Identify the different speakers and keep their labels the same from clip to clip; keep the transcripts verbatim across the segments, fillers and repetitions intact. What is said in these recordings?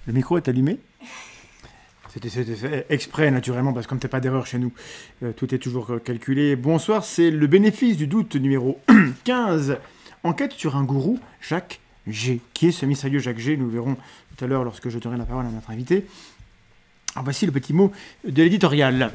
Speaker 1: Le micro est allumé. C'était fait exprès, naturellement, parce que comme tu n'as pas d'erreur chez nous, euh, tout est toujours calculé. Bonsoir, c'est le bénéfice du doute numéro quinze. Enquête sur un gourou, Jacques G. Qui est ce mystérieux Jacques G? Nous verrons tout à l'heure lorsque je donnerai la parole à notre invité. Alors voici le petit mot de l'éditorial.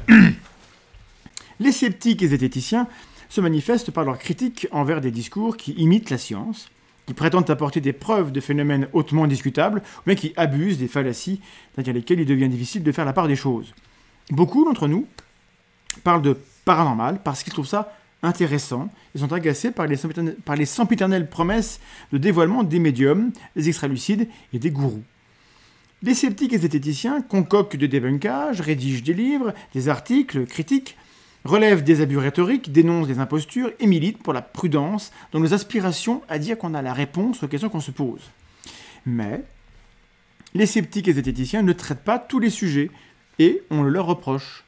Speaker 1: Les sceptiques et zététiciens se manifestent par leur critique envers des discours qui imitent la science, qui prétendent apporter des preuves de phénomènes hautement discutables, ou bien qui abusent des fallacies dans lesquelles il devient difficile de faire la part des choses. Beaucoup d'entre nous parlent de paranormal parce qu'ils trouvent ça intéressant. Ils sont agacés par les, par les sempiternelles promesses de dévoilement des médiums, des extralucides et des gourous. Les sceptiques et zététiciens concoctent des débunkages, rédigent des livres, des articles, critiquent, relèvent des abus rhétoriques, dénoncent des impostures et militent pour la prudence dans nos aspirations à dire qu'on a la réponse aux questions qu'on se pose. Mais les sceptiques et zététiciens ne traitent pas tous les sujets et on le leur reproche.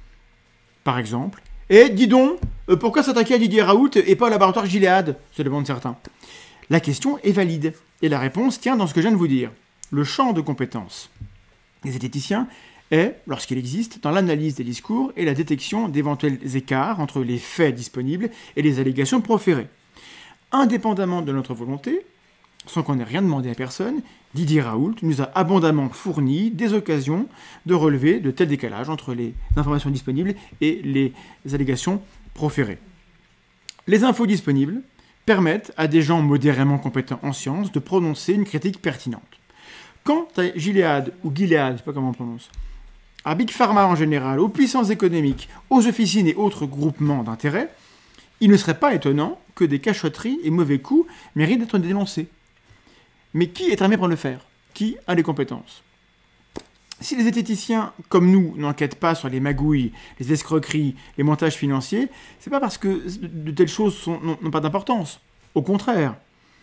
Speaker 1: Par exemple, « Eh, dis donc, euh, pourquoi s'attaquer à Didier Raoult et pas au laboratoire Gilead ?» se demandent certains. La question est valide et la réponse tient dans ce que je viens de vous dire. Le champ de compétences des zététiciens est, lorsqu'il existe, dans l'analyse des discours et la détection d'éventuels écarts entre les faits disponibles et les allégations proférées. Indépendamment de notre volonté, sans qu'on ait rien demandé à personne, Didier Raoult nous a abondamment fourni des occasions de relever de tels décalages entre les informations disponibles et les allégations proférées. Les infos disponibles permettent à des gens modérément compétents en sciences de prononcer une critique pertinente. Quant à Gilead, ou Gilead, je ne sais pas comment on prononce, à Big Pharma en général, aux puissances économiques, aux officines et autres groupements d'intérêts, il ne serait pas étonnant que des cachotteries et mauvais coups méritent d'être dénoncés. Mais qui est armé pour le faire? Qui a les compétences? Si les zététiciens, comme nous, n'enquêtent pas sur les magouilles, les escroqueries, les montages financiers, c'est pas parce que de telles choses sont, n'ont, n'ont pas d'importance. Au contraire,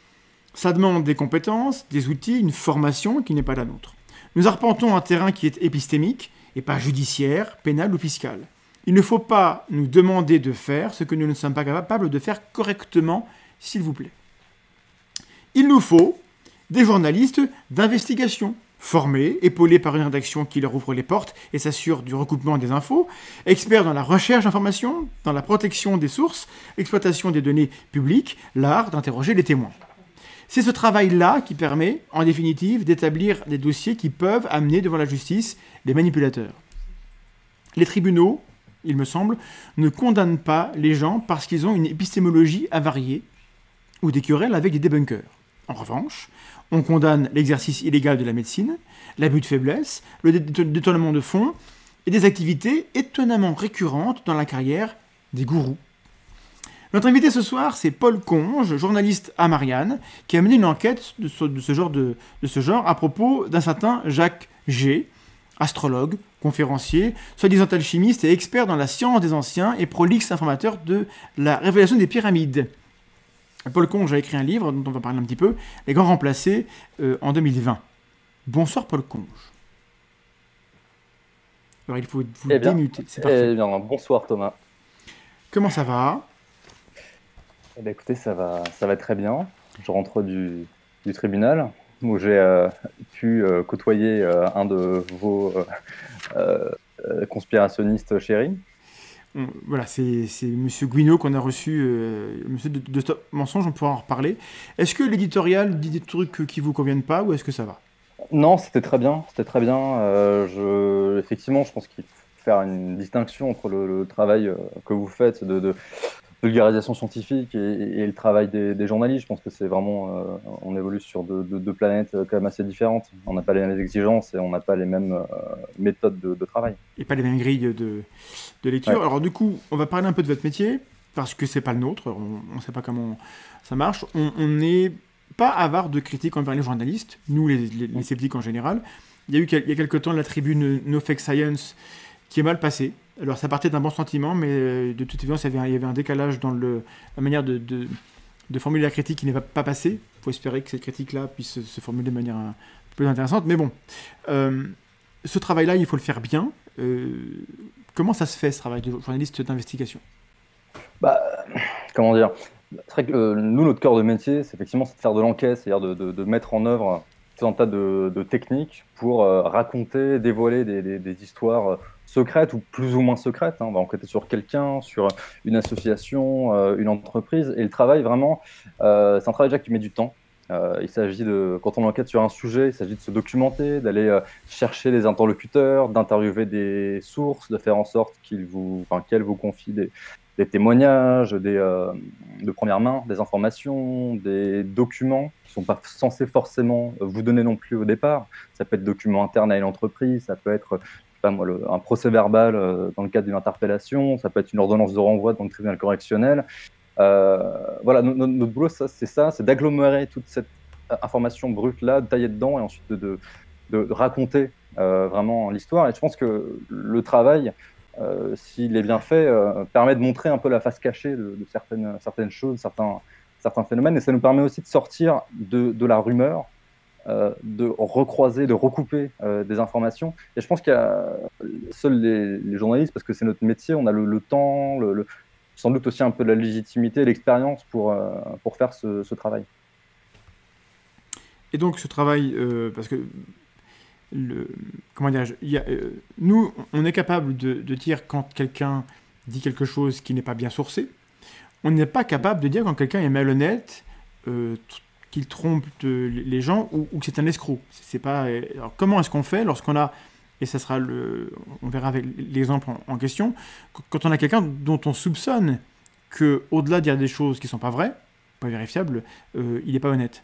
Speaker 1: ça demande des compétences, des outils, une formation qui n'est pas la nôtre. Nous arpentons un terrain qui est épistémique, et pas judiciaire, pénal ou fiscal. Il ne faut pas nous demander de faire ce que nous ne sommes pas capables de faire correctement, s'il vous plaît. Il nous faut des journalistes d'investigation, formés, épaulés par une rédaction qui leur ouvre les portes et s'assure du recoupement des infos, experts dans la recherche d'informations, dans la protection des sources, l'exploitation des données publiques, l'art d'interroger les témoins. C'est ce travail-là qui permet, en définitive, d'établir des dossiers qui peuvent amener devant la justice les manipulateurs. Les tribunaux, il me semble, ne condamnent pas les gens parce qu'ils ont une épistémologie avariée ou des querelles avec des débunkers. En revanche, on condamne l'exercice illégal de la médecine, l'abus de faiblesse, le détournement de fonds et des activités étonnamment récurrentes dans la carrière des gourous. Notre invité ce soir, c'est Paul Conge, journaliste à Marianne, qui a mené une enquête de ce, de ce, genre, de, de ce genre à propos d'un certain Jacques G, astrologue, conférencier, soi-disant alchimiste et expert dans la science des anciens et prolixe informateur de la révélation des pyramides. Paul Conge a écrit un livre dont on va parler un petit peu, Les Grands Remplacés, euh, en deux mille vingt. Bonsoir Paul Conge. Alors il faut vous
Speaker 2: eh bien,
Speaker 1: démuter, c'est parfait.
Speaker 2: Eh bien, bonsoir Thomas.
Speaker 1: Comment ça va?
Speaker 2: Eh bien, écoutez, ça va, ça va très bien. Je rentre du, du tribunal où j'ai euh, pu euh, côtoyer euh, un de vos euh, euh, conspirationnistes chéris.
Speaker 1: On, voilà, c'est, c'est M. Guinaud qu'on a reçu, euh, M. de, de Stop Mensonge, on pourra en reparler. Est-ce que l'éditorial dit des trucs qui ne vous conviennent pas ou est-ce que ça va?
Speaker 2: Non, c'était très bien, c'était très bien. Euh, je, effectivement, je pense qu'il faut faire une distinction entre le, le travail euh, que vous faites de, de vulgarisation scientifique et, et le travail des, des journalistes. Je pense que c'est vraiment, euh, on évolue sur deux, deux, deux planètes quand même assez différentes. On n'a pas les mêmes exigences et on n'a pas les mêmes euh, méthodes de, de travail.
Speaker 1: Et pas les mêmes grilles de, de lecture. Ouais. Alors du coup, on va parler un peu de votre métier, parce que c'est pas le nôtre, on ne sait pas comment ça marche. On n'est pas avare de critiques envers les journalistes, nous les, les, les sceptiques en général. Il y a eu il y a quelques temps la tribune No Fake Science qui est mal passée. Alors ça partait d'un bon sentiment, mais de toute évidence, il y avait un, il y avait un décalage dans le, la manière de, de, de formuler la critique qui n'est pas, pas passée. Il faut espérer que cette critique-là puisse se, se formuler de manière un peu plus intéressante. Mais bon, euh, ce travail-là, il faut le faire bien. Euh, comment ça se fait, ce travail de journaliste d'investigation?
Speaker 2: Bah, comment dire? C'est vrai que euh, nous, notre cœur de métier, c'est effectivement c'est de faire de l'enquête, c'est-à-dire de, de, de mettre en œuvre tout un tas de, de techniques pour euh, raconter, dévoiler des, des- des histoires euh, secrètes ou plus ou moins secrètes, hein. On va enquêter sur quelqu'un, sur une association, euh, une entreprise. Et le travail, vraiment, euh, c'est un travail déjà qui met du temps. Euh, il s'agit de, quand on enquête sur un sujet, il s'agit de se documenter, d'aller euh, chercher les interlocuteurs, d'interviewer des sources, de faire en sorte qu'ils vous, enfin, qu'elles vous confient des, des témoignages, des, euh, de première main, des informations, des documents qui ne sont pas censés forcément vous donner non plus au départ. Ça peut être documents internes à une entreprise, ça peut être, je sais pas moi, le- un procès verbal euh, dans le cadre d'une interpellation, ça peut être une ordonnance de renvoi dans le tribunal correctionnel. Euh, voilà, no- no- notre boulot, ça, c'est ça, c'est d'agglomérer toute cette euh, information brute-là, de tailler dedans et ensuite de, de, de- de raconter euh, vraiment l'histoire. Et je pense que le travail, euh, s'il est bien fait, euh, permet de montrer un peu la face cachée de, de certaines, certaines choses, certains, certains phénomènes. Et ça nous permet aussi de sortir de, de la rumeur, euh, de recroiser, de recouper euh, des informations. Et je pense qu'il y a seuls les, les journalistes, parce que c'est notre métier, on a le, le temps, le, le- sans doute aussi un peu de la légitimité, l'expérience pour, euh, pour faire ce, ce travail.
Speaker 1: Et donc ce travail, euh, parce que le, comment dire, euh, nous, on est capable de, de dire quand quelqu'un dit quelque chose qui n'est pas bien sourcé. On n'est pas capable de dire quand quelqu'un est malhonnête, euh, tr- qu'il trompe de- les gens ou, ou que c'est un escroc. C'est pas. euh, Alors comment est-ce qu'on fait lorsqu'on a, et ça sera le, on verra avec l'exemple en, en question, qu- quand on a quelqu'un dont on soupçonne que, au-delà de dire des choses qui sont pas vraies, pas vérifiables, euh, il n'est pas honnête.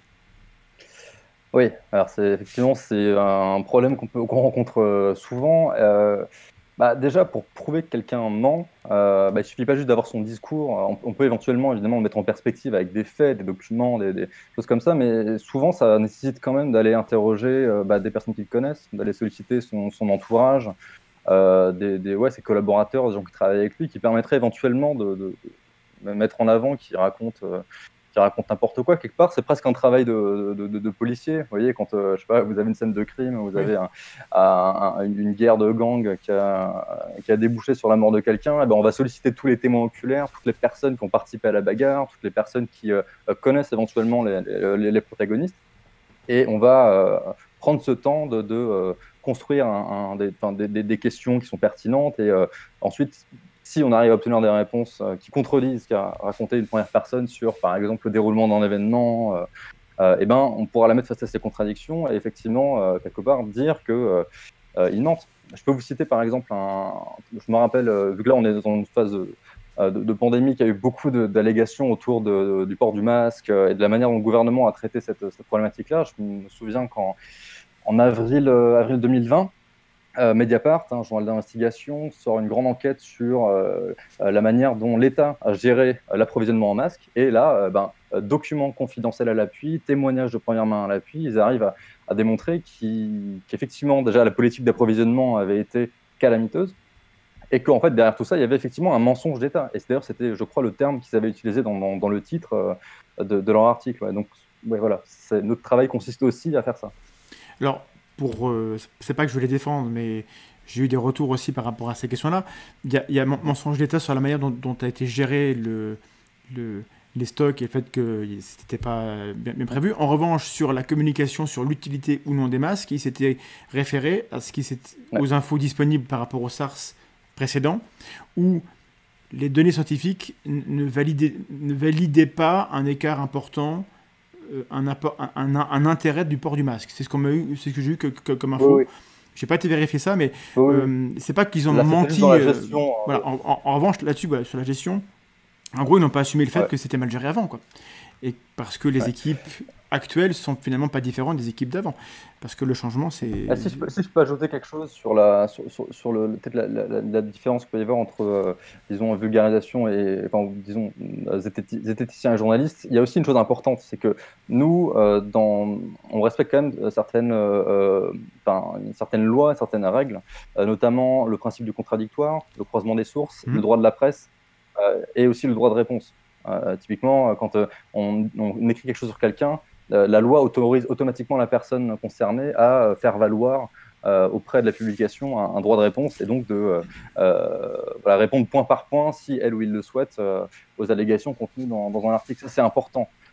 Speaker 2: Oui, alors c'est effectivement c'est un problème qu'on peut qu'on rencontre euh, souvent. Euh, bah, déjà pour prouver que quelqu'un ment, euh, bah, il suffit pas juste d'avoir son discours. On, on peut éventuellement évidemment le mettre en perspective avec des faits, des documents, des, des choses comme ça, mais souvent ça nécessite quand même d'aller interroger euh, bah, des personnes qui le connaissent, d'aller solliciter son, son entourage, euh, des, des- ouais, ses collaborateurs, des gens qui travaillent avec lui, qui permettraient éventuellement de, de- de mettre en avant qu'il raconte, euh, qu'il raconte n'importe quoi. Quelque part, c'est presque un travail de, de, de- de policier. Vous voyez, quand euh, je sais pas, vous avez une scène de crime, vous
Speaker 1: Oui.
Speaker 2: avez un- un- un- une guerre de gang qui a, qui a débouché sur la mort de quelqu'un, eh ben, on va solliciter tous les témoins oculaires, toutes les personnes qui ont participé à la bagarre, toutes les personnes qui euh, connaissent éventuellement les, les- les protagonistes et on va euh, prendre ce temps de, de, euh, construire un, un- des, enfin, des, des- des questions qui sont pertinentes et euh, ensuite, si on arrive à obtenir des réponses euh, qui contredisent ce qu'a raconté une première personne sur, par exemple, le déroulement d'un événement, euh, euh, eh ben, on pourra la mettre face à ces contradictions et effectivement, euh, quelque part, dire que euh, euh, ils mentent. Je peux vous citer par exemple un. Je me rappelle, euh, vu que là on est dans une phase de, euh, de, de pandémie, qu'il y a eu beaucoup de- d'allégations autour de- de- du port du masque euh, et de la manière dont le gouvernement a traité cette, cette problématique-là. Je me souviens qu'en en avril, euh, avril deux mille vingt, euh, Mediapart, un journal d'investigation, sort une grande enquête sur euh, euh, la manière dont l'État a géré euh, l'approvisionnement en masques. Et là, euh, ben, euh, documents confidentiels à l'appui, témoignages de première main à l'appui, ils arrivent à, à démontrer qui- qu'effectivement, déjà, la politique d'approvisionnement avait été calamiteuse et qu'en fait, derrière tout ça, il y avait effectivement un mensonge d'État. Et c'est- d'ailleurs, c'était, je crois, le terme qu'ils avaient utilisé dans, dans- dans le titre euh, de, de leur article. Ouais. Donc, ouais, voilà, c'est- notre travail consiste aussi à faire ça.
Speaker 1: Alors, pour, euh, c'est pas que je veux les défendre, mais j'ai eu des retours aussi par rapport à ces questions-là. Il y a, il y a mon- mensonge d'État sur la manière dont, dont a été géré le, le- les stocks et le fait que c'était pas bien, bien prévu. En revanche, sur la communication, sur l'utilité ou non des masques, il s'était référé à ce qui s'était-
Speaker 2: Ouais.
Speaker 1: aux infos disponibles par rapport au SARS précédent, où les données scientifiques n- ne validaient, ne validaient pas un écart important, euh, un, apport- un- un- un intérêt du port du masque. C'est ce qu'on m'a eu, c'est ce que j'ai eu que- que- comme
Speaker 2: Oui,
Speaker 1: info.
Speaker 2: oui,
Speaker 1: J'ai pas été vérifier ça, mais
Speaker 2: oui, oui.
Speaker 1: euh, c'est pas qu'ils ont
Speaker 2: Là, c'était juste dans
Speaker 1: menti.
Speaker 2: la
Speaker 1: euh,
Speaker 2: gestion. euh,
Speaker 1: voilà. En, en- en revanche, là-dessus, voilà, sur la gestion, en gros, ils n'ont pas assumé le fait
Speaker 2: ouais.
Speaker 1: que c'était mal géré avant, quoi. Et parce que les
Speaker 2: Ouais.
Speaker 1: équipes actuelles sont finalement pas différentes des équipes d'avant. Parce que le changement, c'est.
Speaker 2: Ah, si, je peux, si je peux ajouter quelque chose sur la, sur, sur, sur le, peut-être la, la, la- la différence qu'il peut y avoir entre, euh, disons, vulgarisation et, enfin, disons, euh, zététi- zététicien et journaliste, il y a aussi une chose importante, c'est que nous, euh, dans, on respecte quand même certaines, euh, euh, enfin, certaines lois, certaines règles, euh, notamment le principe du contradictoire, le croisement des sources, le
Speaker 1: Mhm.
Speaker 2: droit de la presse, euh, et aussi le droit de réponse. Euh, typiquement, euh, quand euh, on, on écrit quelque chose sur quelqu'un, euh, la loi autorise automatiquement la personne concernée à euh, faire valoir euh, auprès de la publication un, un droit de réponse et donc de euh, euh, voilà, répondre point par point, si elle ou il le souhaite, euh, aux allégations contenues dans, dans un article. Ça, c'est important.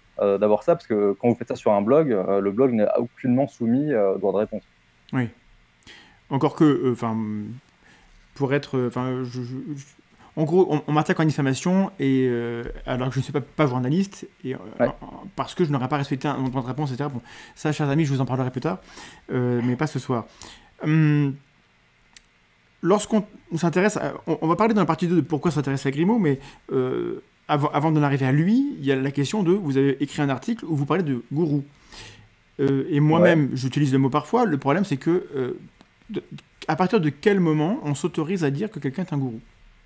Speaker 2: euh, d'avoir ça, parce que quand vous faites ça sur un blog, euh, le blog n'est aucunement soumis euh, au droit de réponse.
Speaker 1: Oui. Encore que, enfin, pour être, enfin, je, je- je- en gros, on, on m'attaque en diffamation et euh, alors que je ne suis pas, pas journaliste et euh,
Speaker 2: Ouais.
Speaker 1: parce que je n'aurais pas respecté un temps de réponse, et cetera. Bon, ça, chers amis, je vous en parlerai plus tard, euh, mais pas ce soir. Hum, Lorsqu'on s'intéresse, à- on, on va parler dans la partie deux de pourquoi s'intéresser à Grimaud, mais euh, avant, avant d'en arriver à lui, il y a la question de, vous avez écrit un article où vous parlez de gourou. Euh, et
Speaker 2: Ouais.
Speaker 1: moi-même, j'utilise le mot parfois. Le problème, c'est que euh, de- à partir de quel moment on s'autorise à dire que quelqu'un est un gourou?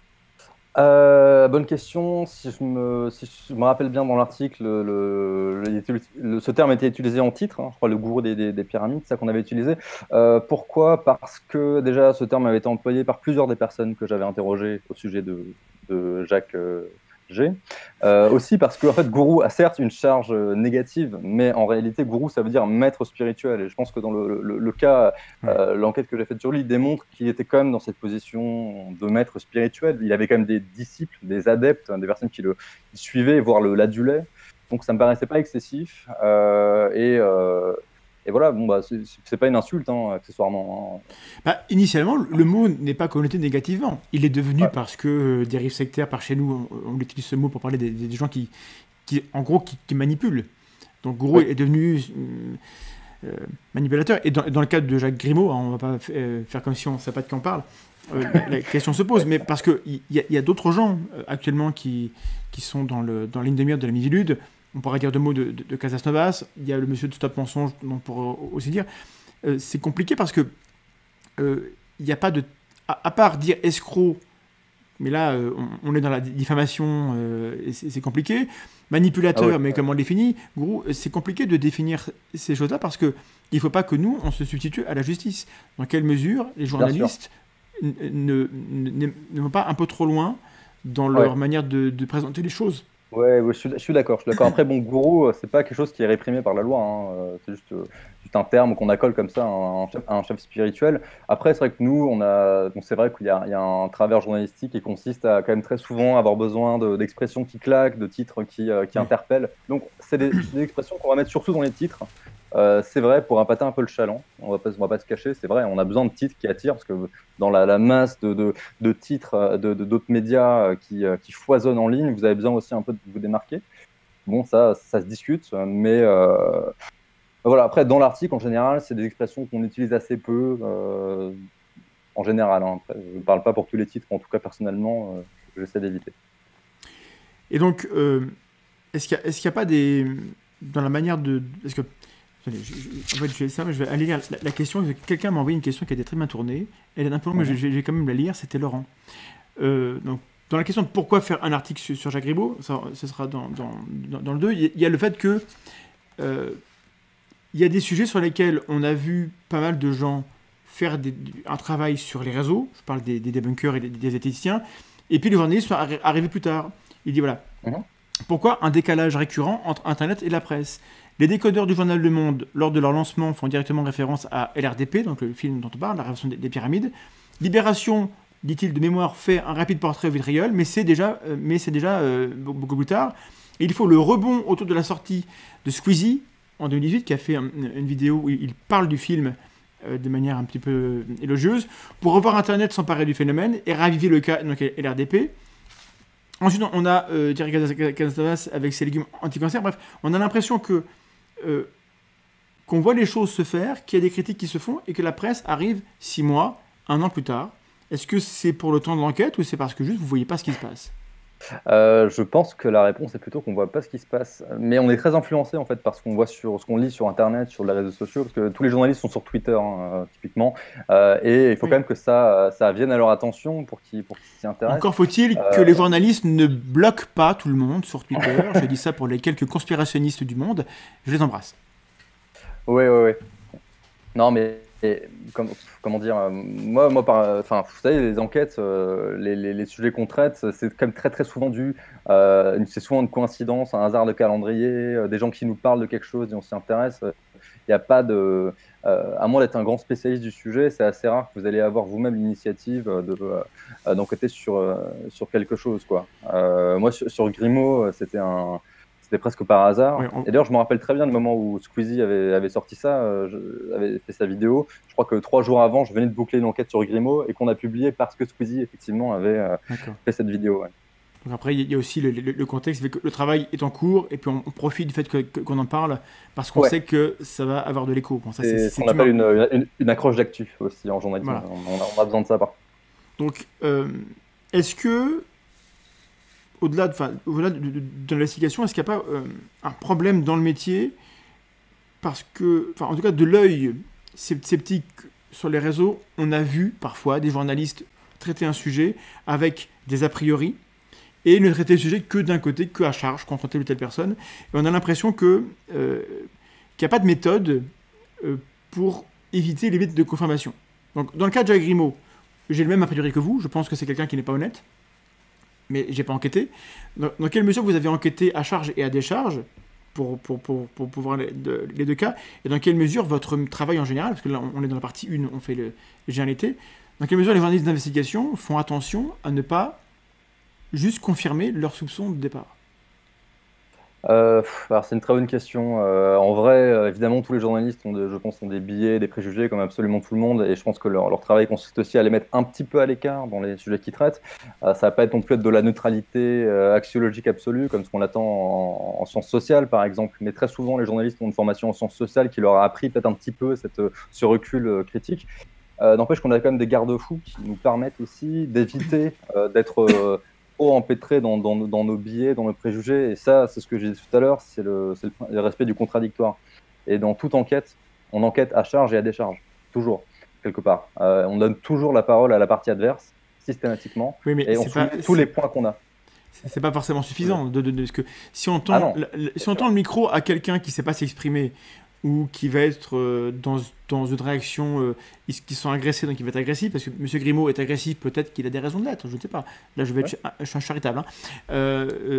Speaker 2: Euh, bonne question. Si je me, si je me rappelle bien dans l'article, le, le- il était- le- ce terme était utilisé en titre, hein, je crois le gourou des, des- des pyramides, c'est ça qu'on avait utilisé. Euh, pourquoi? Parce que déjà ce terme avait été employé par plusieurs des personnes que j'avais interrogées au sujet de, de Jacques euh, G. Euh, aussi parce que en fait, gourou a certes une charge euh, négative, mais en réalité, gourou ça veut dire maître spirituel. Et je pense que dans le, le- le cas
Speaker 1: Ouais.
Speaker 2: euh, l'enquête que j'ai faite sur lui démontre qu'il était quand même dans cette position de maître spirituel. Il avait quand même des disciples, des adeptes, hein, des personnes qui le qui suivaient, voire le l'adulaient. Donc ça me paraissait pas excessif. Euh, et, euh, et voilà, bon, bah, c'est c'est pas une insulte, hein, accessoirement, hein.
Speaker 1: Bah, initialement, le mot n'est pas connoté négativement. Il est devenu
Speaker 2: Ouais,
Speaker 1: parce que euh, dérive sectaire, par chez nous, on, on utilise ce mot pour parler des, des gens qui, qui, en gros, qui, qui manipulent. Donc, gourou
Speaker 2: oui,
Speaker 1: est devenu euh, manipulateur. Et dans, dans le cas de Jacques Grimaud, hein, on va pas euh, faire comme si on ne savait pas de qui on parle. Euh, la, la question se pose,
Speaker 2: ouais,
Speaker 1: mais parce qu'il y, y a, y a d'autres gens euh, actuellement qui, qui sont dans, le, dans la ligne de mire de la Mivilude. On pourrait dire deux mots de, de, de Casas Novas. Il y a le monsieur de Stop Mensonge, dont on pourrait aussi dire. Euh, c'est compliqué parce que il n'y a pas de. À, à part dire escroc, mais là, euh, on, on est dans la diffamation euh, et c'est c'est compliqué.
Speaker 2: ah oui,
Speaker 1: Manipulateur, mais comment on le définit? Gourou, euh, c'est compliqué de définir ces choses-là parce que il ne faut pas que nous, on se substitue à la justice. Dans quelle mesure les
Speaker 2: bien sûr.
Speaker 1: journalistes n- ne, ne, ne vont pas un peu trop loin dans leur
Speaker 2: Ouais.
Speaker 1: manière de, de présenter les choses?
Speaker 2: Ouais, ouais, je suis, je suis d'accord. Je suis d'accord. Après, bon, gourou, euh, c'est pas quelque chose qui est réprimé par la loi, hein. Euh, C'est juste, euh, juste un terme qu'on accole comme ça à un chef, à un chef spirituel. Après, c'est vrai que nous, on a, bon, c'est vrai qu'il y a, il y a un travers journalistique qui consiste à quand même très souvent avoir besoin de- d'expressions qui claquent, de titres qui, euh, qui
Speaker 1: Oui.
Speaker 2: interpellent. Donc, c'est des, c'est des expressions qu'on va mettre surtout dans les titres. Euh, c'est vrai, pour appâter un peu le chaland, on va pas, on va pas se cacher, c'est vrai, on a besoin de titres qui attirent, parce que dans la, la masse de, de, de titres euh, de de- d'autres médias euh, qui, euh, qui foisonnent en ligne, vous avez besoin aussi un peu de vous démarquer. Bon, ça, ça se discute, mais euh, voilà. Après, dans l'article, en général, c'est des expressions qu'on utilise assez peu, euh, en général, hein. Après, je ne parle pas pour tous les titres, en tout cas, personnellement, euh, j'essaie d'éviter.
Speaker 1: Et donc, euh, est-ce qu'il n'y a, est-ce qu'il y a pas des. Dans la manière de. Est-ce que. Attendez, je, je- en fait, je vais, ça, mais je vais aller lire la, la question. Quelqu'un m'a envoyé une question qui a été très bien tournée. Elle est un peu longue, mais je,
Speaker 2: Mhm.
Speaker 1: je vais quand même la lire. C'était Laurent. Euh, donc, dans la question de pourquoi faire un article sur, sur Jacques Ribot, ça, ce sera dans, dans, dans, dans le deux, il y, a- il y a le fait que euh, il y a des sujets sur lesquels on a vu pas mal de gens faire des- un travail sur les réseaux. Je parle des, des débunkers et des, des zététiciens. Et puis les journalistes sont arri- arrivés plus tard. Il dit voilà,
Speaker 2: Mhm.
Speaker 1: pourquoi un décalage récurrent entre Internet et la presse? Les décodeurs du journal Le Monde, lors de leur lancement, font directement référence à L R D P, donc le film dont on parle, la révolution des, des pyramides. Libération, dit-il de mémoire, fait un rapide portrait au vitriol, mais c'est déjà, euh, mais c'est déjà euh, beaucoup plus tard. Et il faut le rebond autour de la sortie de Squeezie, en deux mille dix-huit, qui a fait un- une vidéo où il parle du film euh, de manière un petit peu élogieuse, pour revoir Internet s'emparer du phénomène et raviver le cas, donc L R D P. Ensuite, on a euh, Thierry Casanavas avec ses légumes anti-cancer. Bref, on a l'impression que euh, qu'on voit les choses se faire, qu'il y a des critiques qui se font et que la presse arrive six mois, un an plus tard. Est-ce que c'est pour le temps de l'enquête ou c'est parce que juste vous voyez pas ce qui se passe?
Speaker 2: Euh, je pense que la réponse est plutôt qu'on voit pas ce qui se passe, mais on est très influencé en fait par ce qu'on voit sur ce qu'on lit sur Internet, sur les réseaux sociaux, parce que tous les journalistes sont sur Twitter, hein, euh, typiquement. Euh, et il faut quand
Speaker 1: Oui.
Speaker 2: même que ça, ça vienne à leur attention pour qu'ils pour qu'ils s'y intéressent.
Speaker 1: Encore faut-il que
Speaker 2: Euh,
Speaker 1: les journalistes ne bloquent pas tout le monde sur Twitter. Je dis ça pour les quelques conspirationnistes du monde. Je les embrasse.
Speaker 2: ouais, ouais, ouais. Non, mais et, comme- comment dire, euh, moi, moi, par, enfin, vous savez, les enquêtes, euh, les, les- les sujets qu'on traite, c'est quand même très, très souvent dû, euh, c'est souvent une coïncidence, un hasard de calendrier, euh, des gens qui nous parlent de quelque chose et on s'y intéresse. Il n'y a pas de, euh, à moins d'être un grand spécialiste du sujet, c'est assez rare que vous allez avoir vous-même l'initiative euh, de euh, d'enquêter sur euh, sur quelque chose, quoi. Euh, moi, sur, sur Grimaud, c'était un c'était c'était presque par hasard.
Speaker 1: Ouais, on-
Speaker 2: Et d'ailleurs, je me rappelle très bien le moment où Squeezie avait, avait sorti ça, euh, je- avait fait sa vidéo. Je crois que trois jours avant, je venais de boucler une enquête sur Grimaud et qu'on a publié parce que Squeezie, effectivement, avait euh,
Speaker 1: D'accord.
Speaker 2: fait cette vidéo. Ouais.
Speaker 1: Donc après, il y a- il y a aussi le, le- le contexte, fait que le travail est en cours et puis on, on profite du fait que- que- qu'on en parle parce qu'on
Speaker 2: Ouais.
Speaker 1: sait que ça va avoir de l'écho. Bon, ça, c'est
Speaker 2: C'est ce
Speaker 1: c'est
Speaker 2: qu'on appelle
Speaker 1: humain.
Speaker 2: une, une, une accroche d'actu aussi en journalisme.
Speaker 1: Voilà.
Speaker 2: On, on a, on a besoin de ça. Par...
Speaker 1: Donc, euh, est-ce que, au-delà de, enfin, au-delà de, de- de l'investigation, est-ce qu'il n'y a pas euh, un problème dans le métier parce que, enfin, en tout cas, de l'œil scept- sceptique sur les réseaux, on a vu parfois des journalistes traiter un sujet avec des a priori et ne traiter le sujet que d'un côté, que à charge contre telle ou telle personne. Et on a l'impression que euh, qu'il n'y a pas de méthode euh, pour éviter les biais de confirmation. Donc, dans le cas de Jacques Grimaud, j'ai le même a priori que vous. Je pense que c'est quelqu'un qui n'est pas honnête, mais j'ai pas enquêté. Dans, dans quelle mesure vous avez enquêté à charge et à décharge pour, pour, pour, pour, pour voir les, de- les deux cas, et dans quelle mesure votre travail en général, parce que là on est dans la partie un, on fait le, le généralité, dans quelle mesure les journalistes d'investigation font attention à ne pas juste confirmer leurs soupçons de départ.
Speaker 2: Euh, pff, alors c'est une très bonne question. Euh, en vrai, euh, évidemment, tous les journalistes ont, des- je pense, ont des biais, des préjugés, comme absolument tout le monde, et je pense que leur, leur travail consiste aussi à les mettre un petit peu à l'écart dans les sujets qu'ils traitent. Euh, ça va pas être non plus être de la neutralité euh, axiologique absolue, comme ce qu'on attend en, en sciences sociales, par exemple. Mais très souvent, les journalistes ont une formation en sciences sociales qui leur a appris peut-être un petit peu cette, ce recul euh, critique. Euh, N'empêche qu'on a quand même des garde-fous qui nous permettent aussi d'éviter euh, d'être euh, trop empêtrés dans, dans, dans nos biais, dans nos préjugés. Et ça, c'est ce que j'ai dit tout à l'heure, c'est le, c'est le, le respect du contradictoire. Et dans toute enquête, on enquête à charge et à décharge, toujours, quelque part. Euh, on donne toujours la parole à la partie adverse, systématiquement,
Speaker 1: Oui, mais
Speaker 2: et on
Speaker 1: c'est pas,
Speaker 2: soumet tous les points qu'on a.
Speaker 1: c'est c'est pas forcément suffisant. De, de, de- parce que si on
Speaker 2: Ah
Speaker 1: tend,
Speaker 2: non,
Speaker 1: le- le- si
Speaker 2: bien
Speaker 1: on
Speaker 2: sûr.
Speaker 1: tend le micro à quelqu'un qui sait pas s'exprimer ou qui va être euh, dans, dans une réaction, euh, ils, qui sont agressés, donc il va être agressif, parce que M. Grimaud est agressif, peut-être qu'il a des raisons de l'être, je ne sais pas. Là, je vais être,
Speaker 2: Ouais.
Speaker 1: cha- je suis un charitable. Hein. Euh, euh,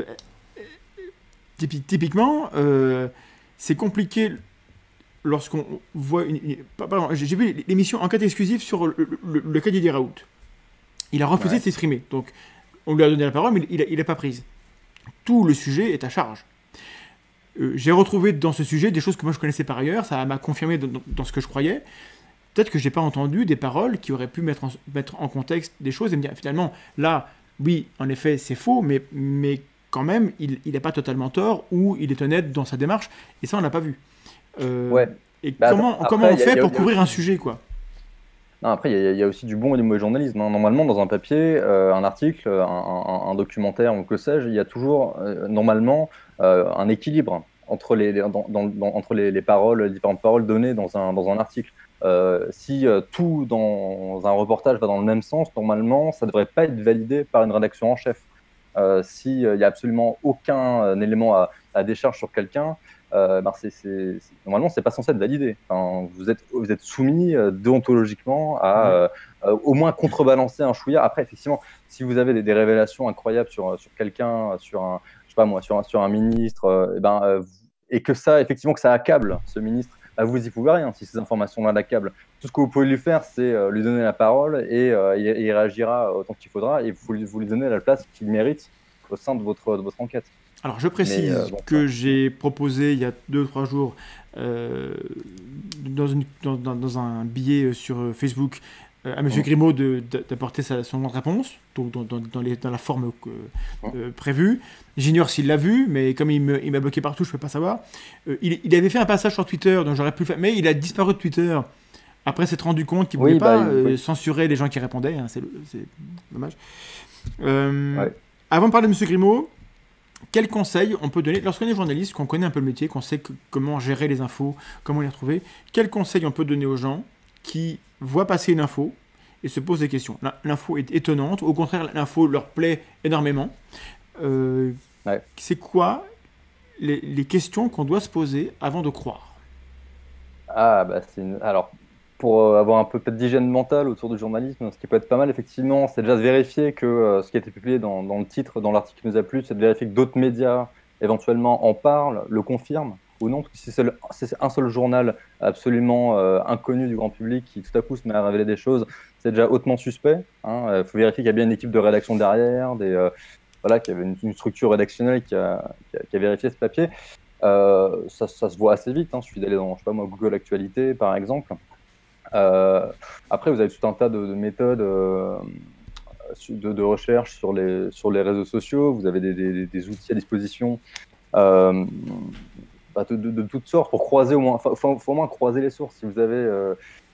Speaker 1: typi- typiquement, euh, c'est compliqué lorsqu'on voit une. une- par- pardon, j'ai j'ai vu l'émission Enquête exclusive sur le, le- le cas Didier Raoult. Il a refusé
Speaker 2: Ouais.
Speaker 1: de s'exprimer. Donc, on lui a donné la parole, mais il n'a pas prise. Tout le sujet est à charge. Euh, j'ai retrouvé dans ce sujet des choses que moi je connaissais par ailleurs, ça m'a confirmé dans, dans- dans ce que je croyais. Peut-être que j'ai pas entendu des paroles qui auraient pu mettre en, mettre en contexte des choses et me dire finalement, là, oui, en effet, c'est faux, mais, mais quand même, il n'a pas totalement tort ou il est honnête dans sa démarche, et ça, on l'a pas vu. Euh,
Speaker 2: Ouais.
Speaker 1: et
Speaker 2: Bah,
Speaker 1: comment,
Speaker 2: après,
Speaker 1: comment on
Speaker 2: il y a-
Speaker 1: fait
Speaker 2: il y a-
Speaker 1: pour
Speaker 2: il y a
Speaker 1: couvrir un
Speaker 2: aussi-
Speaker 1: sujet, quoi?
Speaker 2: Non, après, il y, a- il y a aussi du bon et du mauvais journalisme, hein. Normalement, dans un papier, euh, un article, un, un- un documentaire ou que sais-je, il y a toujours, euh, normalement, euh, un équilibre entre les, les- dans- dans- dans- entre les, les paroles, les différentes paroles données dans un, dans un article. Euh, si euh, tout dans un reportage va dans le même sens, normalement, ça ne devrait pas être validé par une rédaction en chef. Euh, S'il n'y a absolument aucun euh, élément à, à décharge sur quelqu'un, euh, ben c'est, c'est, c'est- normalement, c'est pas censé être validé. Enfin, vous êtes, vous êtes soumis euh, déontologiquement à
Speaker 1: Ouais.
Speaker 2: euh, euh, au moins contrebalancer un chouïa. Après, effectivement, si vous avez des, des révélations incroyables sur, sur quelqu'un, sur un, je sais pas moi, sur un, sur un ministre, euh, et, ben, euh, vous- et que ça, effectivement, que ça accable ce ministre, bah, vous y pouvez rien si ces informations-là l'accablent. Tout ce que vous pouvez lui faire, c'est euh, lui donner la parole et euh, il, il réagira autant qu'il faudra et vous, lui- vous lui donnez la place qu'il mérite au sein de votre, de votre enquête.
Speaker 1: Alors, je
Speaker 2: Mais
Speaker 1: précise
Speaker 2: euh, bon,
Speaker 1: que
Speaker 2: ouais.
Speaker 1: j'ai proposé il y a deux ou trois jours, euh, dans, une- dans- dans- dans un billet sur euh, Facebook, euh, à M.
Speaker 2: Mhm.
Speaker 1: Grimaud de- de- d'apporter sa- son réponse, donc dans, dans- dans les- dans la forme que- euh, prévue. J'ignore s'il l'a vu, mais comme il me- il m'a bloqué partout, je ne peux pas savoir. Euh, il, il avait fait un passage sur Twitter, donc j'aurais pu le faire, mais il a disparu de Twitter après s'être rendu compte qu'il ne
Speaker 2: Oui,
Speaker 1: voulait pas
Speaker 2: bah,
Speaker 1: euh,
Speaker 2: oui.
Speaker 1: censurer les gens qui répondaient. Hein, c'est le- c'est dommage. Euh,
Speaker 2: Ouais.
Speaker 1: Avant de parler de M. Grimaud, quels conseils on peut donner, lorsqu'on est journaliste, qu'on connaît un peu le métier, qu'on sait que- comment gérer les infos, comment les retrouver, quels conseils on peut donner aux gens qui voient passer une info et se posent des questions? L'in- L'info est étonnante, au contraire, l'info leur plaît énormément. Euh,
Speaker 2: Ouais.
Speaker 1: C'est quoi les, les questions qu'on doit se poser avant de croire?
Speaker 2: Ah, bah, c'est une... Alors, pour euh, avoir un peu peut-être d'hygiène mentale autour du journalisme, ce qui peut être pas mal, effectivement, c'est déjà de vérifier que euh, ce qui a été publié dans, dans le titre, dans l'article qui nous a plu, c'est de vérifier que d'autres médias, éventuellement, en parlent, le confirment ou non. Parce que si c'est le- si c'est un seul journal absolument euh, inconnu du grand public qui, tout à coup, se met à révéler des choses, c'est déjà hautement suspect, hein. Il faut vérifier qu'il y a bien une équipe de rédaction derrière, des, euh, voilà, qui avait une, une structure rédactionnelle qui a, qui a, qui a vérifié ce papier. Euh, ça, ça se voit assez vite. Hein. Il suffit d'aller dans, je sais pas moi, Google Actualité, par exemple. Euh, après, vous avez tout un tas de, de méthodes euh, de, de recherche sur les, sur les réseaux sociaux. Vous avez des, des, des outils à disposition euh, bah, de, de, de toutes sortes pour croiser au moins, faut, faut, faut au moins croiser les sources. Si vous avez, euh,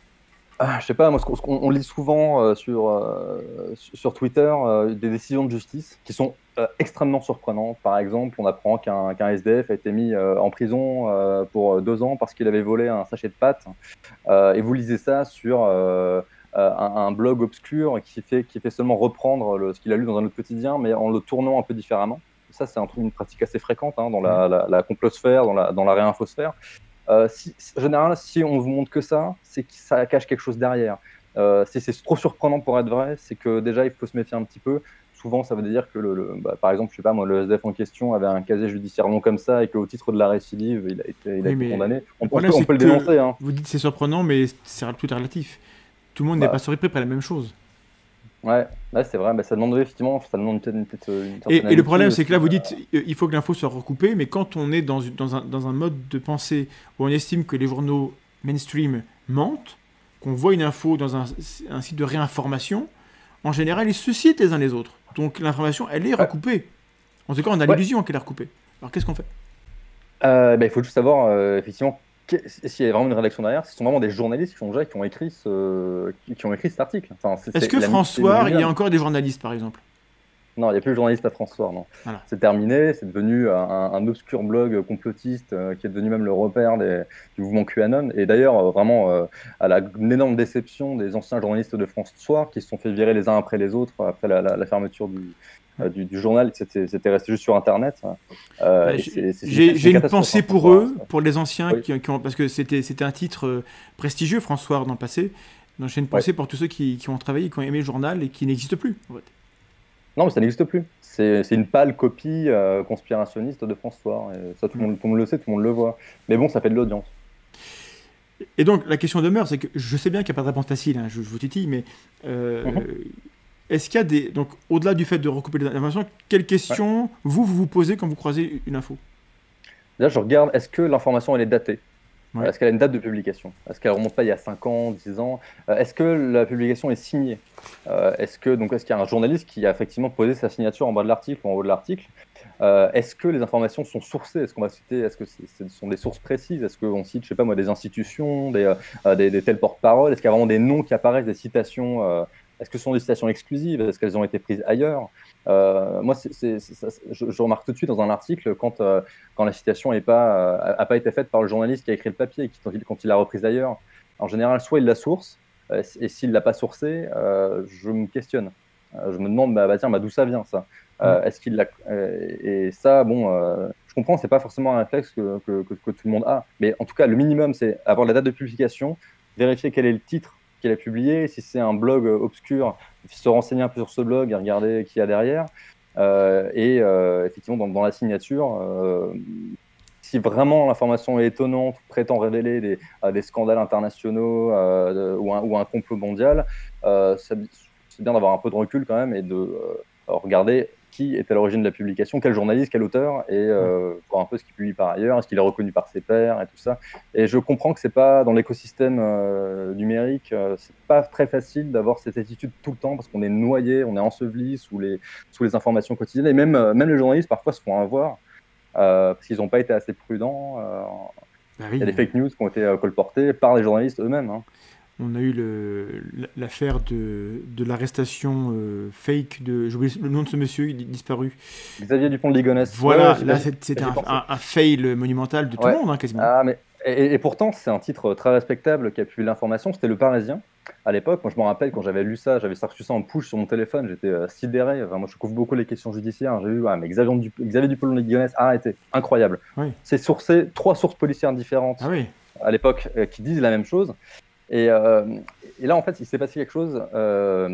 Speaker 2: ah, je sais pas, moi, ce qu'on, ce qu'on- on lit souvent euh, sur, euh, sur Twitter euh, des décisions de justice qui sont euh, extrêmement surprenantes. Par exemple, on apprend qu'un qu'un S D F a été mis euh, en prison euh, pour deux ans parce qu'il avait volé un sachet de pâtes. Euh, et vous lisez ça sur euh, euh, un, un blog obscur qui fait, qui fait seulement reprendre le- ce qu'il a lu dans un autre quotidien, mais en le tournant un peu différemment. Ça, c'est un truc, une pratique assez fréquente hein, dans la, la, la complosphère, dans la, dans la réinfosphère. Euh, si, en général, si on vous montre que ça, c'est que ça cache quelque chose derrière. Euh, si c'est trop surprenant pour être vrai, c'est que déjà, il faut se méfier un petit peu. Souvent, ça veut dire que, le, le- bah, par exemple, je sais pas, moi, le S D F en question avait un casier judiciaire long comme ça et qu'au titre de la récidive, il a été, il a
Speaker 1: Oui,
Speaker 2: été
Speaker 1: mais
Speaker 2: condamné. On,
Speaker 1: le
Speaker 2: on
Speaker 1: problème,
Speaker 2: peut, on
Speaker 1: c'est
Speaker 2: peut le
Speaker 1: que
Speaker 2: dénoncer. Hein.
Speaker 1: vous dites c'est surprenant, mais c'est tout est relatif. Tout le monde n'est pas
Speaker 2: Bah,
Speaker 1: surpris par la même chose.
Speaker 2: ouais, ouais, c'est vrai. Bah, ça demande effectivement, ça demande peut-être une, peut-être une certaine
Speaker 1: Et, et le
Speaker 2: amitié
Speaker 1: problème, c'est que
Speaker 2: aussi.
Speaker 1: là, vous dites euh, il faut que l'info soit recoupée, mais quand on est dans, une- dans, un, dans un mode de pensée où on estime que les journaux mainstream mentent, qu'on voit une info dans un, un site de réinformation, en général, ils se citent les uns les autres. Donc l'information, elle est
Speaker 2: Ouais,
Speaker 1: recoupée. En tout cas, on a
Speaker 2: ouais.
Speaker 1: l'illusion qu'elle est recoupée. Alors qu'est-ce qu'on fait?
Speaker 2: Euh, bah, il faut juste savoir euh, effectivement qu'est- s'il y a vraiment une rédaction derrière. Ce sont vraiment des journalistes qui ont déjà qui ont écrit ce, qui, qui ont écrit cet article. Enfin, c'est
Speaker 1: Est-ce
Speaker 2: c'est
Speaker 1: que
Speaker 2: la mi- c'est le
Speaker 1: François, il y a
Speaker 2: minimum.
Speaker 1: encore des journalistes, par exemple?
Speaker 2: Non, il n'y a plus de journaliste à François, non.
Speaker 1: Voilà.
Speaker 2: C'est terminé, c'est devenu un, un obscur blog complotiste euh, qui est devenu même le repère des- du mouvement QAnon. Et d'ailleurs, euh, vraiment, euh, à la une énorme déception des anciens journalistes de France Soir qui se sont fait virer les uns après les autres après la, la- la fermeture du,
Speaker 1: Ouais.
Speaker 2: euh, du, du journal, c'était c'était resté juste sur Internet. Euh,
Speaker 1: Bah,
Speaker 2: et
Speaker 1: j'ai
Speaker 2: c'est c'est une,
Speaker 1: j'ai-
Speaker 2: c'est une
Speaker 1: j'ai une
Speaker 2: catastrophe,
Speaker 1: pensée
Speaker 2: hein,
Speaker 1: pour
Speaker 2: François.
Speaker 1: eux, pour les anciens,
Speaker 2: Oui,
Speaker 1: qui, qui ont, parce que c'était c'était un titre euh, prestigieux, François, dans le passé. Donc j'ai une
Speaker 2: ouais.
Speaker 1: pensée pour tous ceux qui, qui ont travaillé, qui ont aimé le journal et qui n'existent plus. En fait.
Speaker 2: Non, mais ça n'existe plus. C'est c'est une pâle copie euh, conspirationniste de France Soir. Et ça, tout le
Speaker 1: Mm.
Speaker 2: monde, tout le monde le sait, tout le monde le voit. Mais bon, ça fait de l'audience.
Speaker 1: Et donc la question demeure, c'est que je sais bien qu'il n'y a pas de réponse facile, hein, je, je vous titille, mais euh,
Speaker 2: Mhm.
Speaker 1: est-ce qu'il y a des... Donc au-delà du fait de recouper les informations, quelles
Speaker 2: Ouais.
Speaker 1: questions vous, vous vous posez quand vous croisez une info?
Speaker 2: Déjà, je regarde, est-ce que l'information, elle est datée? Euh,
Speaker 1: Ouais.
Speaker 2: Est-ce qu'elle a une date de publication? Est-ce qu'elle remonte pas il y a cinq ans, dix ans? Euh, Est-ce que la publication est signée? Euh, Est-ce que, donc, est-ce qu'il y a un journaliste qui a effectivement posé sa signature en bas de l'article ou en haut de l'article? Euh, est-ce que les informations sont sourcées? Est-ce qu'on va citer, est-ce que c'est- ce sont des sources précises? Est-ce qu'on cite, je sais pas moi, des institutions, des, euh, euh, des, des tels porte-parole? Est-ce qu'il y a vraiment des noms qui apparaissent, des citations? euh, Est-ce que ce sont des citations exclusives? Est-ce qu'elles ont été prises ailleurs? Euh, moi, c'est, c'est- c'est- ça- je, je remarque tout de suite dans un article quand, euh, quand la citation n'a pas, euh, a pas été faite par le journaliste qui a écrit le papier et qui, quand il, quand il l'a reprise ailleurs. En général, soit il la source, euh, et s'il ne l'a pas sourcée, euh, je me questionne. Euh, je me demande, bah, bah, tiens, bah, d'où ça vient ça?
Speaker 1: Mm.
Speaker 2: Euh, est-ce qu'il l'a euh, Et ça, bon, euh, je comprends, c'est pas forcément un réflexe que, que, que, que tout le monde a, mais en tout cas, le minimum, c'est avoir la date de publication, vérifier quel est le titre qu'il a publié, si c'est un blog euh, obscur, se renseigner un peu sur ce blog et regarder qui y a derrière. Euh, et euh, effectivement, dans, dans la signature, euh, si vraiment l'information est étonnante, prétend révéler des, euh, des scandales internationaux euh, de- ou, un, ou un complot mondial, euh, c'est c'est bien d'avoir un peu de recul quand même et de euh, regarder qui est à l'origine de la publication, quel journaliste, quel auteur, et
Speaker 1: Ouais.
Speaker 2: euh, voir un peu ce qu'il publie par ailleurs, est-ce qu'il est reconnu par ses pairs et tout ça. Et je comprends que c'est pas dans l'écosystème euh, numérique, euh, c'est pas très facile d'avoir cette attitude tout le temps parce qu'on est noyé, on est enseveli sous les, sous les informations quotidiennes. Et même, euh, même les journalistes parfois se font avoir euh, parce qu'ils n'ont pas été assez prudents. Euh,
Speaker 1: Bah
Speaker 2: Il y a
Speaker 1: oui,
Speaker 2: des
Speaker 1: hein.
Speaker 2: fake news qui ont été euh, colportées par les journalistes eux-mêmes. Hein.
Speaker 1: On a eu le- l'affaire de, de l'arrestation euh, fake de... J'ai oublié le nom de ce monsieur, il est disparu.
Speaker 2: Xavier Dupont de Ligonnès. Ouais, ouais,
Speaker 1: Voilà,
Speaker 2: j'y bah,
Speaker 1: là
Speaker 2: j'y-
Speaker 1: c'est- c'était
Speaker 2: j'y
Speaker 1: un,
Speaker 2: pensais.
Speaker 1: un- un fail monumental de tout le
Speaker 2: Ouais.
Speaker 1: monde, hein, quasiment.
Speaker 2: Ah, mais, et, et pourtant, c'est un titre très respectable qui a publié l'information. C'était Le Parisien. À l'époque, moi je me rappelle quand j'avais lu ça, j'avais reçu ça en push sur mon téléphone, j'étais euh, sidéré. Enfin, moi je couvre beaucoup les questions judiciaires. J'ai vu, ouais, mais Xavier, Dup Xavier Dupont de Ligonnès, arrêtez. Incroyable.
Speaker 1: Oui.
Speaker 2: C'est sourcé, trois sources policières
Speaker 1: Ah
Speaker 2: différentes
Speaker 1: oui.
Speaker 2: à l'époque euh, qui disent la même chose. Et, euh, et là, en fait, il s'est passé quelque chose. Euh,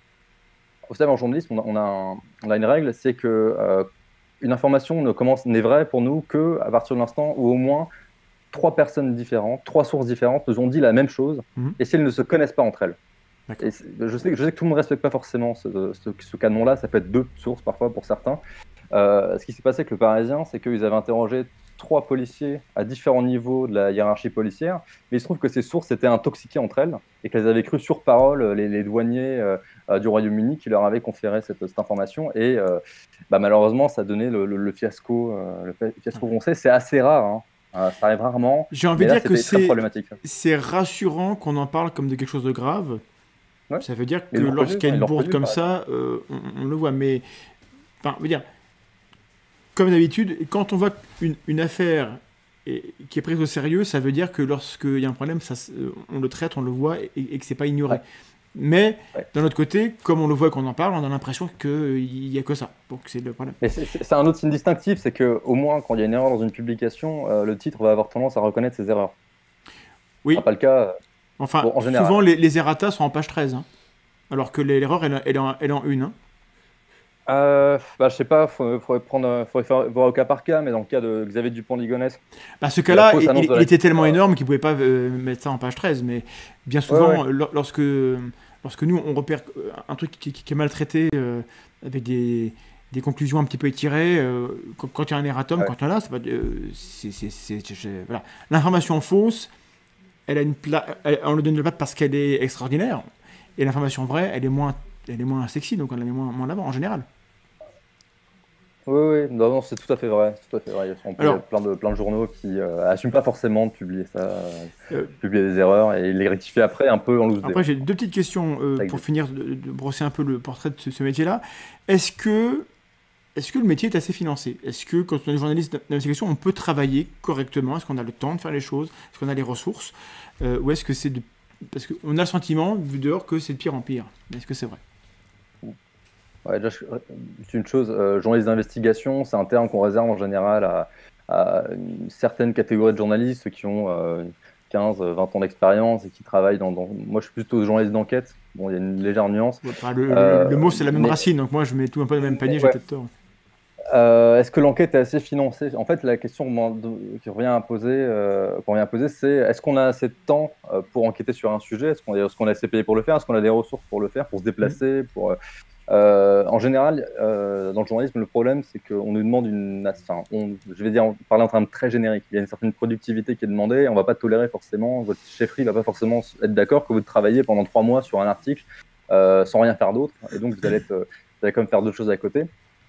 Speaker 2: vous savez, en journalisme, on a, on a, un- on a une règle, c'est que euh, une information ne commence n'est vraie pour nous que à partir de l'instant où au moins trois personnes différentes, trois sources différentes nous ont dit la même chose,
Speaker 1: Mhm.
Speaker 2: et si elles ne se connaissent pas entre elles. Et je sais, je sais que tout le monde ne respecte pas forcément ce, ce, ce canon-là, ça peut être deux sources parfois pour certains. Euh, ce qui s'est passé avec le Parisien, c'est qu'ils avaient interrogé trois policiers à différents niveaux de la hiérarchie policière, mais il se trouve que ces sources étaient intoxiquées entre elles et qu'elles avaient cru sur parole les, les douaniers euh, du Royaume-Uni qui leur avaient conféré cette, cette information. Et euh, bah, malheureusement, ça a donné le, le, le fiasco, euh, le fiasco qu'on sait. C'est assez rare, hein. Euh, ça arrive rarement.
Speaker 1: J'ai envie de dire que c'est,
Speaker 2: problématique.
Speaker 1: c'est rassurant qu'on en parle comme de quelque chose de grave. Ouais. Ça veut dire que
Speaker 2: mais
Speaker 1: lorsqu'il y a une bourde comme ça, euh, on, on le voit. Mais, enfin, veut dire, comme d'habitude, quand on voit une, une affaire et, qui est prise au sérieux, ça veut dire que lorsqu'il y a un problème, ça, on le traite, on le voit et, et que c'est pas ignoré. Ouais. Mais ouais. D'un autre côté, comme on le voit qu'on en parle, on a l'impression qu'il n'y a que ça. Donc c'est le problème.
Speaker 2: Mais c'est, c'est un autre signe distinctif, c'est qu'au moins quand il y a une erreur dans une publication, euh, le titre va avoir tendance à reconnaître ses erreurs.
Speaker 1: Oui.
Speaker 2: Ce pas le cas.
Speaker 1: Enfin, bon, en général. Souvent les, les errata sont en page treize, hein, alors que l'erreur elle, elle, elle est en une. Hein.
Speaker 2: Euh, bah, je sais pas, il faudrait, faudrait, prendre, faudrait faire, voir au cas par cas, mais dans le cas de Xavier Dupont-Ligonnès.
Speaker 1: Bah, ce cas-là, il, il, il était tellement énorme qu'il ne pouvait pas euh, mettre ça en page treize, mais bien souvent, ouais, ouais. lorsque, lorsque nous on repère un truc qui, qui est maltraité euh, avec des, des conclusions un petit peu étirées, euh, quand, quand il y a un erratum, ouais. quand il y en a, c'est pas, euh, c'est, c'est, c'est, c'est, voilà. L'information fausse, elle a une pla... elle, on ne donne pas parce qu'elle est extraordinaire, et l'information vraie, elle est moins, elle est moins sexy, donc on la met moins, moins en avant en général.
Speaker 2: Oui, oui, non, non, c'est tout à fait vrai, c'est tout à fait vrai. Il y a Alors, plein de plein de journaux qui n'assument euh, pas forcément de publier ça, euh, publier des erreurs et les rectifier après un peu en loose.
Speaker 1: Après, j'ai deux petites questions euh, pour finir de, de brosser un peu le portrait de ce, ce métier-là. Est-ce que Est-ce que le métier est assez financé ? Est-ce que, quand on est journaliste d'investigation, on peut travailler correctement ? Est-ce qu'on a le temps de faire les choses ? Est-ce qu'on a les ressources ? euh, Ou est-ce que c'est de... Parce qu'on a le sentiment, vu dehors, que c'est de pire en pire. Est-ce que c'est vrai ?
Speaker 2: Ouais, déjà, c'est une chose, euh, journaliste d'investigation, c'est un terme qu'on réserve en général à, à une certaine catégorie de journalistes, ceux qui ont euh, quinze, vingt ans d'expérience et qui travaillent dans, dans... Moi, je suis plutôt journaliste d'enquête. Bon, il y a une légère nuance.
Speaker 1: Ouais, enfin, le, euh, le, le mot, c'est la même mais... racine, donc moi, je mets tout un peu dans le même panier, ouais. J'ai peut-être tort.
Speaker 2: Euh, est-ce que l'enquête est assez financée ? En fait, la question qui revient à poser, euh, qu'on revient à poser, c'est est-ce qu'on a assez de temps pour enquêter sur un sujet ? Est-ce qu'on, est-ce qu'on a assez payé pour le faire ? Est-ce qu'on a des ressources pour le faire, pour se déplacer, mmh. pour... Euh, en général, euh, dans le journalisme, le problème, c'est qu'on nous demande une... Enfin, on, je vais dire, parler en termes très génériques. Il y a une certaine productivité qui est demandée. On ne va pas tolérer forcément, votre chefferie ne va pas forcément être d'accord que vous travaillez pendant trois mois sur un article euh, sans rien faire d'autre. Et donc, vous allez, être, vous allez quand même faire d'autres choses à côté.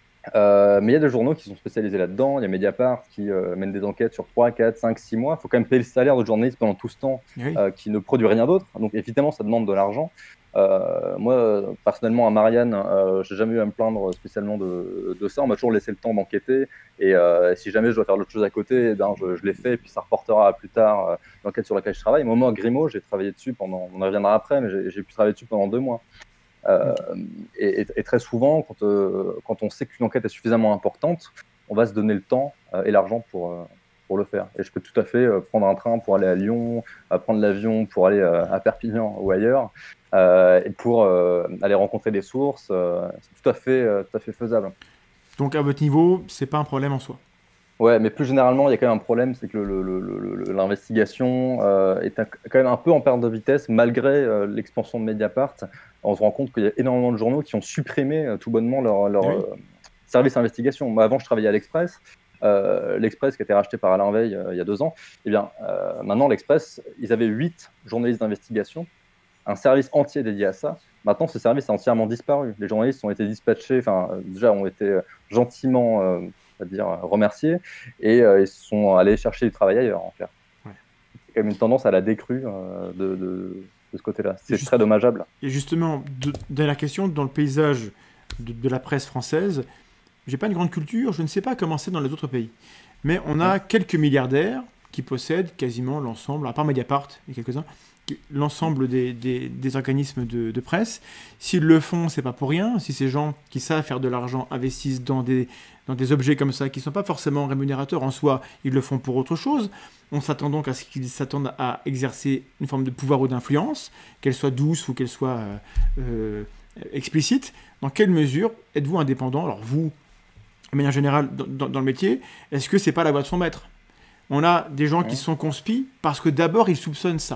Speaker 2: Euh, mais il y a des journaux qui sont spécialisés là-dedans. Il y a Mediapart qui euh, mène des enquêtes sur trois, quatre, cinq, six mois. Il faut quand même payer le salaire de journaliste pendant tout ce temps oui. euh, qui ne produit rien d'autre. Donc, évidemment, ça demande de l'argent. Euh, moi, personnellement, à Marianne, euh, je n'ai jamais eu à me plaindre spécialement de, de ça. On m'a toujours laissé le temps d'enquêter. Et euh, si jamais je dois faire d'autres choses à côté, eh ben, je, je l'ai fait. Et puis ça reportera plus tard euh, l'enquête sur laquelle je travaille. Moi, moi, Grimaud, j'ai travaillé dessus pendant. On en reviendra après, mais j'ai, j'ai pu travailler dessus pendant deux mois. Euh, et, et, et très souvent, quand, euh, quand on sait qu'une enquête est suffisamment importante, on va se donner le temps euh, et l'argent pour, euh, pour le faire. Et je peux tout à fait euh, prendre un train pour aller à Lyon, euh, prendre l'avion pour aller euh, à Perpignan ou ailleurs, euh, et pour euh, aller rencontrer des sources. Euh, c'est tout à fait, euh, tout à fait faisable.
Speaker 1: Donc à votre niveau, c'est pas un problème en soi ?
Speaker 2: Ouais, mais plus généralement, il y a quand même un problème, c'est que le, le, le, le, l'investigation euh, est un, quand même un peu en perte de vitesse, malgré euh, l'expansion de Mediapart. On se rend compte qu'il y a énormément de journaux qui ont supprimé euh, tout bonnement leur, leur oui. euh, service d'investigation. Moi, avant, je travaillais à l'Express. Euh, L'Express qui a été racheté par Alain Veil euh, il y a deux ans. Eh bien, euh, maintenant, l'Express, ils avaient huit journalistes d'investigation, un service entier dédié à ça. Maintenant, ce service a entièrement disparu. Les journalistes ont été dispatchés, enfin, euh, déjà, ont été gentiment... Euh, à dire remercier, et euh, ils sont allés chercher du travail ailleurs, en clair. Ouais. C'est quand même une tendance à la décrue euh, de, de, de ce côté-là. C'est juste, très dommageable.
Speaker 1: Et justement, de, dernière question, dans le paysage de, de la presse française, j'ai pas une grande culture, je ne sais pas comment c'est dans les autres pays, mais on a ouais. quelques milliardaires qui possèdent quasiment l'ensemble, à part Mediapart, il y a quelques-uns, l'ensemble des, des, des organismes de, de presse. S'ils le font, c'est pas pour rien. Si ces gens qui savent faire de l'argent investissent dans des, dans des objets comme ça, qui ne sont pas forcément rémunérateurs en soi, ils le font pour autre chose. On s'attend donc à ce qu'ils s'attendent à exercer une forme de pouvoir ou d'influence, qu'elle soit douce ou qu'elle soit euh, euh, explicite. Dans quelle mesure êtes-vous indépendant ? Alors vous, de manière générale, dans, dans, dans le métier, est-ce que c'est pas la voie de son maître ? On a des gens qui sont conspis parce que d'abord ils soupçonnent ça.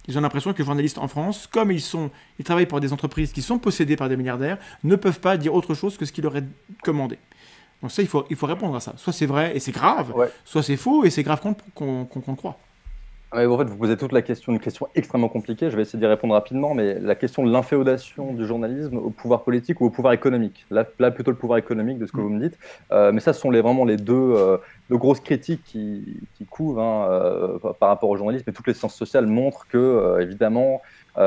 Speaker 1: Ils ont l'impression que les journalistes en France, comme ils, sont, ils travaillent pour des entreprises qui sont possédées par des milliardaires, ne peuvent pas dire autre chose que ce qu'ils leur est commandé. Donc ça, il faut, il faut répondre à ça. Soit c'est vrai et c'est grave, ouais. soit c'est faux et c'est grave qu'on qu'on, qu'on, qu'on croit.
Speaker 2: Ouais, en fait, vous posez toute la question, une question extrêmement compliquée. Je vais essayer d'y répondre rapidement, mais la question de l'inféodation du journalisme au pouvoir politique ou au pouvoir économique. Là, là plutôt le pouvoir économique de ce que mmh. vous me dites. Euh, mais ça, ce sont les, vraiment les deux euh, de grosses critiques qui, qui couvent hein, euh, par rapport au journalisme. Et toutes les sciences sociales montrent que, euh, évidemment,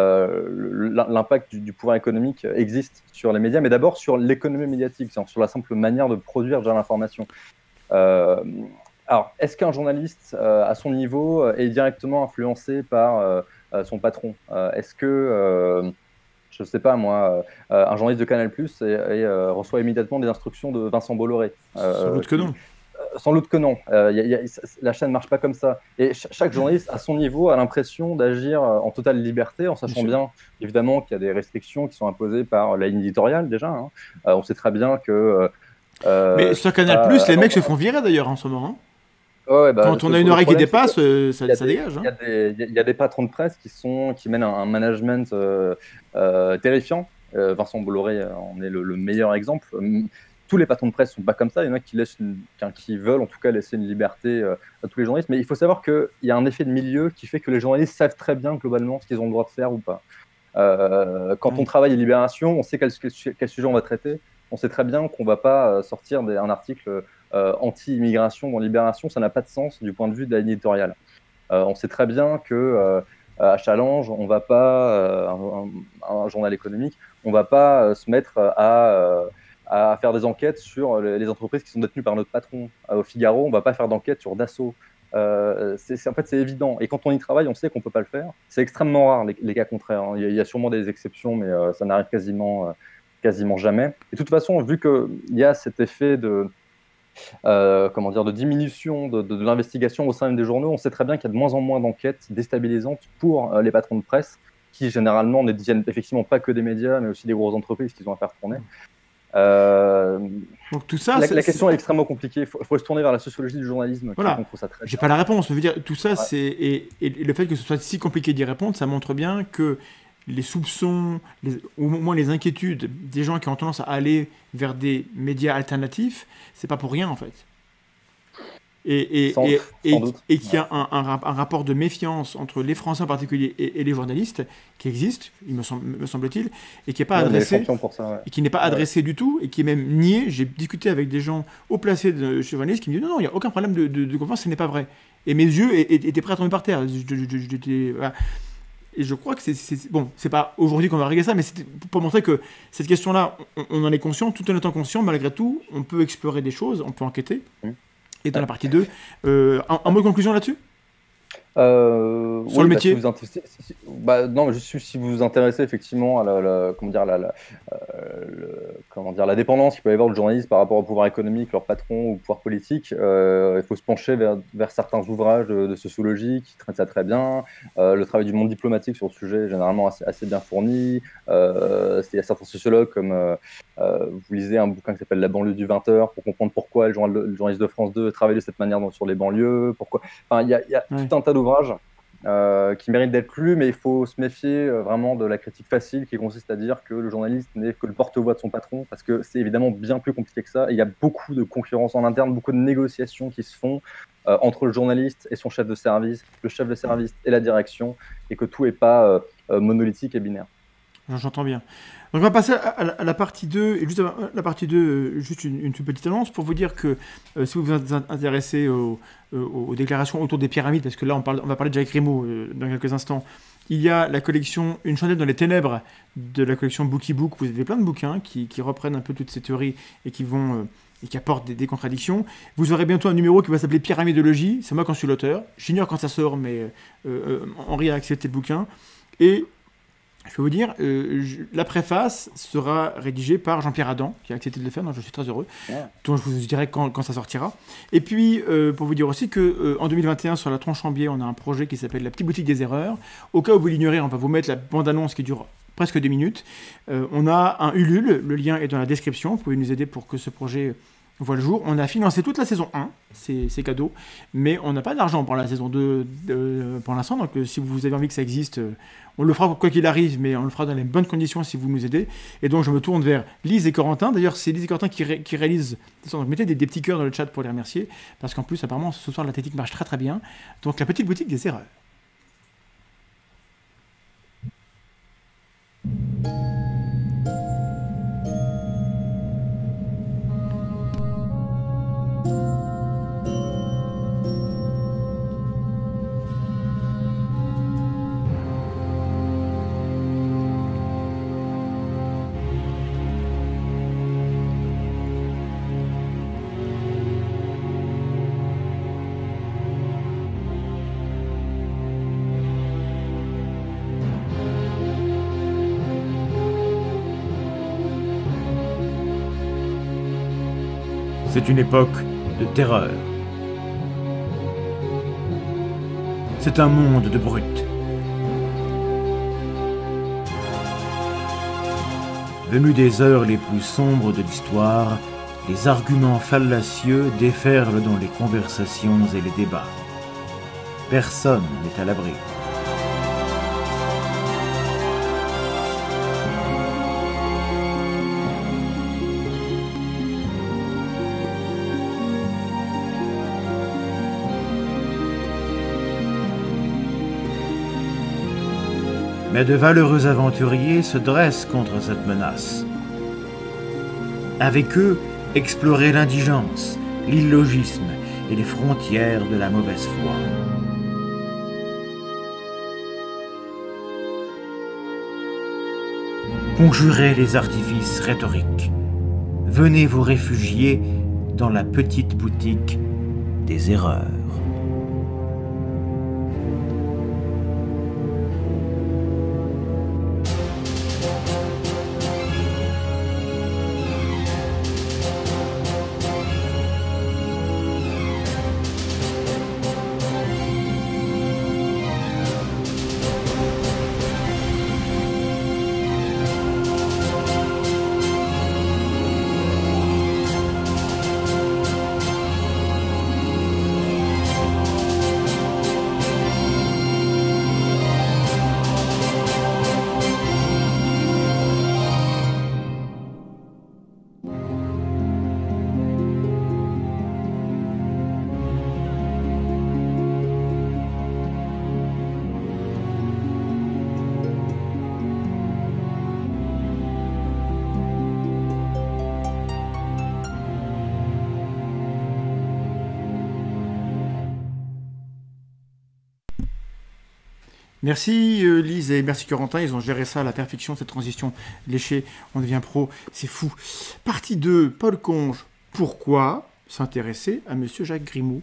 Speaker 2: euh, l'impact du, du pouvoir économique existe sur les médias, mais d'abord sur l'économie médiatique, sur la simple manière de produire de l'information. Euh, Alors, est-ce qu'un journaliste euh, à son niveau euh, est directement influencé par euh, son patron euh, Est-ce que, euh, je ne sais pas moi, euh, un journaliste de Canal+ et, et, euh, reçoit immédiatement des instructions de Vincent Bolloré
Speaker 1: euh, Sans doute que non.
Speaker 2: Euh, sans doute que non. Euh, y a, y a, la chaîne ne marche pas comme ça. Et ch chaque journaliste, à son niveau, a l'impression d'agir en totale liberté, en sachant bien, évidemment, qu'il y a des restrictions qui sont imposées par la ligne éditoriale déjà. Hein. Euh, on sait très bien que...
Speaker 1: Euh, Mais sur Canal+, euh, les mecs se font virer d'ailleurs en ce moment. Hein.
Speaker 2: Ouais, bah,
Speaker 1: Quand on a une oreille qui dépasse, que, ça, ça
Speaker 2: des,
Speaker 1: dégage.
Speaker 2: Il hein. y, y a des patrons de presse qui, sont, qui mènent un, un management euh, euh, terrifiant. Euh, Vincent Bolloré en est le, le meilleur exemple. Tous les patrons de presse ne sont pas comme ça. Il y en a qui, laissent une, qui veulent en tout cas laisser une liberté euh, à tous les journalistes. Mais il faut savoir qu'il y a un effet de milieu qui fait que les journalistes savent très bien globalement ce qu'ils ont le droit de faire ou pas. Euh, quand mmh. on travaille à Libération, on sait quel, quel, quel sujet on va traiter. On sait très bien qu'on ne va pas sortir des, un article euh, anti-immigration dans Libération. Ça n'a pas de sens du point de vue de la ligne éditoriale. Euh, on sait très bien qu'à euh, Challenge, on va pas, euh, un, un, un journal économique, on ne va pas euh, se mettre à, euh, à faire des enquêtes sur les, les entreprises qui sont détenues par notre patron. Au Figaro, on ne va pas faire d'enquête sur Dassault. Euh, c'est, en fait, c'est évident. Et quand on y travaille, on sait qu'on ne peut pas le faire. C'est extrêmement rare, les, les cas contraires. Hein. Il, y a, il y a sûrement des exceptions, mais euh, ça n'arrive quasiment... Euh, quasiment jamais. Et de toute façon, vu qu'il y a cet effet de, euh, comment dire, de diminution de, de, de l'investigation au sein des journaux, on sait très bien qu'il y a de moins en moins d'enquêtes déstabilisantes pour euh, les patrons de presse, qui généralement ne deviennent effectivement pas que des médias, mais aussi des grosses entreprises qui ont à faire tourner. Euh,
Speaker 1: Donc tout ça,
Speaker 2: la, la question est extrêmement compliquée. Il faut, faut se tourner vers la sociologie du journalisme.
Speaker 1: Voilà. J'ai pas la réponse. Je veux dire, tout ça, ouais. c'est et, et le fait que ce soit si compliqué d'y répondre, ça montre bien que les soupçons, les, au moins les inquiétudes des gens qui ont tendance à aller vers des médias alternatifs, c'est pas pour rien en fait. Et, et, sans, et, et, et qu'il y a un, un, un rapport de méfiance entre les Français en particulier et, et les journalistes qui existe, il me, semble, me semble-t-il, et qui n'est pas, ouais, adressé, pour ça, ouais. et qui n'est pas ouais. adressé du tout, et qui est même nié. J'ai discuté avec des gens haut placés de chez journalistes qui me disent non, non, il n'y a aucun problème de, de, de confiance, ce n'est pas vrai. Et mes yeux étaient prêts à tomber par terre. J'étais... Voilà. Et je crois que c'est, c'est bon, c'est pas aujourd'hui qu'on va régler ça, mais c'est pour montrer que cette question-là, on, on en est conscient, tout en étant conscient, malgré tout, on peut explorer des choses, on peut enquêter. Mmh. Et dans la partie deux, euh, un, un mot de conclusion là-dessus
Speaker 2: euh,
Speaker 1: Sur
Speaker 2: oui,
Speaker 1: le métier
Speaker 2: bah, si vous si, bah, Non, juste si vous vous intéressez effectivement à la, la, comment dire, la, la, euh, le, comment dire, la dépendance qu'il peut y avoir de journalistes par rapport au pouvoir économique, leur patron ou au pouvoir politique, euh, il faut se pencher vers, vers certains ouvrages de, de sociologie qui traitent ça très bien. Euh, le travail du monde diplomatique sur le sujet est généralement assez, assez bien fourni. Euh, il y a certains sociologues comme... Euh, Euh, vous lisez un bouquin qui s'appelle La banlieue du vingt heures pour comprendre pourquoi le, journal, le journaliste de France deux travaille de cette manière dans, sur les banlieues. Pourquoi... Enfin, il y a, y a ouais. tout un tas d'ouvrages euh, qui méritent d'être lus, mais il faut se méfier euh, vraiment de la critique facile qui consiste à dire que le journaliste n'est que le porte-voix de son patron, parce que c'est évidemment bien plus compliqué que ça. Et il y a beaucoup de concurrence en interne, beaucoup de négociations qui se font euh, entre le journaliste et son chef de service, le chef de service et la direction, et que tout n'est pas euh, euh, monolithique et binaire.
Speaker 1: J'entends bien. Donc on va passer à la, à la partie deux, et juste avant la partie deux, juste une, une toute petite annonce pour vous dire que euh, si vous vous intéressez aux, aux, aux déclarations autour des pyramides, parce que là on, parle, on va parler de Jacques Grimaud euh, dans quelques instants, il y a la collection Une chandelle dans les ténèbres de la collection Bookie Book. Vous avez plein de bouquins qui, qui reprennent un peu toutes ces théories et qui vont... Euh, et qui apportent des, des contradictions. Vous aurez bientôt un numéro qui va s'appeler Pyramidologie, c'est moi qui en suis l'auteur, j'ignore quand ça sort, mais euh, euh, Henri a accepté le bouquin, et je peux vous dire, euh, je, la préface sera rédigée par Jean-Pierre Adam, qui a accepté de le faire, donc je suis très heureux. Yeah. Donc je vous dirai quand, quand ça sortira. Et puis, euh, pour vous dire aussi qu'en euh, deux mille vingt et un, sur la Tronche en Biais, on a un projet qui s'appelle La Petite Boutique des Erreurs. Au cas où vous l'ignorez, on va vous mettre la bande-annonce qui dure presque deux minutes. Euh, on a un Ulule, le lien est dans la description. Vous pouvez nous aider pour que ce projet voit le jour. On a financé toute la saison un, c'est c'est cadeau, mais on n'a pas d'argent pour la saison deux de- pour l'instant, donc euh, si vous avez envie que ça existe, euh, on le fera quoi qu'il arrive, mais on le fera dans les bonnes conditions si vous nous aidez. Et donc je me tourne vers Lise et Corentin. D'ailleurs, c'est Lise et Corentin qui, ré- qui réalisent. Donc mettez des, des petits cœurs dans le chat pour les remercier, parce qu'en plus, apparemment, ce soir, la technique marche très très bien. Donc la petite boutique des erreurs.
Speaker 3: C'est une époque de terreur. C'est un monde de brutes. Venus des heures les plus sombres de l'histoire, les arguments fallacieux déferlent dans les conversations et les débats. Personne n'est à l'abri. Mais de valeureux aventuriers se dressent contre cette menace. Avec eux, explorer l'indigence, l'illogisme et les frontières de la mauvaise foi. Conjurez les artifices rhétoriques. Venez vous réfugier dans la petite boutique des erreurs.
Speaker 1: Merci euh, Lise et merci Corentin, ils ont géré ça à la perfection, cette transition léchée, on devient pro, c'est fou. Partie deux, Paul Conge, pourquoi s'intéresser à Monsieur Jacques Grimaud?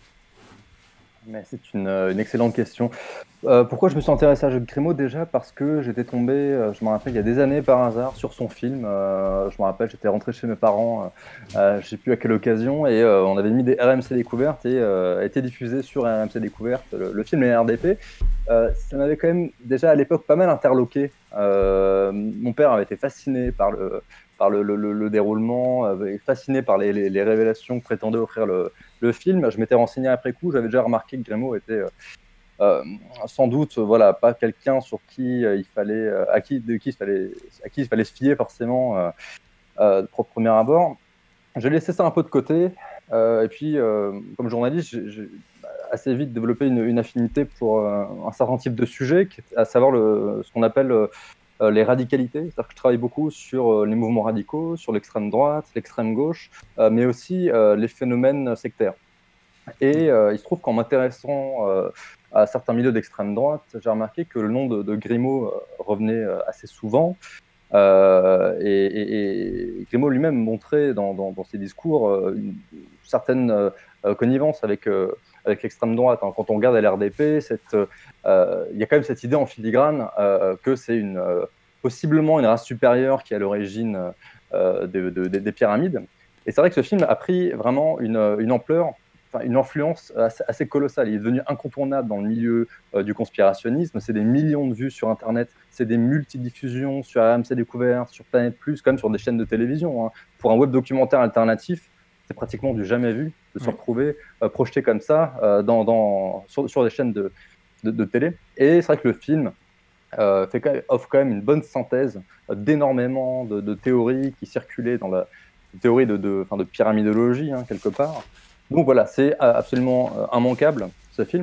Speaker 2: Mais c'est une, euh, une excellente question. Euh, pourquoi je me suis intéressé à Jacques Grimaud? Déjà parce que j'étais tombé, euh, je me rappelle, il y a des années par hasard sur son film. Euh, je me rappelle, j'étais rentré chez mes parents, euh, euh, je sais plus à quelle occasion, et euh, on avait mis des R M C Découvertes et euh, a été diffusé sur R M C Découvertes. Le, le film est R D P. Euh, ça m'avait quand même déjà à l'époque pas mal interloqué. Euh, mon père avait été fasciné par le, par le, le, le, le déroulement, avait été fasciné par les, les, les révélations que prétendait offrir le, le film. Je m'étais renseigné après coup, j'avais déjà remarqué que Grimaud était euh, euh, sans doute voilà, pas quelqu'un sur qui euh, il fallait, euh, à, qui, de qui il fallait, à qui il fallait se fier forcément euh, euh, de premier abord. J'ai laissé ça un peu de côté, euh, et puis euh, comme journaliste, j'ai, j'ai assez vite développé une, une affinité pour euh, un certain type de sujet, à savoir le, ce qu'on appelle euh, les radicalités. C'est-à-dire que je travaille beaucoup sur euh, les mouvements radicaux, sur l'extrême droite, l'extrême gauche, euh, mais aussi euh, les phénomènes sectaires. Et euh, il se trouve qu'en m'intéressant euh, à certains milieux d'extrême droite, j'ai remarqué que le nom de, de Grimaud euh, revenait euh, assez souvent. Euh, et, et, et Grimaud lui-même montrait dans, dans, dans ses discours euh, une certaine euh, connivence avec, euh, avec l'extrême droite. Hein. Quand on regarde L R D P, cette, euh, il y a quand même cette idée en filigrane euh, que c'est une, euh, possiblement une race supérieure qui est à l'origine euh, de, de, de, des pyramides. Et c'est vrai que ce film a pris vraiment une, une ampleur, enfin, une influence assez, assez colossale. Il est devenu incontournable dans le milieu euh, du conspirationnisme. C'est des millions de vues sur Internet, c'est des multidiffusions sur R M C Découverte, sur Planète Plus, comme sur des chaînes de télévision. Hein. Pour un web documentaire alternatif, c'est pratiquement du jamais vu de se
Speaker 1: Ouais.
Speaker 2: retrouver euh, projeté comme ça euh, dans, dans, sur, sur des chaînes de, de, de télé. Et c'est vrai que le film euh, fait quand même- offre quand même une bonne synthèse euh, d'énormément de, de théories qui circulaient dans la théorie de, de, enfin, de pyramidologie, hein, quelque part. Donc voilà, c'est euh, absolument euh, immanquable, ce film.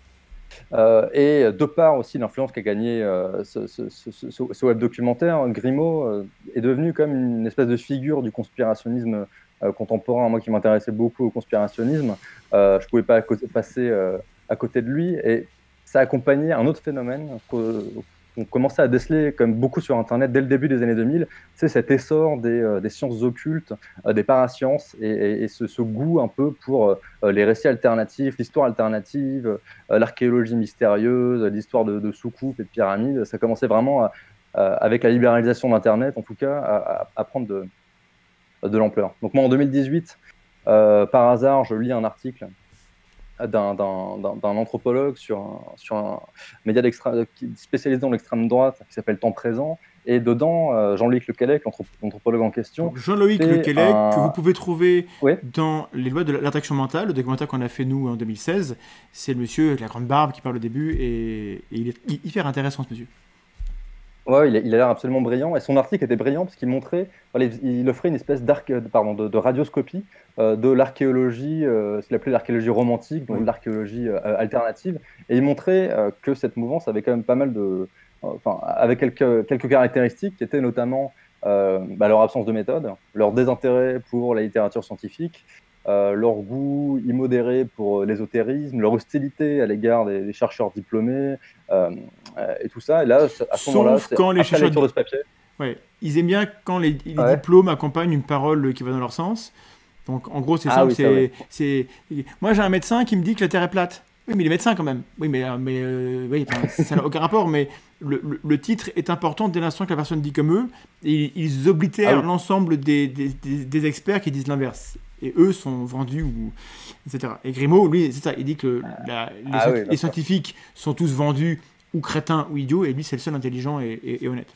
Speaker 2: Euh, et de part aussi l'influence qu'a gagné euh, ce, ce, ce, ce, ce web documentaire, Grimaud euh, est devenu comme une espèce de figure du conspirationnisme euh, contemporain. Moi qui m'intéressais beaucoup au conspirationnisme, euh, je ne pouvais pas à côté, passer euh, à côté de lui. Et ça a accompagné un autre phénomène qu'on qu'on commençait à déceler comme beaucoup sur Internet dès le début des années deux mille, c'est cet essor des, euh, des sciences occultes, euh, des parasciences, et, et, et ce, ce goût un peu pour euh, les récits alternatifs, l'histoire alternative, euh, l'archéologie mystérieuse, l'histoire de, de soucoupes et de pyramides. Ça commençait vraiment, à, à, avec la libéralisation d'Internet, en tout cas, à, à prendre de, de l'ampleur. Donc moi, en deux mille dix-huit, euh, par hasard, je lis un article d'un anthropologue sur un, sur un média spécialisé dans l'extrême droite qui s'appelle Temps Présent. Et dedans, euh, Jean-Luc Lequelec, l'anthropologue en question,
Speaker 1: Jean-Loïc Lequelec, un... que vous pouvez trouver
Speaker 2: oui.
Speaker 1: dans Les lois de l'attraction mentale, le documentaire qu'on a fait nous en deux mille seize. C'est le monsieur avec la grande barbe qui parle au début, et, et il est hyper intéressant, ce monsieur.
Speaker 2: Ouais, il a l'air absolument brillant, et son article était brillant parce qu'il montrait, il offrait une espèce pardon, de, de radioscopie euh, de l'archéologie, euh, ce qu'il appelait l'archéologie romantique, donc oui. l'archéologie euh, alternative, et il montrait euh, que cette mouvance avait quand même pas mal de, enfin, avait quelques, quelques caractéristiques qui étaient notamment euh, bah, leur absence de méthode, leur désintérêt pour la littérature scientifique, euh, leur goût immodéré pour l'ésotérisme, leur hostilité à l'égard des, des chercheurs diplômés, euh, euh, et tout ça. Et là, à ce moment-là,
Speaker 1: c'est quand les chercheurs
Speaker 2: lecture de ce papier.
Speaker 1: Ouais, ils aiment bien quand les, les ouais. diplômes accompagnent une parole qui va dans leur sens. Donc, en gros, c'est
Speaker 2: ah,
Speaker 1: simple.
Speaker 2: Oui,
Speaker 1: c'est, c'est... Moi, j'ai un médecin qui me dit que la Terre est plate. Oui, mais il est médecin quand même. Oui, mais, mais euh, oui, ça n'a aucun rapport. Mais le, le, le titre est important dès l'instant que la personne dit comme eux. Et ils oblitèrent ah, oui. l'ensemble des, des, des, des experts qui disent l'inverse. Et eux sont vendus, ou, et cetera. Et Grimaud, lui, c'est ça. Il dit que la, les, ah, oui, les scientifiques sont tous vendus ou crétins ou idiots. Et lui, c'est le seul intelligent et, et, et honnête.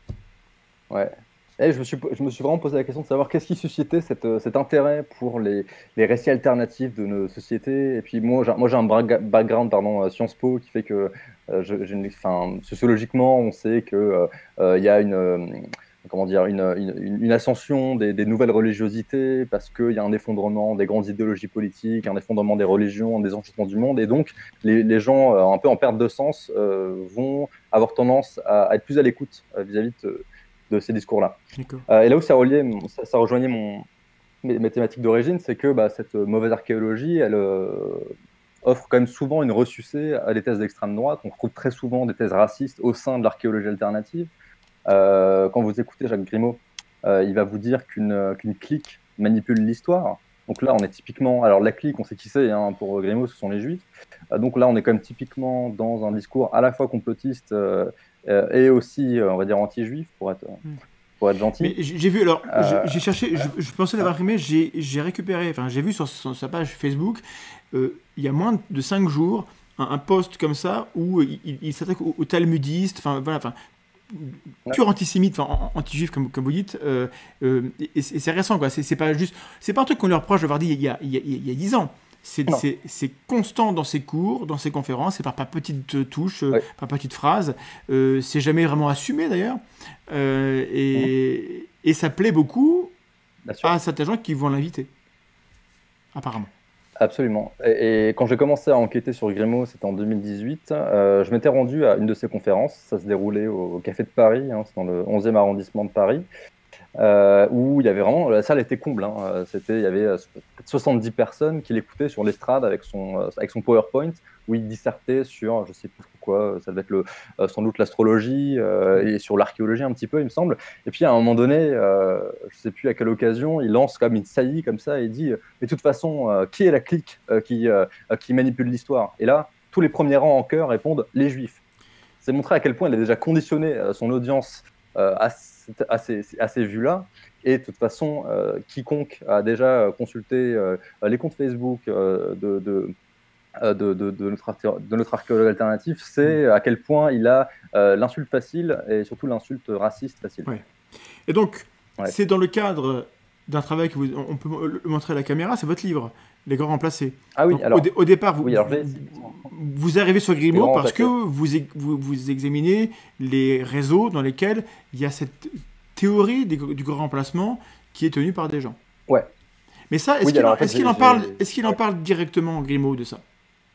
Speaker 2: Ouais. Et je me, suis, je me suis vraiment posé la question de savoir qu'est-ce qui suscitait cette, cet intérêt pour les, les récits alternatifs de nos sociétés. Et puis moi, j'ai, moi, j'ai un background pardon, à Sciences Po qui fait que euh, je, j'ai une, enfin, sociologiquement, on sait qu'il euh, euh, y a une, euh, comment dire, une, une, une ascension des, des nouvelles religiosités parce qu'il y a un effondrement des grandes idéologies politiques, un effondrement des religions, des enchantements du monde. Et donc, les, les gens euh, un peu en perte de sens euh, vont avoir tendance à, à être plus à l'écoute euh, vis-à-vis de de ces discours-là. Euh, et là où ça, reliait, ça, ça rejoignait mon, mes, mes thématiques d'origine, c'est que bah, cette mauvaise archéologie, elle euh, offre quand même souvent une ressucée à des thèses d'extrême droite. On retrouve très souvent des thèses racistes au sein de l'archéologie alternative. Euh, quand vous écoutez Jacques Grimaud, euh, il va vous dire qu'une, qu'une clique manipule l'histoire. Donc là, on est typiquement... Alors la clique, on sait qui c'est, hein, pour Grimaud, ce sont les Juifs. Euh, donc là, on est quand même typiquement dans un discours à la fois complotiste euh, Euh, et aussi, euh, on va dire, anti-juif, pour être, euh, pour être gentil.
Speaker 1: Mais j'ai vu, alors, euh, j'ai cherché, je, je pensais l'avoir imprimé, j'ai, j'ai récupéré, enfin, j'ai vu sur, sur sa page Facebook, euh, il y a moins de cinq jours, un, un post comme ça, où il, il, il s'attaque aux, aux talmudistes, enfin, voilà, enfin, pur antisémite, enfin, anti-juif, comme, comme vous dites, euh, euh, et, et c'est récent, quoi, c'est, c'est pas juste, c'est pas un truc qu'on leur reproche d'avoir dit il y a, il y a, il y a dix ans. C'est, c'est, c'est constant dans ses cours, dans ses conférences, c'est par, par petites touches, ouais. par petites phrases. Euh, c'est jamais vraiment assumé d'ailleurs. Euh, et, mmh. et ça plaît beaucoup à certains gens qui vont l'inviter, apparemment.
Speaker 2: Absolument. Et, et quand j'ai commencé à enquêter sur Grimaud, c'était en deux mille dix-huit, euh, je m'étais rendu à une de ses conférences. Ça se déroulait au, au Café de Paris, hein, c'est dans le onzième arrondissement de Paris. Euh, où il y avait vraiment, la salle était comble, hein. C'était, il y avait soixante-dix personnes qui l'écoutaient sur l'estrade avec son, avec son PowerPoint, où il dissertait sur, je sais plus quoi, ça devait être le, sans doute l'astrologie euh, et sur l'archéologie un petit peu, il me semble. Et puis à un moment donné, euh, je sais plus à quelle occasion, il lance comme une saillie comme ça et il dit, mais de toute façon, euh, qui est la clique euh, qui, euh, qui manipule l'histoire? Et là, tous les premiers rangs en chœur répondent les Juifs. C'est montrer à quel point il a déjà conditionné euh, son audience euh, à à ces, à ces vues-là. Et de toute façon, euh, quiconque a déjà consulté euh, les comptes Facebook euh, de, de, de, de, de, notre, de notre archéologue alternatif, sait à quel point il a euh, l'insulte facile et surtout l'insulte raciste facile.
Speaker 1: Ouais. Et donc, ouais. c'est dans le cadre d'un travail que vous, on peut le montrer à la caméra, c'est votre livre, Les Grands Remplacés.
Speaker 2: Ah oui,
Speaker 1: Donc,
Speaker 2: alors...
Speaker 1: Au, dé- au départ, vous,
Speaker 2: oui, alors, vais...
Speaker 1: vous, vous arrivez sur Grimaud parce que vous, vous, vous examinez les réseaux dans lesquels il y a cette théorie des, du grand remplacement qui est tenue par des gens.
Speaker 2: Ouais.
Speaker 1: Mais ça, est-ce
Speaker 2: oui,
Speaker 1: qu'il en,
Speaker 2: en, fait,
Speaker 1: est qu'il en parle, est-ce qu'il en parle directement, Grimaud, de ça?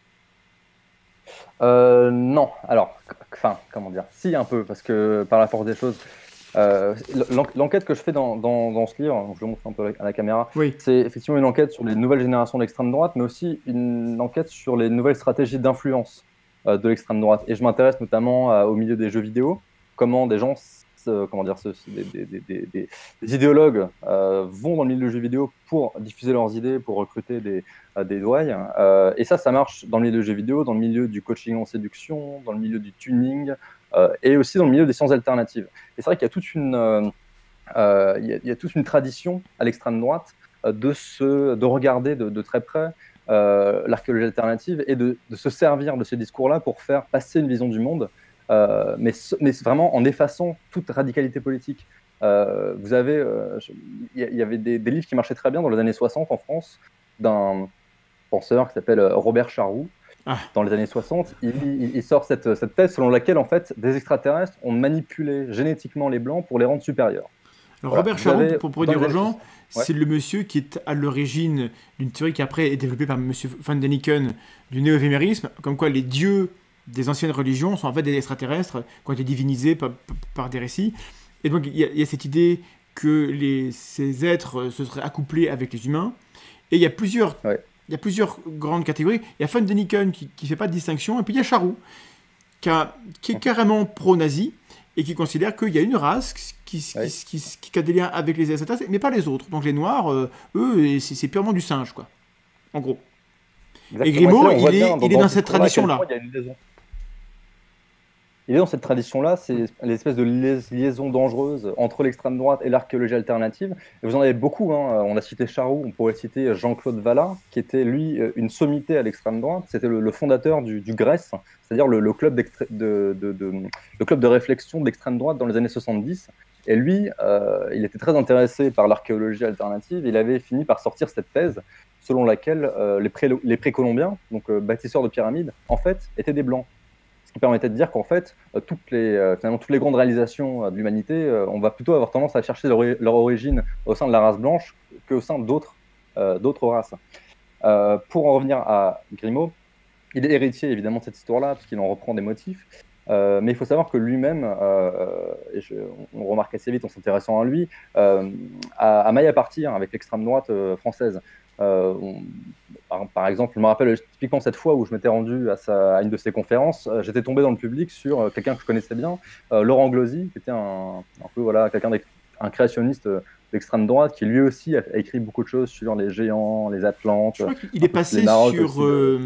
Speaker 2: euh, Non. Alors, enfin, comment dire? Si, un peu, parce que par la force des choses, euh, l'enquête que je fais dans, dans, dans ce livre, je le montre un peu à la caméra,
Speaker 1: oui.
Speaker 2: c'est effectivement une enquête sur les nouvelles générations d'extrême droite, mais aussi une enquête sur les nouvelles stratégies d'influence euh, de l'extrême droite. Et je m'intéresse notamment euh, au milieu des jeux vidéo, comment des gens... comment dire, des, des, des, des, des idéologues euh, vont dans le milieu du jeu vidéo pour diffuser leurs idées, pour recruter des, euh, des douailles. Euh, et ça, ça marche dans le milieu du jeu vidéo, dans le milieu du coaching en séduction, dans le milieu du tuning euh, et aussi dans le milieu des sciences alternatives. Et c'est vrai qu'il y a toute une, euh, euh, il y a, il y a toute une tradition à l'extrême droite euh, de, se, de regarder de, de très près euh, l'archéologie alternative et de, de se servir de ces discours-là pour faire passer une vision du monde. Euh, mais, mais vraiment en effaçant toute radicalité politique. Euh, vous avez, il euh, y, y avait des, des livres qui marchaient très bien dans les années soixante en France, d'un penseur qui s'appelle Robert Charroux. Ah. Dans les années soixante, il, il, il sort cette, cette thèse selon laquelle en fait, des extraterrestres ont manipulé génétiquement les Blancs pour les rendre supérieurs.
Speaker 1: Alors, voilà. Robert Charroux, pour, pour dire aux gens, ouais. c'est le monsieur qui est à l'origine d'une théorie qui après est développée par M. Van Deniken du néo-vémérisme, comme quoi les dieux des anciennes religions sont en fait des extraterrestres qui ont été divinisés par, par des récits. Et donc, il y, y a cette idée que les, ces êtres se seraient accouplés avec les humains. Et il y a plusieurs,
Speaker 2: ouais.
Speaker 1: il y a plusieurs grandes catégories. Il y a Van Deniken qui ne fait pas de distinction. Et puis, il y a Charroux, qui, a, qui est carrément pro-nazi et qui considère qu'il y a une race qui, qui, ouais. qui, qui, qui, qui a des liens avec les extraterrestres, mais pas les autres. Donc, les Noirs, euh, eux, c'est, c'est purement du singe, quoi. En gros. Exactement. Et Grimaud, il, est, dans, il est dans, dans cette tradition-là.
Speaker 2: Il y a une liaison. Il est dans cette tradition-là, c'est l'espèce de liaison dangereuse entre l'extrême droite et l'archéologie alternative. Et vous en avez beaucoup, hein. On a cité Charroux, on pourrait citer Jean-Claude Vallat, qui était, lui, une sommité à l'extrême droite. C'était le, le fondateur du, du G R E S, c'est-à-dire le, le, club de, de, de, le club de réflexion de l'extrême droite dans les années soixante-dix. Et lui, euh, il était très intéressé par l'archéologie alternative. Il avait fini par sortir cette thèse selon laquelle euh, les, pré, les précolombiens, donc euh, bâtisseurs de pyramides, en fait, étaient des blancs. Qui permettait de dire qu'en fait, euh, toutes, les, euh, finalement, toutes les grandes réalisations euh, de l'humanité, euh, on va plutôt avoir tendance à chercher leur, leur origine au sein de la race blanche qu'au sein d'autres, euh, d'autres races. Euh, pour en revenir à Grimaud, il est héritier évidemment de cette histoire-là, parce qu'il en reprend des motifs, euh, mais il faut savoir que lui-même, euh, et je, on remarque assez vite en s'intéressant à lui, euh, a, a maille à partir avec l'extrême droite euh, française. Euh, on, par, par exemple, je me rappelle typiquement cette fois où je m'étais rendu à, sa, à une de ses conférences, euh, j'étais tombé dans le public sur euh, quelqu'un que je connaissais bien, euh, Laurent Glosy, qui était un, un peu voilà, quelqu'un un créationniste euh, d'extrême droite, qui lui aussi a, a écrit beaucoup de choses sur les géants, les Atlantes.
Speaker 1: Je crois qu'il est passé sur, euh,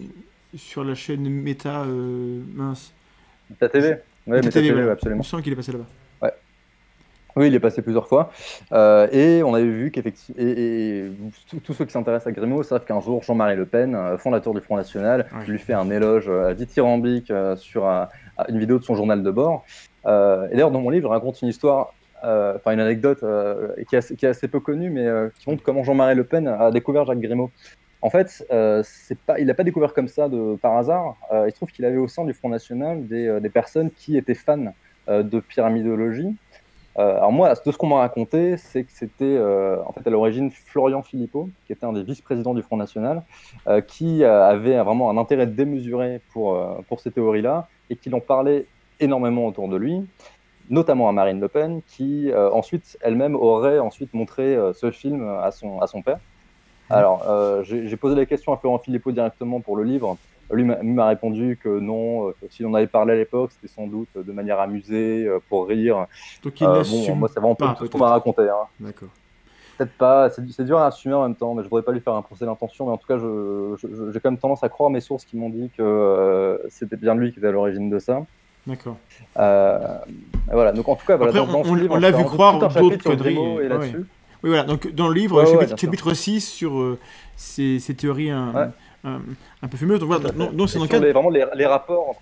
Speaker 1: sur la chaîne Meta, euh, mince.
Speaker 2: Meta T V, oui, Meta T V, ouais, absolument.
Speaker 1: Je sens qu'il est passé là-bas.
Speaker 2: Ouais. Oui, il est passé plusieurs fois. Euh, et on avait vu qu'effectivement, et, et tous ceux qui s'intéressent à Grimaud savent qu'un jour, Jean-Marie Le Pen, fondateur du Front National, ouais. lui fait un éloge euh, dithyrambique euh, sur un, une vidéo de son journal de bord. Euh, et d'ailleurs, dans mon livre, je raconte une histoire, euh, enfin une anecdote euh, qui, est assez, qui est assez peu connue, mais euh, qui montre comment Jean-Marie Le Pen a découvert Jacques Grimaud. En fait, euh, c'est pas, il l'a pas découvert comme ça de, par hasard. Euh, il se trouve qu'il avait au sein du Front National des, euh, des personnes qui étaient fans euh, de pyramidologie. Euh, alors moi, de ce qu'on m'a raconté, c'est que c'était euh, en fait à l'origine Florian Philippot, qui était un des vice-présidents du Front National, euh, qui euh, avait vraiment un intérêt démesuré pour, euh, pour ces théories-là, et qui en parlait énormément autour de lui, notamment à Marine Le Pen, qui euh, ensuite elle-même aurait ensuite montré euh, ce film à son, à son père. Alors, euh, j'ai, j'ai posé la question à Florian Philippot directement pour le livre. Lui m'a, m'a répondu que non, que si on avait parlé à l'époque, c'était sans doute de manière amusée, pour rire.
Speaker 1: Donc il euh, bon,
Speaker 2: moi, c'est vraiment pas tout ce qu'on m'a raconté. Hein.
Speaker 1: D'accord.
Speaker 2: Peut-être pas, c'est, c'est dur à assumer en même temps, mais je voudrais pas lui faire un procès d'intention, mais en tout cas, je, je, j'ai quand même tendance à croire mes sources qui m'ont dit que euh, c'était bien lui qui était à l'origine de ça.
Speaker 1: D'accord.
Speaker 2: Euh, voilà, donc en tout cas, voilà,
Speaker 1: après,
Speaker 2: dans, dans
Speaker 1: on,
Speaker 2: ce livre,
Speaker 1: on l'a vu croire d'autres conneries.
Speaker 2: Et là-dessus.
Speaker 1: Ouais. Oui, voilà, donc dans le livre,
Speaker 2: ouais,
Speaker 1: chapitre,
Speaker 2: ouais,
Speaker 1: chapitre six sur euh, ces, ces théories un,
Speaker 2: ouais.
Speaker 1: un, un peu fumeuses. Donc voilà, non, non, c'est
Speaker 2: dans le cadre... les, vraiment les, les rapports entre,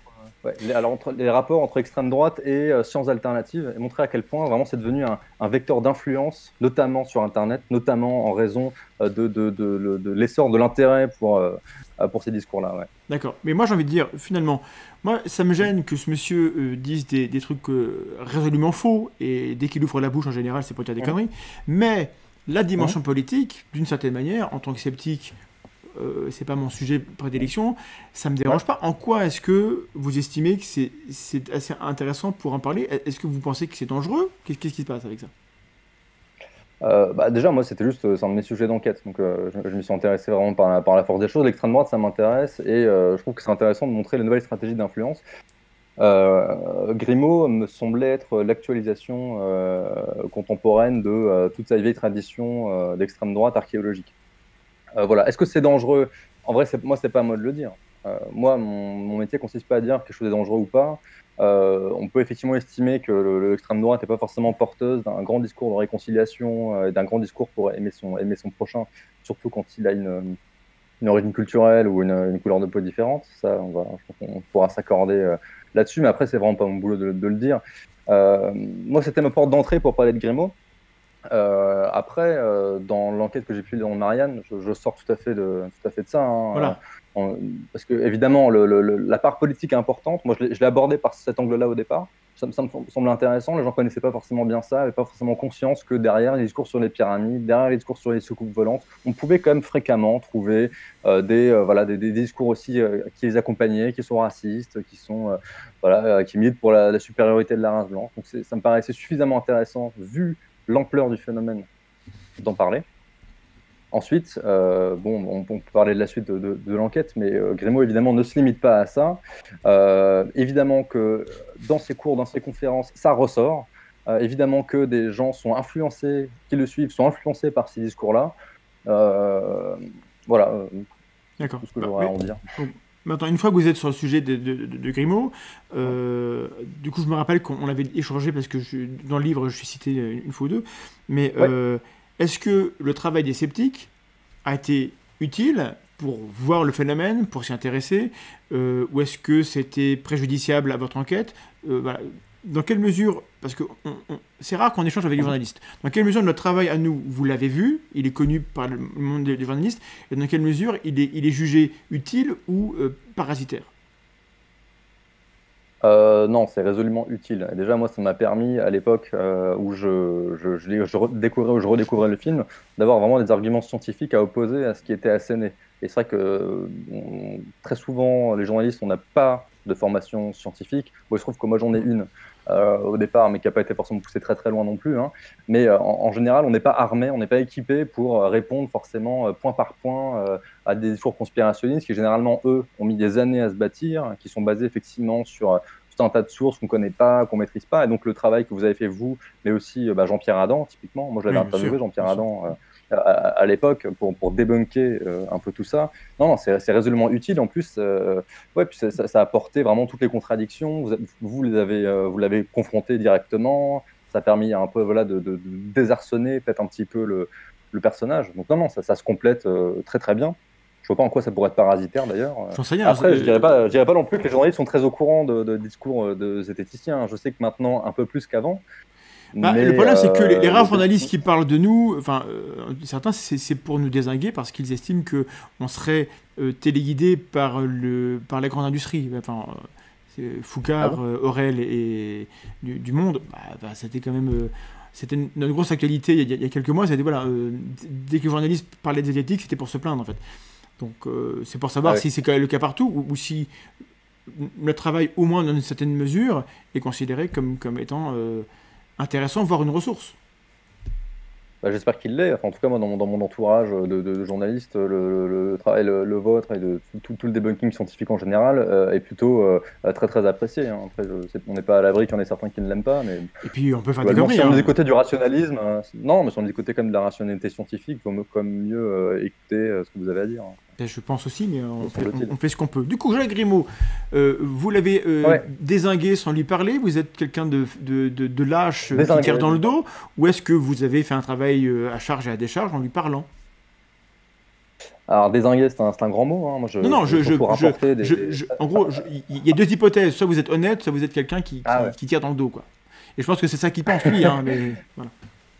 Speaker 2: Ouais, les, alors entre, les rapports entre extrême droite et euh, sciences alternatives et montrer à quel point vraiment c'est devenu un, un vecteur d'influence, notamment sur Internet, notamment en raison euh, de, de, de, de, de l'essor de l'intérêt pour, euh, pour ces discours-là. Ouais.
Speaker 1: D'accord. Mais moi, j'ai envie de dire, finalement, moi, ça me gêne que ce monsieur euh, dise des, des trucs euh, résolument faux, et dès qu'il ouvre la bouche, en général, c'est pour dire des
Speaker 2: Mmh.
Speaker 1: conneries. Mais la dimension
Speaker 2: Mmh.
Speaker 1: politique, d'une certaine manière, en tant que sceptique, euh, c'est pas mon sujet de prédilection, ça me dérange
Speaker 2: Ouais.
Speaker 1: pas. En quoi est-ce que vous estimez que c'est c'est assez intéressant pour en parler? Est-ce que vous pensez que c'est dangereux? Qu'est-ce qu'est-ce qui se passe avec ça?
Speaker 2: Euh, bah, déjà, moi, c'était juste, euh, c'est un de mes sujets d'enquête. Donc, euh, je, je me suis intéressé vraiment par la, par la force des choses. L'extrême droite, ça m'intéresse. Et euh, je trouve que c'est intéressant de montrer les nouvelles stratégies d'influence. Euh, Grimaud me semblait être l'actualisation euh, contemporaine de euh, toute sa vieille tradition euh, d'extrême droite archéologique. Euh, voilà. Est-ce que c'est dangereux? En vrai, c'est, moi, c'est pas à moi de le dire. Euh, moi, mon, mon métier consiste pas à dire que quelque chose est dangereux ou pas. Euh, on peut effectivement estimer que le- l'extrême droite n'est pas forcément porteuse d'un grand discours de réconciliation, euh, et d'un grand discours pour aimer son, aimer son prochain, surtout quand il a une, une origine culturelle ou une, une couleur de peau différente. Ça, on, va, je pense qu'on pourra s'accorder euh, là-dessus, mais après, c'est vraiment pas mon boulot de, de le dire. Euh, moi, c'était ma porte d'entrée pour parler de Grimaud. Euh, après, euh, dans l'enquête que j'ai pu lire dans Marianne, je, je sors tout à fait de, tout à fait de ça. Hein. Euh,
Speaker 1: Voilà.
Speaker 2: en- parce que, évidemment, le, le- le- la part politique est importante. Moi, je l'ai je l'ai abordé par cet angle-là au départ. Ça, me ça me semble intéressant. Les gens ne connaissaient pas forcément bien ça, n'avaient pas forcément conscience que derrière les discours sur les pyramides, derrière les discours sur les soucoupes volantes, on pouvait quand même fréquemment trouver euh, des, euh, voilà, des, des discours aussi euh, qui les accompagnaient, qui sont racistes, qui, sont, euh, voilà, euh, qui militent pour la, la supériorité de la race blanche. Donc, c'est- ça me paraissait suffisamment intéressant, vu l'ampleur du phénomène, d'en parler. Ensuite, euh, bon, on, on peut parler de la suite de, de, de l'enquête, mais euh, Grimaud, évidemment, ne se limite pas à ça. Euh, évidemment que dans ses cours, dans ses conférences, ça ressort. Euh, évidemment que des gens sont influencés, qui le suivent, sont influencés par ces discours-là. Euh, voilà, euh,
Speaker 1: D'accord.
Speaker 2: tout ce que
Speaker 1: Bah,
Speaker 2: j'aurais à
Speaker 1: mais-
Speaker 2: en dire.
Speaker 1: donc, maintenant, une fois que vous êtes sur le sujet de, de, de- de Grimaud, euh, du coup, je me rappelle qu'on avait échangé parce que je- dans le livre, je suis cité une, une fois ou deux. Mais
Speaker 2: Ouais.
Speaker 1: euh, est-ce que le travail des sceptiques a été utile pour voir le phénomène, pour s'y intéresser, euh, ou est-ce que c'était préjudiciable à votre enquête? Euh, voilà. Dans quelle mesure, parce que on- on- c'est rare qu'on échange avec des journalistes, dans quelle mesure notre travail à nous, vous l'avez vu, il est connu par le monde des, des journalistes, et dans quelle mesure il est, il est jugé utile ou euh, parasitaire?
Speaker 2: Euh, non, c'est résolument utile. Et déjà, moi, ça m'a permis, à l'époque euh, où je, je, je, l'ai- je redécouvrais, où je redécouvrais le film, d'avoir vraiment des arguments scientifiques à opposer à ce qui était asséné. Et c'est vrai que euh, on- très souvent, les journalistes, on n'a pas de formation scientifique. Bon, il se trouve que moi, j'en ai une euh, au départ, mais qui n'a pas été forcément poussée très très loin non plus. Hein. Mais euh, en, en général, on n'est pas armé, on n'est pas équipé pour euh, répondre forcément euh, point par point euh, à des discours conspirationnistes qui, généralement, eux, ont mis des années à se bâtir, qui sont basés effectivement sur euh, tout un tas de sources qu'on ne connaît pas, qu'on ne maîtrise pas. Et donc, le travail que vous avez fait, vous, mais aussi euh, bah, Jean-Pierre Adam, typiquement. Moi, je l'avais
Speaker 1: Oui, bien
Speaker 2: interviewé,
Speaker 1: sûr,
Speaker 2: Jean-Pierre
Speaker 1: bien sûr.
Speaker 2: Adam, euh, à, à l'époque, pour, pour débunker euh, un peu tout ça. Non, non, c'est c'est résolument utile. En plus, euh, ouais, puis ça, ça, ça a apporté vraiment toutes les contradictions. Vous, vous les avez, euh, vous l'avez confronté directement. Ça a permis un peu voilà, de, de, de désarçonner peut-être un petit peu le, le personnage. Donc, non, non, ça, ça se complète euh, très, très bien. Je vois pas en quoi ça pourrait être parasitaire d'ailleurs.
Speaker 1: J'en sais rien.
Speaker 2: Après, je dirais
Speaker 1: euh,
Speaker 2: pas, je dirais pas non plus que les journalistes sont très au courant de, de discours euh, de zététiciens. Je sais que maintenant, un peu plus qu'avant.
Speaker 1: Bah,
Speaker 2: Mais
Speaker 1: le problème, c'est que les, les
Speaker 2: euh,
Speaker 1: rares
Speaker 2: le-
Speaker 1: journalistes qui parlent de nous, enfin, euh, certains, c'est c'est pour nous dézinguer parce qu'ils estiment que on serait euh, téléguidé par le, par la grande industrie. Enfin, euh, c'est Foucard,
Speaker 2: Ah bon
Speaker 1: euh, Aurel et, et du, du Monde, bah, bah, c'était quand même, euh, c'était notre grosse actualité il y a, il y a quelques mois. C'était voilà, euh, dès que les journalistes parlaient des Asiatiques, c'était pour se plaindre en fait. Donc, euh, c'est pour savoir
Speaker 2: Ah ouais.
Speaker 1: si c'est quand même le cas partout ou, ou si notre travail, au moins dans une certaine mesure, est considéré comme comme étant euh, intéressant, voire une ressource.
Speaker 2: Bah, j'espère qu'il l'est. Enfin, en tout cas, moi, dans mon, dans mon entourage de, de- de journalistes, le, le- le travail, le, le vôtre et de tout, tout- tout le debunking scientifique en général euh, est plutôt euh, très très apprécié. Hein. Après, je sais- on n'est pas à l'abri qu'il y en ait certains qui ne l'aiment pas, mais
Speaker 1: Et puis on peut faire des
Speaker 2: globalement,
Speaker 1: conneries.
Speaker 2: si on est
Speaker 1: Hein.
Speaker 2: du côté du rationalisme, euh, non, mais si on est du côté comme de la rationalité scientifique, il vaut mieux- comme mieux euh, écouter euh, ce que vous avez à dire. Hein.
Speaker 1: Ben, je pense aussi, mais on,
Speaker 2: Me
Speaker 1: fait,
Speaker 2: semble-t-il.
Speaker 1: on- on fait ce qu'on peut. Du coup, Jacques Grimaud, euh, vous l'avez euh,
Speaker 2: Ouais.
Speaker 1: dézingué sans lui parler. Vous êtes quelqu'un de, de, de- de lâche euh, qui
Speaker 2: Dézingué,
Speaker 1: tire dans le
Speaker 2: oui.
Speaker 1: dos, ou est-ce que vous avez fait un travail euh, à charge et à décharge en lui parlant?
Speaker 2: Alors, dézinguer, c'est un, c'est un grand mot. Hein. Moi, je,
Speaker 1: Non, non,
Speaker 2: je
Speaker 1: je,
Speaker 2: vais
Speaker 1: je,
Speaker 2: surtout
Speaker 1: je,
Speaker 2: rapporter des.
Speaker 1: je,
Speaker 2: des-
Speaker 1: je- en gros, je- il y a deux hypothèses. Soit vous êtes honnête, soit vous êtes quelqu'un qui,
Speaker 2: Ah
Speaker 1: qui,
Speaker 2: ouais.
Speaker 1: qui tire dans le dos, quoi. Et je pense que c'est ça qu'il pense, lui, hein, mais voilà.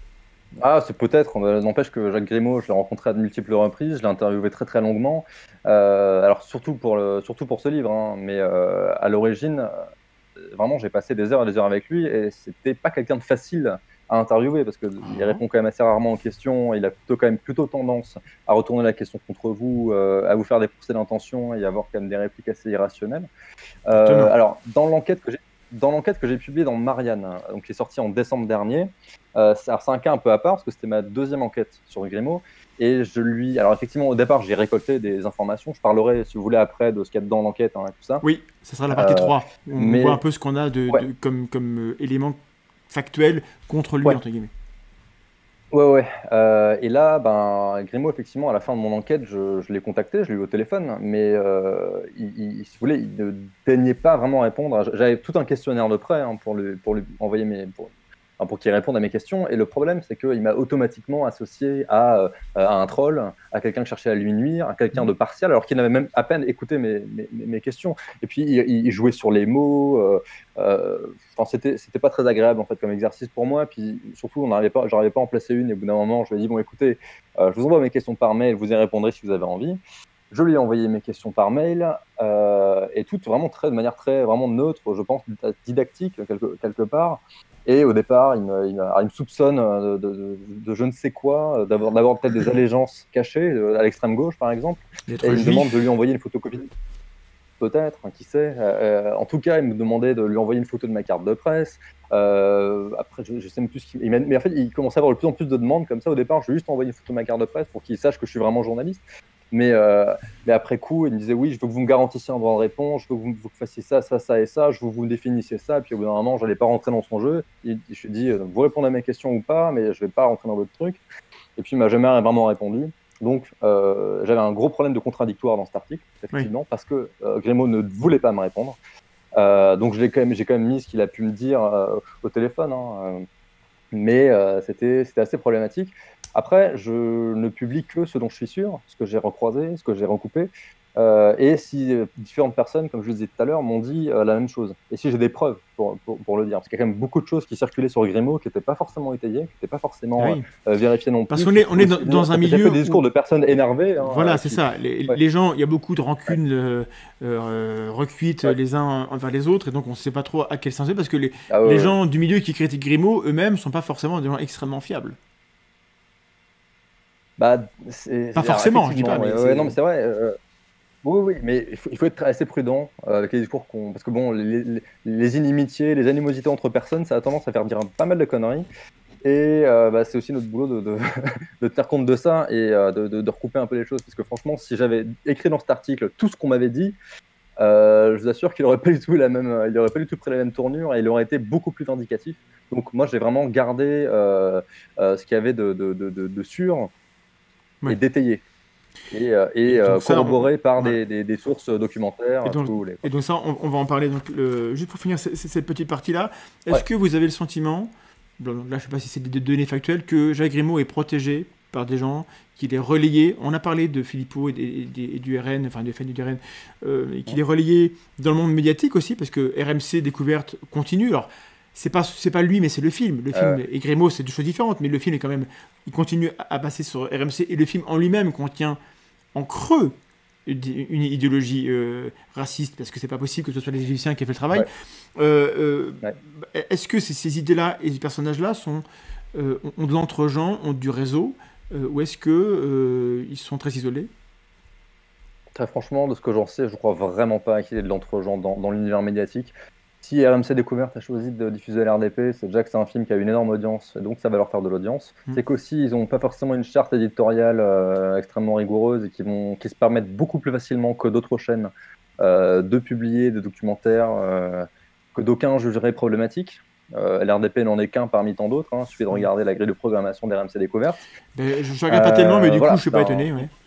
Speaker 2: Ah, c'est peut-être. mais N'empêche que Jacques Grimaud, je l'ai rencontré à de multiples reprises. Je l'ai interviewé très très longuement. Euh, alors, surtout pour, le, surtout pour ce livre. Hein. Mais euh, à l'origine, euh, vraiment, j'ai passé des heures et des heures avec lui. Et c'était pas quelqu'un de facile à interviewer parce qu'il
Speaker 1: Ah,
Speaker 2: répond quand même assez rarement aux questions. Il a plutôt, quand même plutôt tendance à retourner la question contre vous, euh, à vous faire des procès d'intention et à avoir quand même des répliques assez irrationnelles. Euh,
Speaker 1: étonnant.
Speaker 2: alors, dans l'enquête que j'ai dans l'enquête que j'ai publiée dans Marianne, hein, donc qui est sortie en décembre dernier, euh, c'est alors, c'est un cas un peu à part parce que c'était ma deuxième enquête sur Grimaud et je lui, alors effectivement au départ j'ai récolté des informations. Je parlerai si vous voulez après de ce qu'il y a dans l'enquête hein, et tout ça.
Speaker 1: Oui, ça sera la partie
Speaker 2: Euh,
Speaker 1: trois. On, on voit un
Speaker 2: mais
Speaker 1: peu ce qu'on a de,
Speaker 2: ouais,
Speaker 1: de- comme, comme euh, élément factuel contre lui,
Speaker 2: ouais,
Speaker 1: entre guillemets.
Speaker 2: ouais, ouais. Euh, et là, ben Grimaud effectivement à la fin de mon enquête, je, je l'ai contacté, je l'ai eu au téléphone, mais euh, il, il- si vous voulez, il ne daignait pas vraiment répondre. J'avais tout un questionnaire de prêt hein, pour lui, pour lui envoyer mes, pour, enfin, pour qu'il réponde à mes questions. Et le problème, c'est qu'il m'a automatiquement associé à, euh, à un troll, à quelqu'un qui cherchait à lui nuire, à quelqu'un de partial, alors qu'il n'avait même à peine écouté mes, mes, mes questions. Et puis, il, il jouait sur les mots. Euh, euh, enfin, c'était, c'était pas très agréable en fait comme exercice pour moi. Puis surtout, on n'arrivait pas, j'arrivais pas à en placer une. Et au bout d'un moment, je lui ai dit bon, écoutez, euh, je vous envoie mes questions par mail, vous y répondrez si vous avez envie. Je lui ai envoyé mes questions par mail euh, et tout vraiment très, de manière très vraiment neutre, je pense, didactique quelque, quelque part. Et au départ, il me, il me- alors, il me soupçonne euh, de, de- de je ne sais quoi, euh, d'avoir d'avoir peut-être des allégeances cachées euh, à l'extrême gauche, par exemple. Et
Speaker 1: D'être
Speaker 2: il me demande de lui
Speaker 1: juif.
Speaker 2: envoyer une photocopie, peut-être, hein, qui sait. Euh, en tout cas, il me demandait de lui envoyer une photo de ma carte de presse. Euh, après, je, je sais même plus ce qu'il. il m'a- Mais en fait, il commençait à avoir de plus en plus de demandes comme ça. Au départ, je lui ai juste envoyé une photo de ma carte de presse pour qu'il sache que je suis vraiment journaliste. Mais, euh, mais après coup, il me disait oui, je veux que vous me garantissiez un droit de réponse, je veux que vous, vous fassiez ça, ça, ça et ça, je veux que vous me définissiez ça. Et puis au bout d'un moment, je n'allais pas rentrer dans son jeu. Et je lui ai dit, euh, vous répondez à mes questions ou pas, mais je ne vais pas rentrer dans votre truc. Et puis il m'a jamais vraiment répondu. Donc euh, j'avais un gros problème de contradictoire dans cet article,
Speaker 1: Oui.
Speaker 2: effectivement, parce que euh, Grimaud ne voulait pas me répondre. Euh, donc je l'ai quand même, j'ai quand même mis ce qu'il a pu me dire euh, au téléphone. Hein, euh, mais euh, c'était c'était assez problématique. Après, je ne publie que ce dont je suis sûr, ce que j'ai recroisé, ce que j'ai recoupé. Euh, et si euh, différentes personnes, comme je le disais tout à l'heure, m'ont dit euh, la même chose. Et si j'ai des preuves pour, pour, pour le dire. Parce qu'il y a quand même beaucoup de choses qui circulaient sur Grimaud qui n'étaient pas forcément étayées, qui n'étaient pas
Speaker 1: Ah
Speaker 2: forcément
Speaker 1: oui.
Speaker 2: euh, vérifiées non
Speaker 1: Parce
Speaker 2: plus.
Speaker 1: qu'on
Speaker 2: Qui
Speaker 1: est, on
Speaker 2: pouvaient
Speaker 1: est
Speaker 2: aussi
Speaker 1: dans,
Speaker 2: venir-
Speaker 1: dans un
Speaker 2: J'ai fait
Speaker 1: milieu
Speaker 2: des discours
Speaker 1: où.
Speaker 2: de personnes énervées. Hein, euh,
Speaker 1: Voilà, c'est
Speaker 2: qui...
Speaker 1: ça. Les,
Speaker 2: ouais,
Speaker 1: les gens, il y a beaucoup de
Speaker 2: ouais,
Speaker 1: rancunes euh, euh, recuites
Speaker 2: ouais.
Speaker 1: les uns envers les autres, et donc on ne sait pas trop à quel sens c'est, parce que les,
Speaker 2: Ah ouais,
Speaker 1: les
Speaker 2: ouais.
Speaker 1: gens du milieu qui critiquent Grimaud eux-mêmes sont pas forcément des gens extrêmement fiables.
Speaker 2: Bah, c'est...
Speaker 1: Pas
Speaker 2: Alors,
Speaker 1: forcément, je dis pas,
Speaker 2: effectivement, ouais,
Speaker 1: mais
Speaker 2: ouais, non, mais
Speaker 1: c'est.
Speaker 2: c'est vrai. euh, Oui, oui, mais il faut, il faut être assez prudent euh, avec les discours qu'on. Parce que bon, les, les- les inimitiés, les animosités entre personnes, ça a tendance à faire dire pas mal de conneries. Et euh, bah, c'est aussi notre boulot de, de, de tenir compte de ça et euh, de, de- de recouper un peu les choses. Parce que franchement, si j'avais écrit dans cet article tout ce qu'on m'avait dit, euh, je vous assure qu'il n'aurait pas du tout la même, il aurait pas du tout pris la même tournure et il aurait été beaucoup plus vindicatif. Donc moi, j'ai vraiment gardé euh, euh, ce qu'il y avait de, de, de, de- de sûr et
Speaker 1: Ouais.
Speaker 2: détaillé et, euh,
Speaker 1: Et
Speaker 2: et euh,
Speaker 1: donc ça, on-
Speaker 2: corroboré par
Speaker 1: voilà.
Speaker 2: des, des- des sources documentaires,
Speaker 1: Et
Speaker 2: tout ce
Speaker 1: donc,
Speaker 2: que vous voulez,
Speaker 1: et
Speaker 2: quoi.
Speaker 1: donc ça, on, on va en parler. Donc, le- juste pour finir c- c- cette petite partie-là, est-ce
Speaker 2: Ouais.
Speaker 1: que vous avez le sentiment, bon, là je ne sais pas si c'est des données factuelles, que Jacques Grimaud est protégé par des gens, qu'il est relayé, on a parlé de Philippot et, des- et des- et du R N, enfin du F N et du R N, euh, et qu'il est relayé dans le monde médiatique aussi, parce que R M C Découverte continue. Alors, c'est pas, c'est pas lui, mais c'est le film. Le
Speaker 2: Euh,
Speaker 1: film et Grimaud, c'est deux choses différentes, mais le film est quand même, il continue à, à passer sur R M C, et le film en lui-même contient en creux une une idéologie euh, raciste, parce que c'est pas possible que ce soit les Égyptiens qui aient fait le travail.
Speaker 2: ouais,
Speaker 1: Euh,
Speaker 2: ouais.
Speaker 1: euh, Est-ce que ces, ces idées-là et ces personnages-là sont, euh, ont ont de l'entre-gens, ont du réseau, euh, ou est-ce que euh, ils sont très isolés?
Speaker 2: Très franchement, de ce que j'en sais, je crois vraiment pas qu'il y ait de l'entre-gens dans, dans l'univers médiatique. Si R M C Découverte a choisi de diffuser l'R D P, c'est déjà que c'est un film qui a une énorme audience, et donc ça va leur faire de l'audience.
Speaker 1: Hmm.
Speaker 2: C'est qu'aussi, ils n'ont pas forcément une charte éditoriale euh, extrêmement rigoureuse et qui, vont, qui se permettent beaucoup plus facilement que d'autres chaînes euh, de publier des documentaires euh, que d'aucuns jugeraient problématiques. Euh, L'R D P n'en est qu'un parmi tant d'autres, hein. Il suffit de
Speaker 1: Hmm.
Speaker 2: regarder la grille de programmation d'R M C Découverte.
Speaker 1: Ben, je ne regarde pas tellement, mais
Speaker 2: Euh,
Speaker 1: du coup,
Speaker 2: voilà,
Speaker 1: je suis
Speaker 2: c'est
Speaker 1: pas
Speaker 2: un,
Speaker 1: étonné. Ouais.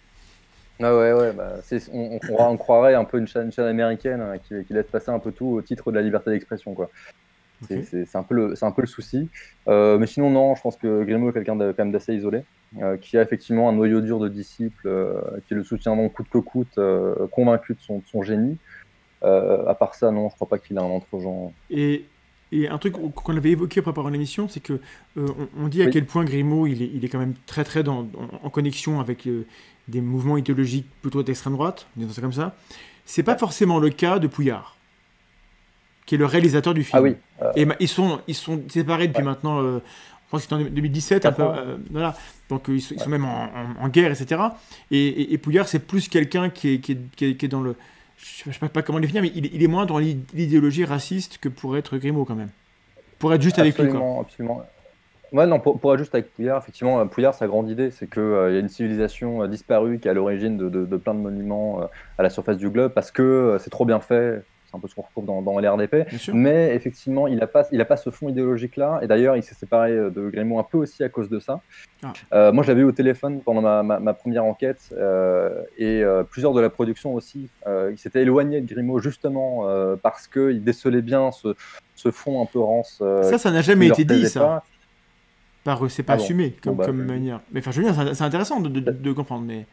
Speaker 2: ah ouais, ouais, bah, c'est- on, on, on croirait un peu une chaîne, une chaîne américaine hein, qui, qui laisse passer un peu tout au titre de la liberté d'expression, quoi. C'est
Speaker 1: Ok.
Speaker 2: c'est- c'est un peu le, c'est un peu le souci. Euh, mais sinon, non, je pense que Grimaud est quelqu'un de- quand même d'assez isolé. euh, qui a effectivement un noyau dur de disciples euh, qui le soutiendront coûte que coûte, euh, convaincus de son, de son génie. Euh, à part ça, non, je crois pas qu'il a un entre-genre.
Speaker 1: Et, et un truc qu'on avait évoqué en préparant l'émission, c'est que euh, on, on dit à
Speaker 2: Oui.
Speaker 1: quel point Grimaud, il est, il est quand même très très dans, en, en connexion avec euh, des mouvements idéologiques plutôt d'extrême droite, disons ça comme ça. C'est pas forcément le cas de Pouillard, qui est le réalisateur du film.
Speaker 2: Ah oui. euh,
Speaker 1: Et ma- ils sont, ils sont séparés depuis
Speaker 2: Ouais.
Speaker 1: maintenant, euh, je pense que c'était en deux mille dix-sept, un peu,
Speaker 2: Quatre ans.
Speaker 1: euh, voilà. Donc euh, ils, sont, ils sont
Speaker 2: Ouais.
Speaker 1: même en, en- en guerre, et cetera. Et, et- et Pouillard, c'est plus quelqu'un qui est, qui, est, qui, est, qui est dans le... Je ne sais pas comment le définir, mais il, est- il est moins dans l'id- l'idéologie raciste que pourrait être Grimaud, quand même. Pour être juste avec lui, quoi.
Speaker 2: Absolument, absolument. Ouais, non, pour, pour être juste avec Pouillard, effectivement, euh, Pouillard, sa grande idée, c'est qu'il y a une civilisation euh, disparue qui est à l'origine de, de- de plein de monuments euh, à la surface du globe parce que euh, c'est trop bien fait. C'est un peu ce qu'on retrouve dans, dans L R D P.
Speaker 1: Bien sûr.
Speaker 2: Mais effectivement, il n'a pas, il a pas ce fond idéologique-là. Et d'ailleurs, il s'est séparé euh, de Grimaud un peu aussi à cause de ça.
Speaker 1: Ah.
Speaker 2: Euh, moi, je l'avais eu au téléphone pendant ma, ma- ma première enquête euh, et euh, plusieurs de la production aussi. Euh, il s'était éloigné de Grimaud justement euh, parce qu'il décelait bien ce, ce fond un peu rance. euh,
Speaker 1: Ça, ça n'a
Speaker 2: qui
Speaker 1: jamais
Speaker 2: leur
Speaker 1: été dit,
Speaker 2: plaisait
Speaker 1: ça.
Speaker 2: pas.
Speaker 1: Par eux, c'est pas
Speaker 2: Ah bon.
Speaker 1: assumé
Speaker 2: Bon,
Speaker 1: comme,
Speaker 2: bah,
Speaker 1: comme
Speaker 2: euh,
Speaker 1: manière. Mais enfin, je veux dire, c'est c'est intéressant de, de- de comprendre, mais...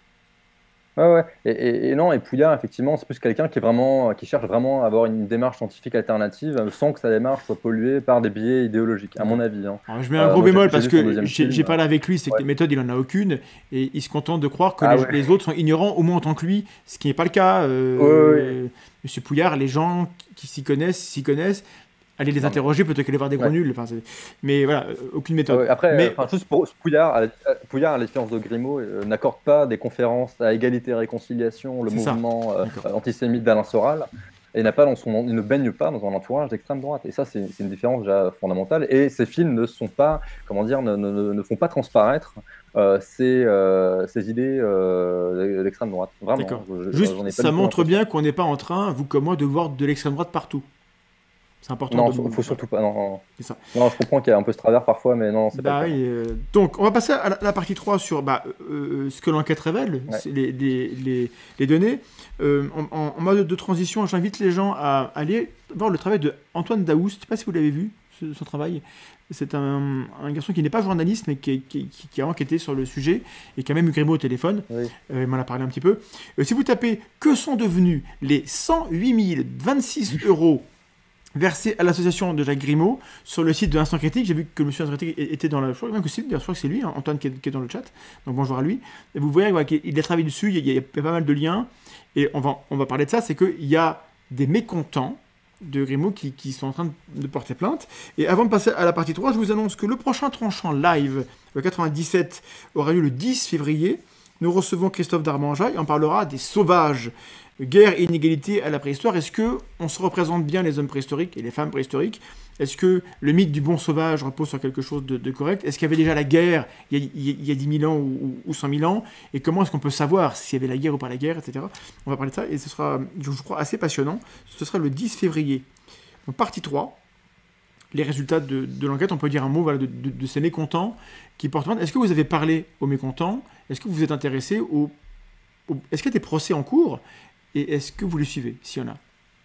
Speaker 2: Ouais, ouais. Et, et- et non, et Pouillard, effectivement, c'est plus quelqu'un qui est vraiment, qui cherche vraiment à avoir une démarche scientifique alternative, euh, sans que sa démarche soit polluée par des biais idéologiques, à mon avis. Hein.
Speaker 1: Alors, je mets un
Speaker 2: Euh,
Speaker 1: gros
Speaker 2: moi, j'ai-
Speaker 1: bémol
Speaker 2: j'ai
Speaker 1: parce
Speaker 2: vu son
Speaker 1: que
Speaker 2: deuxième
Speaker 1: j'ai
Speaker 2: film.
Speaker 1: j'ai parlé avec lui, c'est que
Speaker 2: Ouais.
Speaker 1: les méthodes, il en a aucune, et il se contente de croire que
Speaker 2: Ah
Speaker 1: les,
Speaker 2: ouais.
Speaker 1: les autres sont ignorants au moins autant que lui, ce qui n'est pas le cas. Euh,
Speaker 2: Ouais, ouais.
Speaker 1: Monsieur Pouillard, les gens qui- qui s'y connaissent, s'y connaissent, allez les
Speaker 2: Non, mais-
Speaker 1: interroger plutôt qu'aller voir des gros
Speaker 2: Ouais.
Speaker 1: nuls. Enfin, c'est- mais voilà, euh, aucune
Speaker 2: Ah
Speaker 1: méthode.
Speaker 2: ouais, après,
Speaker 1: Mais-
Speaker 2: euh, enfin, juste pour Pouillard, à la, à- Pouillard, à la différence de Grimaud, euh, n'accorde pas des conférences à égalité et réconciliation, le
Speaker 1: C'est ça.
Speaker 2: mouvement euh,
Speaker 1: D'accord.
Speaker 2: antisémite d'Alain Soral, et n'a pas dans son, il ne baigne pas dans un entourage d'extrême droite. Et ça, c'est c'est une différence déjà fondamentale. Et ces films ne sont pas, comment dire, ne, ne- ne- ne font pas transparaître euh, ces, euh, ces idées euh, d'extrême droite. Vraiment.
Speaker 1: D'accord.
Speaker 2: je- je-
Speaker 1: Juste,
Speaker 2: j'en ai pas
Speaker 1: ça
Speaker 2: du tout
Speaker 1: montre
Speaker 2: l'impression.
Speaker 1: bien qu'on n'est pas en train, vous comme moi, de voir de l'extrême droite partout. C'est important
Speaker 2: Non,
Speaker 1: de...
Speaker 2: il faut surtout pas. Non, non.
Speaker 1: C'est ça.
Speaker 2: Non, je comprends qu'il y a un peu ce travers parfois, mais non, c'est
Speaker 1: Bah
Speaker 2: pas le cas.
Speaker 1: oui, euh, donc, on va passer à la, la partie trois sur bah, euh, ce que l'enquête révèle,
Speaker 2: Ouais.
Speaker 1: c'est les, les, les, les données. Euh, en, en- en mode de transition, j'invite les gens à aller voir le travail de Antoine Daoust. Je ne sais pas si vous l'avez vu, ce- son travail. C'est un, un garçon qui n'est pas journaliste, mais qui, qui- qui- qui a enquêté sur le sujet et qui a même eu Grimaud au téléphone.
Speaker 2: Oui.
Speaker 1: Euh, il m'en a parlé un petit peu. Euh, si vous tapez « Que sont devenus les cent huit mille vingt-six euros versés à l'association de Jacques Grimaud » sur le site de l'Instant Critique. J'ai vu que le monsieur Instant Critique était dans la... Je crois même que c'est, je crois que c'est lui, hein, Antoine, qui est, qui est dans le chat. Donc bonjour à lui. Et vous voyez, voilà, qu'il a travaillé dessus, il y, a, il y a pas mal de liens. Et on va, on va parler de ça, c'est qu'il y a des mécontents de Grimaud qui, qui sont en train de, de porter plainte. Et avant de passer à la partie trois, je vous annonce que le prochain tranchant live, le quatre-vingt-dix-sept, aura lieu le dix février. Nous recevons Christophe Darmanja et on parlera des sauvages. Guerre et inégalité à la préhistoire. Est-ce que on se représente bien les hommes préhistoriques et les femmes préhistoriques? Est-ce que le mythe du bon sauvage repose sur quelque chose de, de correct? Est-ce qu'il y avait déjà la guerre il y a, il y a dix mille ans ou, ou, ou cent mille ans? Et comment est-ce qu'on peut savoir s'il y avait la guerre ou pas la guerre, et cetera. On va parler de ça et ce sera, je crois, assez passionnant. Ce sera le dix février. Donc, partie trois, les résultats de, de l'enquête. On peut dire un mot voilà, de, de, de ces mécontents qui portent plainte. Est-ce que vous avez parlé aux mécontents? Est-ce que vous êtes intéressé au, au... Est-ce qu'il y a des procès en cours? Et est-ce que vous les suivez, s'il y en a?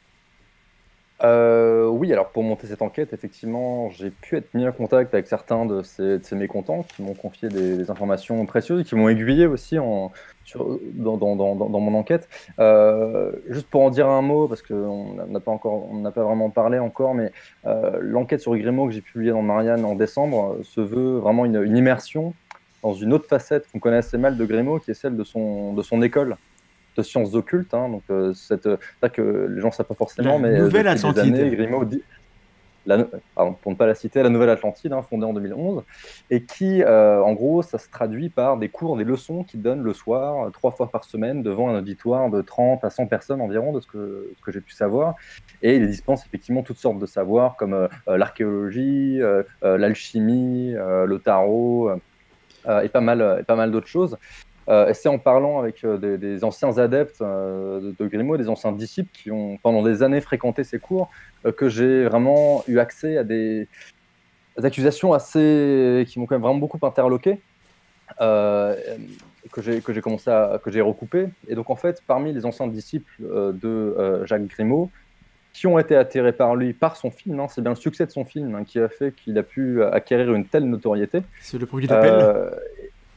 Speaker 2: Euh, oui, alors pour monter cette enquête, effectivement, j'ai pu être mis en contact avec certains de ces, de ces mécontents qui m'ont confié des, des informations précieuses et qui m'ont aiguillé aussi en, sur, dans, dans, dans, dans mon enquête. Euh, juste pour en dire un mot, parce qu'on n'a pas encore, on n'a pas vraiment parlé encore, mais euh, l'enquête sur Grimaud que j'ai publiée dans Marianne en décembre se veut vraiment une, une immersion dans une autre facette qu'on connaît assez mal de Grimaud, qui est celle de son, de son école de sciences occultes, hein, donc euh, cette, ça que les gens ne savent pas forcément,
Speaker 1: La
Speaker 2: mais
Speaker 1: Nouvelle
Speaker 2: depuis des
Speaker 1: Atlantide.
Speaker 2: années, Grimaud dit, la, pardon, pour ne pas la citer, la Nouvelle Atlantide, hein, fondée en deux mille onze, et qui, euh, en gros, ça se traduit par des cours, des leçons qu'il donne le soir, euh, trois fois par semaine, devant un auditoire de trente à cent personnes environ, de ce que, ce que j'ai pu savoir, et il dispense effectivement toutes sortes de savoirs, comme euh, l'archéologie, euh, euh, l'alchimie, euh, le tarot, euh, et pas mal, et pas mal d'autres choses. Euh, et c'est en parlant avec euh, des, des anciens adeptes euh, de, de Grimaud, des anciens disciples qui ont pendant des années fréquenté ses cours, euh, que j'ai vraiment eu accès à des, des accusations assez qui m'ont quand même vraiment beaucoup interloqué, euh, que j'ai que j'ai commencé à que j'ai recoupé. Et donc en fait, parmi les anciens disciples euh, de euh, Jacques Grimaud, qui ont été attirés par lui, par son film, hein, c'est bien le succès de son film hein, qui a fait qu'il a pu acquérir une telle notoriété.
Speaker 1: C'est le produit d'appel.
Speaker 2: Euh,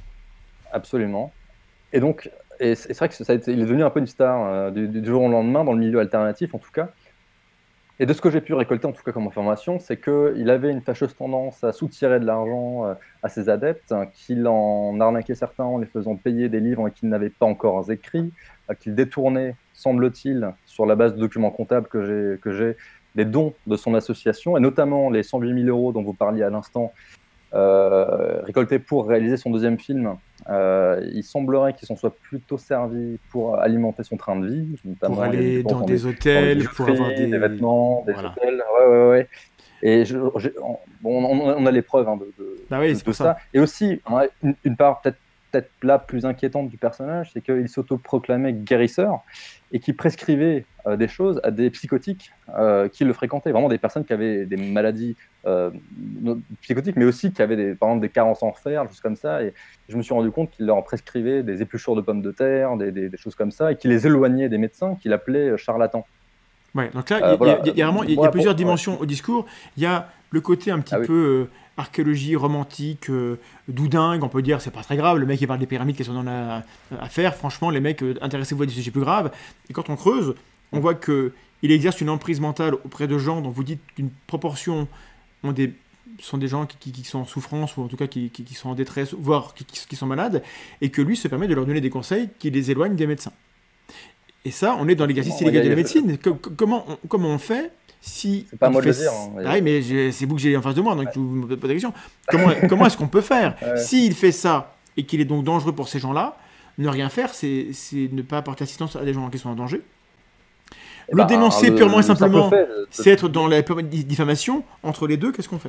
Speaker 2: absolument. Et donc, et c'est vrai que ça a été, il est devenu un peu une star euh, du, du jour au lendemain dans le milieu alternatif, en tout cas. Et de ce que j'ai pu récolter, en tout cas comme information, c'est qu'il avait une fâcheuse tendance à soutirer de l'argent euh, à ses adeptes, hein, qu'il en arnaquait certains en les faisant payer des livres qu'ils n'avaient pas encore écrits, euh, qu'il détournait, semble-t-il, sur la base de documents comptables que j'ai, que j'ai, des dons de son association, et notamment les cent huit mille euros dont vous parliez à l'instant, euh, récoltés pour réaliser son deuxième film. Euh, il semblerait qu'ils s'en soient plutôt servis pour alimenter son train de vie, notamment
Speaker 1: Pour aller dans des
Speaker 2: dans
Speaker 1: hôtels,
Speaker 2: des
Speaker 1: pour avoir des...
Speaker 2: des vêtements, des
Speaker 1: Voilà.
Speaker 2: hôtels. Ouais, ouais, ouais. Et je, je, on, on, on a les preuves hein, de, de,
Speaker 1: Bah oui,
Speaker 2: de,
Speaker 1: c'est
Speaker 2: de
Speaker 1: pour
Speaker 2: ça.
Speaker 1: ça.
Speaker 2: Et aussi, hein, une, une part peut-être peut-être là plus inquiétante du personnage, c'est qu'il s'autoproclamait guérisseur et qui prescrivait euh, des choses à des psychotiques euh, qui le fréquentaient, vraiment des personnes qui avaient des maladies euh, psychotiques, mais aussi qui avaient des, par exemple des carences en fer, des choses comme ça. Et je me suis rendu compte qu'il leur prescrivait des épluchures de pommes de terre, des, des, des choses comme ça, et qu'il les éloignait des médecins, qu'il appelait charlatans.
Speaker 1: Ouais, donc là, il
Speaker 2: Euh,
Speaker 1: y, a-
Speaker 2: voilà.
Speaker 1: il y a- il y a vraiment il y a- il y a
Speaker 2: Moi,
Speaker 1: plusieurs
Speaker 2: pour-
Speaker 1: dimensions au discours. Il y a le côté un petit
Speaker 2: Ah oui.
Speaker 1: peu euh, archéologie romantique, euh, doudingue, on peut dire, c'est pas très grave. Le mec, il parle des pyramides, qu'est-ce qu'on en a à, à faire. Franchement, les mecs, euh, intéressez-vous à des sujets plus graves. Et quand on creuse, on voit que il exerce une emprise mentale auprès de gens dont vous dites qu'une proportion ont des, sont des gens qui, qui- qui sont en souffrance, ou en tout cas qui, qui- qui sont en détresse, voire qui, qui- qui sont malades, et que lui se permet de leur donner des conseils qui les éloignent des médecins. Et ça, on est dans l'exercice
Speaker 2: Bon,
Speaker 1: illégal de
Speaker 2: il y
Speaker 1: la
Speaker 2: a-
Speaker 1: médecine. Co- co- comment, on, comment on fait si...
Speaker 2: C'est pas à
Speaker 1: il
Speaker 2: moi de
Speaker 1: fait
Speaker 2: le dire,
Speaker 1: s-
Speaker 2: hein.
Speaker 1: Ah oui, mais j'ai- c'est vous que j'ai en face de moi, donc
Speaker 2: Ouais.
Speaker 1: je vous pose pas de question. Comment, comment est-ce qu'on peut faire
Speaker 2: Ouais.
Speaker 1: s'il fait ça et qu'il est donc dangereux pour ces gens-là? Ne rien faire, c'est c'est ne pas apporter assistance à des gens qui sont en danger.
Speaker 2: Eh
Speaker 1: Le
Speaker 2: ben,
Speaker 1: dénoncer
Speaker 2: le-
Speaker 1: purement et
Speaker 2: le simple
Speaker 1: simplement,
Speaker 2: fait de-
Speaker 1: c'est être dans la diffamation. Entre les deux, qu'est-ce qu'on fait?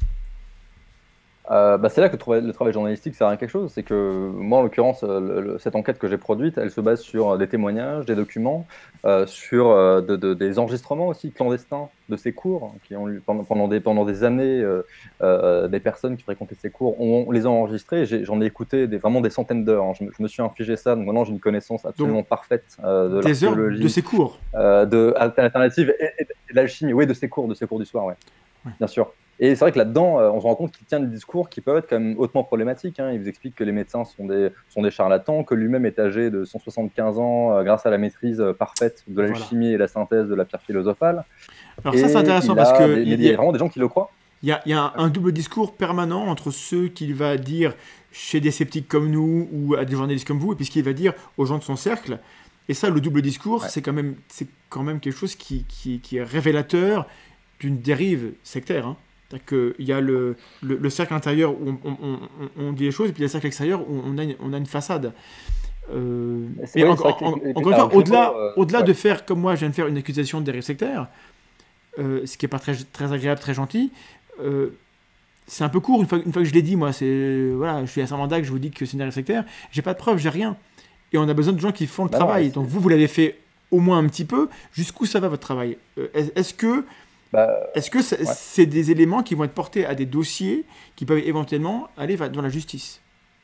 Speaker 2: Euh, bah, c'est là que le travail, le travail journalistique sert à quelque chose. C'est que moi, en l'occurrence, euh, le- le- cette enquête que j'ai produite, elle se base sur euh, des témoignages, des documents, euh, sur euh, de- de- des enregistrements aussi clandestins de ces cours, hein, qui ont eu pendant, pendant, des, pendant des années, euh, euh, des personnes qui fréquentaient ces cours, on, on les a enregistrés. et j'ai- J'en ai écouté des, vraiment des centaines d'heures. hein. Je, me- je me suis infligé ça, donc maintenant j'ai une connaissance absolument parfaite euh, de
Speaker 1: Des heures
Speaker 2: l'archéologie,
Speaker 1: de ces cours.
Speaker 2: euh, de alternative et, et- et de l'alchimie, oui, de ces cours, de ces cours du soir, ouais.
Speaker 1: Ouais.
Speaker 2: Bien sûr. Et c'est vrai que là-dedans, euh, on se rend compte qu'il tient des discours qui peuvent être quand même hautement problématiques. hein. Il vous explique que les médecins sont des, sont des charlatans, que lui-même est âgé de cent soixante-quinze ans euh, grâce à la maîtrise euh, parfaite de
Speaker 1: Voilà.
Speaker 2: l'alchimie et la synthèse de la pierre philosophale.
Speaker 1: Alors ça, c'est
Speaker 2: Et
Speaker 1: intéressant
Speaker 2: il
Speaker 1: parce
Speaker 2: a
Speaker 1: que
Speaker 2: des-
Speaker 1: il
Speaker 2: mais il
Speaker 1: y
Speaker 2: y
Speaker 1: a-
Speaker 2: a vraiment des gens qui le croient.
Speaker 1: Il y a, il y a un, un double discours permanent entre ceux qu'il va dire chez des sceptiques comme nous ou à des journalistes comme vous, et puis ce qu'il va dire aux gens de son cercle. Et ça, le double discours,
Speaker 2: Ouais.
Speaker 1: c'est quand même, c'est quand même quelque chose qui, qui, qui est révélateur d'une dérive sectaire. Hein. C'est-à-dire qu'il y a le, le, le cercle intérieur où on, on- on- on dit les choses, et puis il y a le cercle extérieur où on a une, on a une façade. Euh,
Speaker 2: C'est-
Speaker 1: mais
Speaker 2: ouais,
Speaker 1: encore,
Speaker 2: c'est vrai que-
Speaker 1: en-
Speaker 2: et puis,
Speaker 1: encore une
Speaker 2: alors,
Speaker 1: fois, au-delà,
Speaker 2: Grimaud, euh,
Speaker 1: au-delà
Speaker 2: ouais.
Speaker 1: de faire comme moi, je viens de faire une accusation de dérive sectaire, euh, ce qui n'est pas très, très agréable, très gentil, euh, c'est un peu court. Une fois, une fois que je l'ai dit, moi, c'est voilà, je suis à Saint-Mandat, je vous dis que c'est une dérive sectaire, j'ai pas de preuves, j'ai rien. Et on a besoin de gens qui font le
Speaker 2: Bah non,
Speaker 1: travail.
Speaker 2: mais c'est-
Speaker 1: Donc vous, vous l'avez fait au moins un petit peu. Jusqu'où ça va votre travail? Euh, est- Est-ce que
Speaker 2: Bah,
Speaker 1: est-ce que c'est
Speaker 2: Ouais.
Speaker 1: c'est des éléments qui vont être portés à des dossiers qui peuvent éventuellement aller va- dans la justice?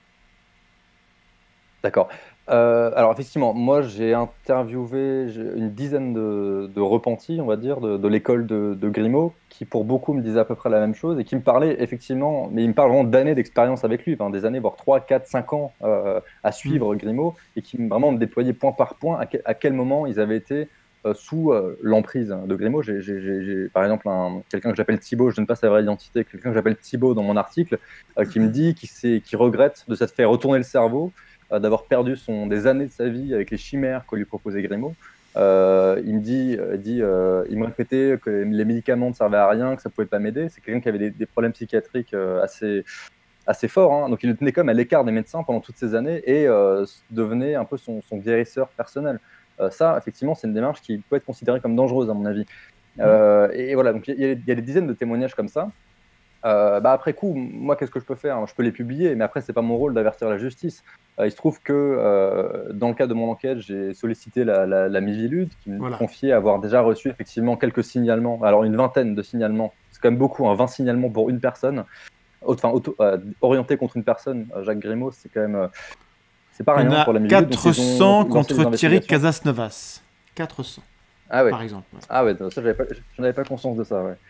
Speaker 2: D'accord. Euh, alors effectivement, moi j'ai interviewé j'ai une dizaine de, de repentis, on va dire, de, de l'école de, de Grimaud, qui pour beaucoup me disaient à peu près la même chose et qui me parlaient effectivement, mais ils me parlent vraiment d'années d'expérience avec lui, enfin, des années, voire trois, quatre, cinq ans euh, à suivre Grimaud, et qui me- vraiment me déployaient point par point à, que- à quel moment ils avaient été euh, sous euh, l'emprise de Grimaud. J'ai, j'ai- j'ai- j'ai, par exemple un- quelqu'un que j'appelle Thibaut, je donne pas sa vraie identité, quelqu'un que j'appelle Thibaut dans mon article, euh, qui me dit qu'il s'est- qu'il regrette de s'être fait retourner le cerveau, euh, d'avoir perdu son, des années de sa vie avec les chimères que lui proposait Grimaud. Euh, il me dit, euh, dit euh, il me répétait que les médicaments ne servaient à rien, que ça pouvait pas m'aider. C'est quelqu'un qui avait des, des problèmes psychiatriques euh, assez, assez forts, hein. Donc il le tenait comme à l'écart des médecins pendant toutes ces années et euh, devenait un peu son, son guérisseur personnel. Euh, ça, effectivement, c'est une démarche qui peut être considérée comme dangereuse, à mon avis. Euh, et, et voilà, donc il y, a- il y a des dizaines de témoignages comme ça. Euh, bah après coup, moi, qu'est-ce que je peux faire? Je peux les publier, mais après, c'est pas mon rôle d'avertir la justice. Euh, il se trouve que euh, dans le cadre de mon enquête, j'ai sollicité la, la, la Miviludes, qui me
Speaker 1: Voilà.
Speaker 2: confiait avoir déjà reçu effectivement quelques signalements, alors une vingtaine de signalements, c'est quand même beaucoup, hein, vingt signalements pour une personne, enfin auto, euh, orienté contre une personne. euh, Jacques Grimaud, c'est quand même, euh, c'est pas
Speaker 1: On
Speaker 2: rien
Speaker 1: a
Speaker 2: pour la Miviludes. donc ils ont
Speaker 1: quatre cents
Speaker 2: lancé des
Speaker 1: contre Thierry
Speaker 2: investigations.
Speaker 1: Casasnovas. quatre cents,
Speaker 2: Ah ouais.
Speaker 1: par exemple. Ouais.
Speaker 2: Ah ouais, ça, j'avais pas, j'en avais pas conscience de ça, ouais.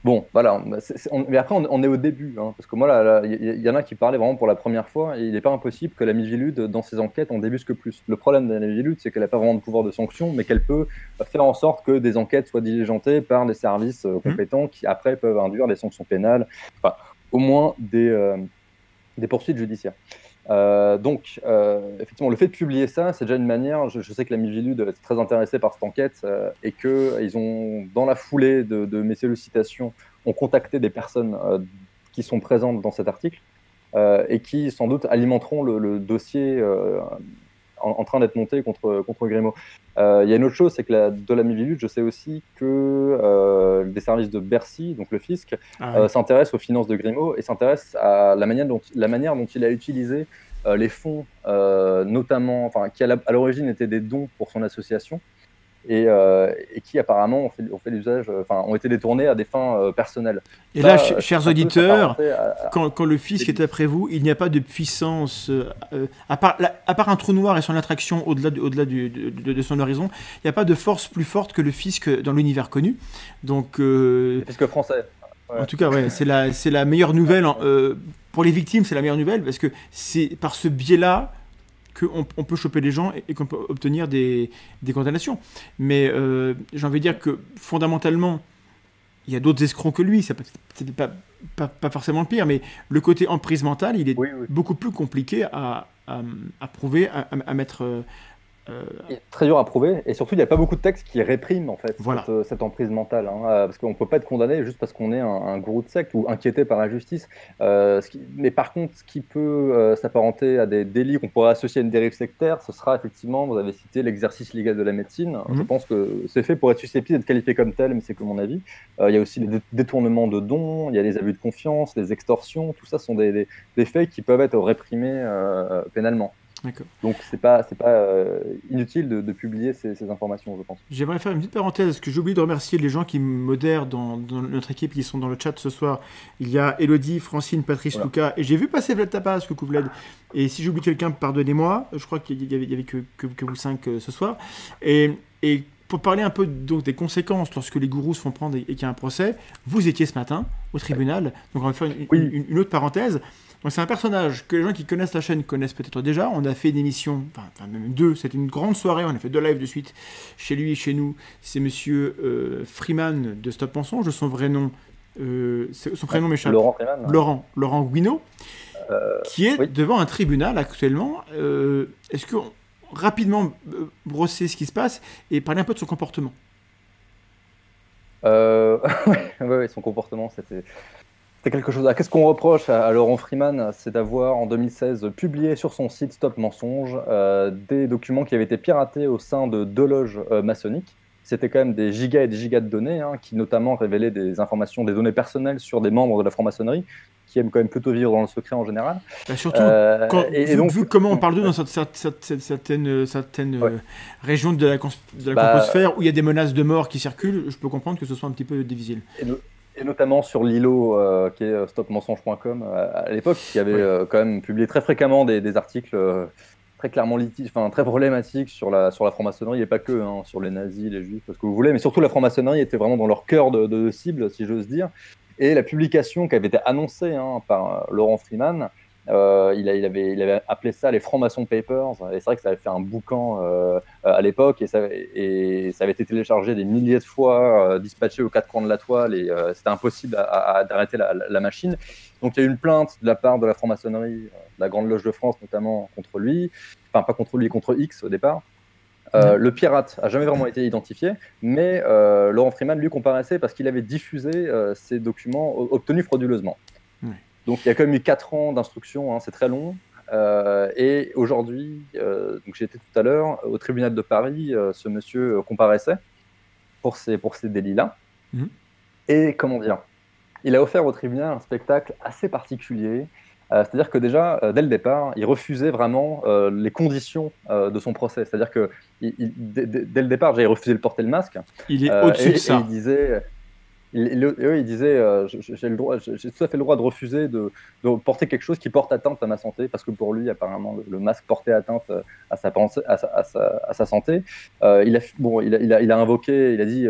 Speaker 2: Bon, voilà, c'est- c'est- on- mais après, on, on est au début, hein, parce que moi, là, là, il y, il y en a qui parlaient vraiment pour la première fois, et il n'est pas impossible que la Miviludes, dans ses enquêtes, en débusque plus. Le problème de la Miviludes, c'est qu'elle n'a pas vraiment de pouvoir de sanction, mais qu'elle peut faire en sorte que des enquêtes soient diligentées par des services euh,
Speaker 1: Hmm.
Speaker 2: compétents qui, après, peuvent induire des sanctions pénales, enfin, au moins des, euh, des poursuites judiciaires. Euh, donc, euh, effectivement, le fait de publier ça, c'est déjà une manière. Je, je sais que la Miviludes est très intéressée par cette enquête euh, et qu'ils ont, dans la foulée de, de mes sollicitations, ont contacté des personnes euh, qui sont présentes dans cet article euh, et qui, sans doute, alimenteront le, le dossier euh, en, en train d'être monté contre, contre Grimaud. Euh, Il y a une autre chose, c'est que la, de la Miviludes, je sais aussi que euh, des services de Bercy, donc le fisc,
Speaker 1: Ah,
Speaker 2: euh,
Speaker 1: oui.
Speaker 2: s'intéressent aux finances de Grimaud et s'intéressent à la manière dont, la manière dont il a utilisé euh, les fonds, euh, notamment, enfin, qui à la- à l'origine étaient des dons pour son association et, euh, et qui apparemment ont fait, ont fait l'usage, euh, enfin, ont été détournés à des fins euh, personnelles.
Speaker 1: Et là,
Speaker 2: Ça,
Speaker 1: ch-
Speaker 2: euh,
Speaker 1: chers
Speaker 2: ça peut
Speaker 1: auditeurs,
Speaker 2: s'apparenter à, à-
Speaker 1: quand, quand le fisc est après vous, il n'y a pas de puissance, euh, euh, à, part, la- à part un trou noir et son attraction au-delà du- au-delà du- de, de- de son horizon, il n'y a pas de force plus forte que le fisc dans l'univers connu. Donc, euh,
Speaker 2: des fiscs français. Ouais.
Speaker 1: en tout cas, ouais, c'est la, c'est la meilleure nouvelle. en- euh, pour les victimes, c'est la meilleure nouvelle parce que c'est par ce biais-là qu'on on peut choper les gens et, et qu'on peut obtenir des, des condamnations. Mais euh, j'ai envie de dire que fondamentalement, il y a d'autres escrocs que lui, c'est pas, c'est pas, pas, pas forcément le pire, mais le côté emprise mentale, il est
Speaker 2: Oui, oui.
Speaker 1: beaucoup plus compliqué à, à, à prouver, à, à mettre. euh, euh,
Speaker 2: Il est très dur à prouver, et surtout il n'y a pas beaucoup de textes qui répriment en fait
Speaker 1: Voilà.
Speaker 2: cette, euh, cette emprise mentale, hein, euh, parce qu'on ne peut pas être condamné juste parce qu'on est un, un gourou de secte ou inquiété par la justice. Euh, ce qui- mais par contre, ce qui peut euh, s'apparenter à des délits qu'on pourrait associer à une dérive sectaire, ce sera effectivement, vous avez cité l'exercice légal de la médecine. Je
Speaker 1: Mhm.
Speaker 2: pense que c'est fait pour être susceptible d'être qualifié comme tel, mais c'est que mon avis. Euh, il y a aussi les dé- détournements de dons, il y a les abus de confiance, les extorsions, tout ça sont des, des- des faits qui peuvent être réprimés euh, pénalement.
Speaker 1: D'accord.
Speaker 2: Donc c'est pas c'est pas euh, inutile de, de publier ces, ces informations, je pense.
Speaker 1: J'aimerais faire une petite parenthèse, parce que j'ai oublié de remercier les gens qui me modèrent dans, dans notre équipe, qui sont dans le chat ce soir. Il y a Elodie, Francine, Patrice,
Speaker 2: Voilà.
Speaker 1: Lucas, et j'ai vu passer Vlad Tapas, coucou Vlad. Et si j'oublie quelqu'un, pardonnez-moi. Je crois qu'il y avait, il y avait que, que, que vous cinq euh, ce soir. Et, et pour parler un peu donc, des conséquences lorsque les gourous se font prendre et, et qu'il y a un procès, vous étiez ce matin au tribunal. Donc on va faire une,
Speaker 2: Oui.
Speaker 1: une, une autre parenthèse. Donc c'est un personnage que les gens qui connaissent la chaîne connaissent peut-être déjà. On a fait une émission, enfin, enfin, même deux, c'était une grande soirée, on a fait deux lives de suite chez lui et chez nous. C'est monsieur euh, Freeman de Stop Mensonge, de son vrai nom, euh, c'est- son prénom m'échappe.
Speaker 2: Laurent Freeman.
Speaker 1: Laurent, Laurent Guino,
Speaker 2: Euh,
Speaker 1: qui est
Speaker 2: oui.
Speaker 1: devant un tribunal actuellement. Euh, Est-ce que on- rapidement euh, brosser ce qui se passe et parler un peu de son comportement?
Speaker 2: Euh, ouais, ouais, ouais, son comportement, c'était c'était quelque chose. Ah, qu'est-ce qu'on reproche à, à Laurent Freeman? C'est d'avoir en deux mille seize publié sur son site Stop Mensonge euh, des documents qui avaient été piratés au sein de deux loges euh, maçonniques. C'était quand même des gigas et des gigas de données, hein, qui notamment révélaient des informations, des données personnelles sur des membres de la franc-maçonnerie, qui aiment quand même plutôt vivre dans le secret en général.
Speaker 1: Bah, surtout,
Speaker 2: Euh,
Speaker 1: quand,
Speaker 2: et, et
Speaker 1: vu,
Speaker 2: donc,
Speaker 1: vu comment on parle d'eux
Speaker 2: ouais.
Speaker 1: dans cette- cette- cette- cette- certaines, certaines
Speaker 2: Ouais.
Speaker 1: euh, régions de la, cons- de la
Speaker 2: Bah,
Speaker 1: composphère où il y a des menaces de mort qui circulent, je peux comprendre que ce soit un petit peu difficile.
Speaker 2: Et, no- et notamment sur l'îlot euh, qui est euh, stop mensonge point com euh, à l'époque, qui avait
Speaker 1: Ouais.
Speaker 2: euh, quand même publié très fréquemment des, des articles euh, très clairement litiges, enfin très problématiques sur la, sur la franc-maçonnerie, et pas que, hein, sur les nazis, les juifs, ce que vous voulez, mais surtout la franc-maçonnerie était vraiment dans leur cœur de, de cible, si j'ose dire. Et la publication qui avait été annoncée hein, par euh, Laurent Freeman, euh, il, a- il avait, il avait appelé ça les francs-maçons papers, et c'est vrai que ça avait fait un boucan euh, à l'époque, et ça, et ça avait été téléchargé des milliers de fois, euh, dispatché aux quatre coins de la toile, et euh, c'était impossible à- à- d'arrêter la, la machine. Donc il y a eu une plainte de la part de la franc-maçonnerie, euh, de la Grande Loge de France notamment, contre lui, enfin pas contre lui, contre X au départ. Euh, le pirate a jamais vraiment été identifié, mais euh, Laurent Freeman lui comparaissait parce qu'il avait diffusé euh, ces documents o- obtenus frauduleusement.
Speaker 1: Ouais.
Speaker 2: Donc il y a quand même eu quatre ans d'instruction, hein, c'est très long. Euh, et aujourd'hui, euh, donc j'ai été tout à l'heure au tribunal de Paris, euh, ce monsieur euh, comparaissait pour ces, pour ces délits-là.
Speaker 1: Mhm.
Speaker 2: Et comment dire, il a offert au tribunal un spectacle assez particulier. Euh, c'est-à-dire que déjà, euh, dès le départ, il refusait vraiment euh, les conditions euh, de son procès. C'est-à-dire que il, il- dès, dès- dès le départ, déjà, il refusait de porter le masque.
Speaker 1: Il est
Speaker 2: Euh,
Speaker 1: au-dessus
Speaker 2: et,
Speaker 1: de
Speaker 2: et
Speaker 1: ça.
Speaker 2: il disait, il, il- oui, il disait, euh, je- je- j'ai le droit, j'ai j'ai tout à fait le droit de refuser de, de porter quelque chose qui porte atteinte à ma santé, parce que pour lui, apparemment, le, le masque portait atteinte euh, à sa, pensée, à sa, à sa, à sa santé. Euh, il, a, bon, il, a, il, a, il a invoqué, il a dit, euh,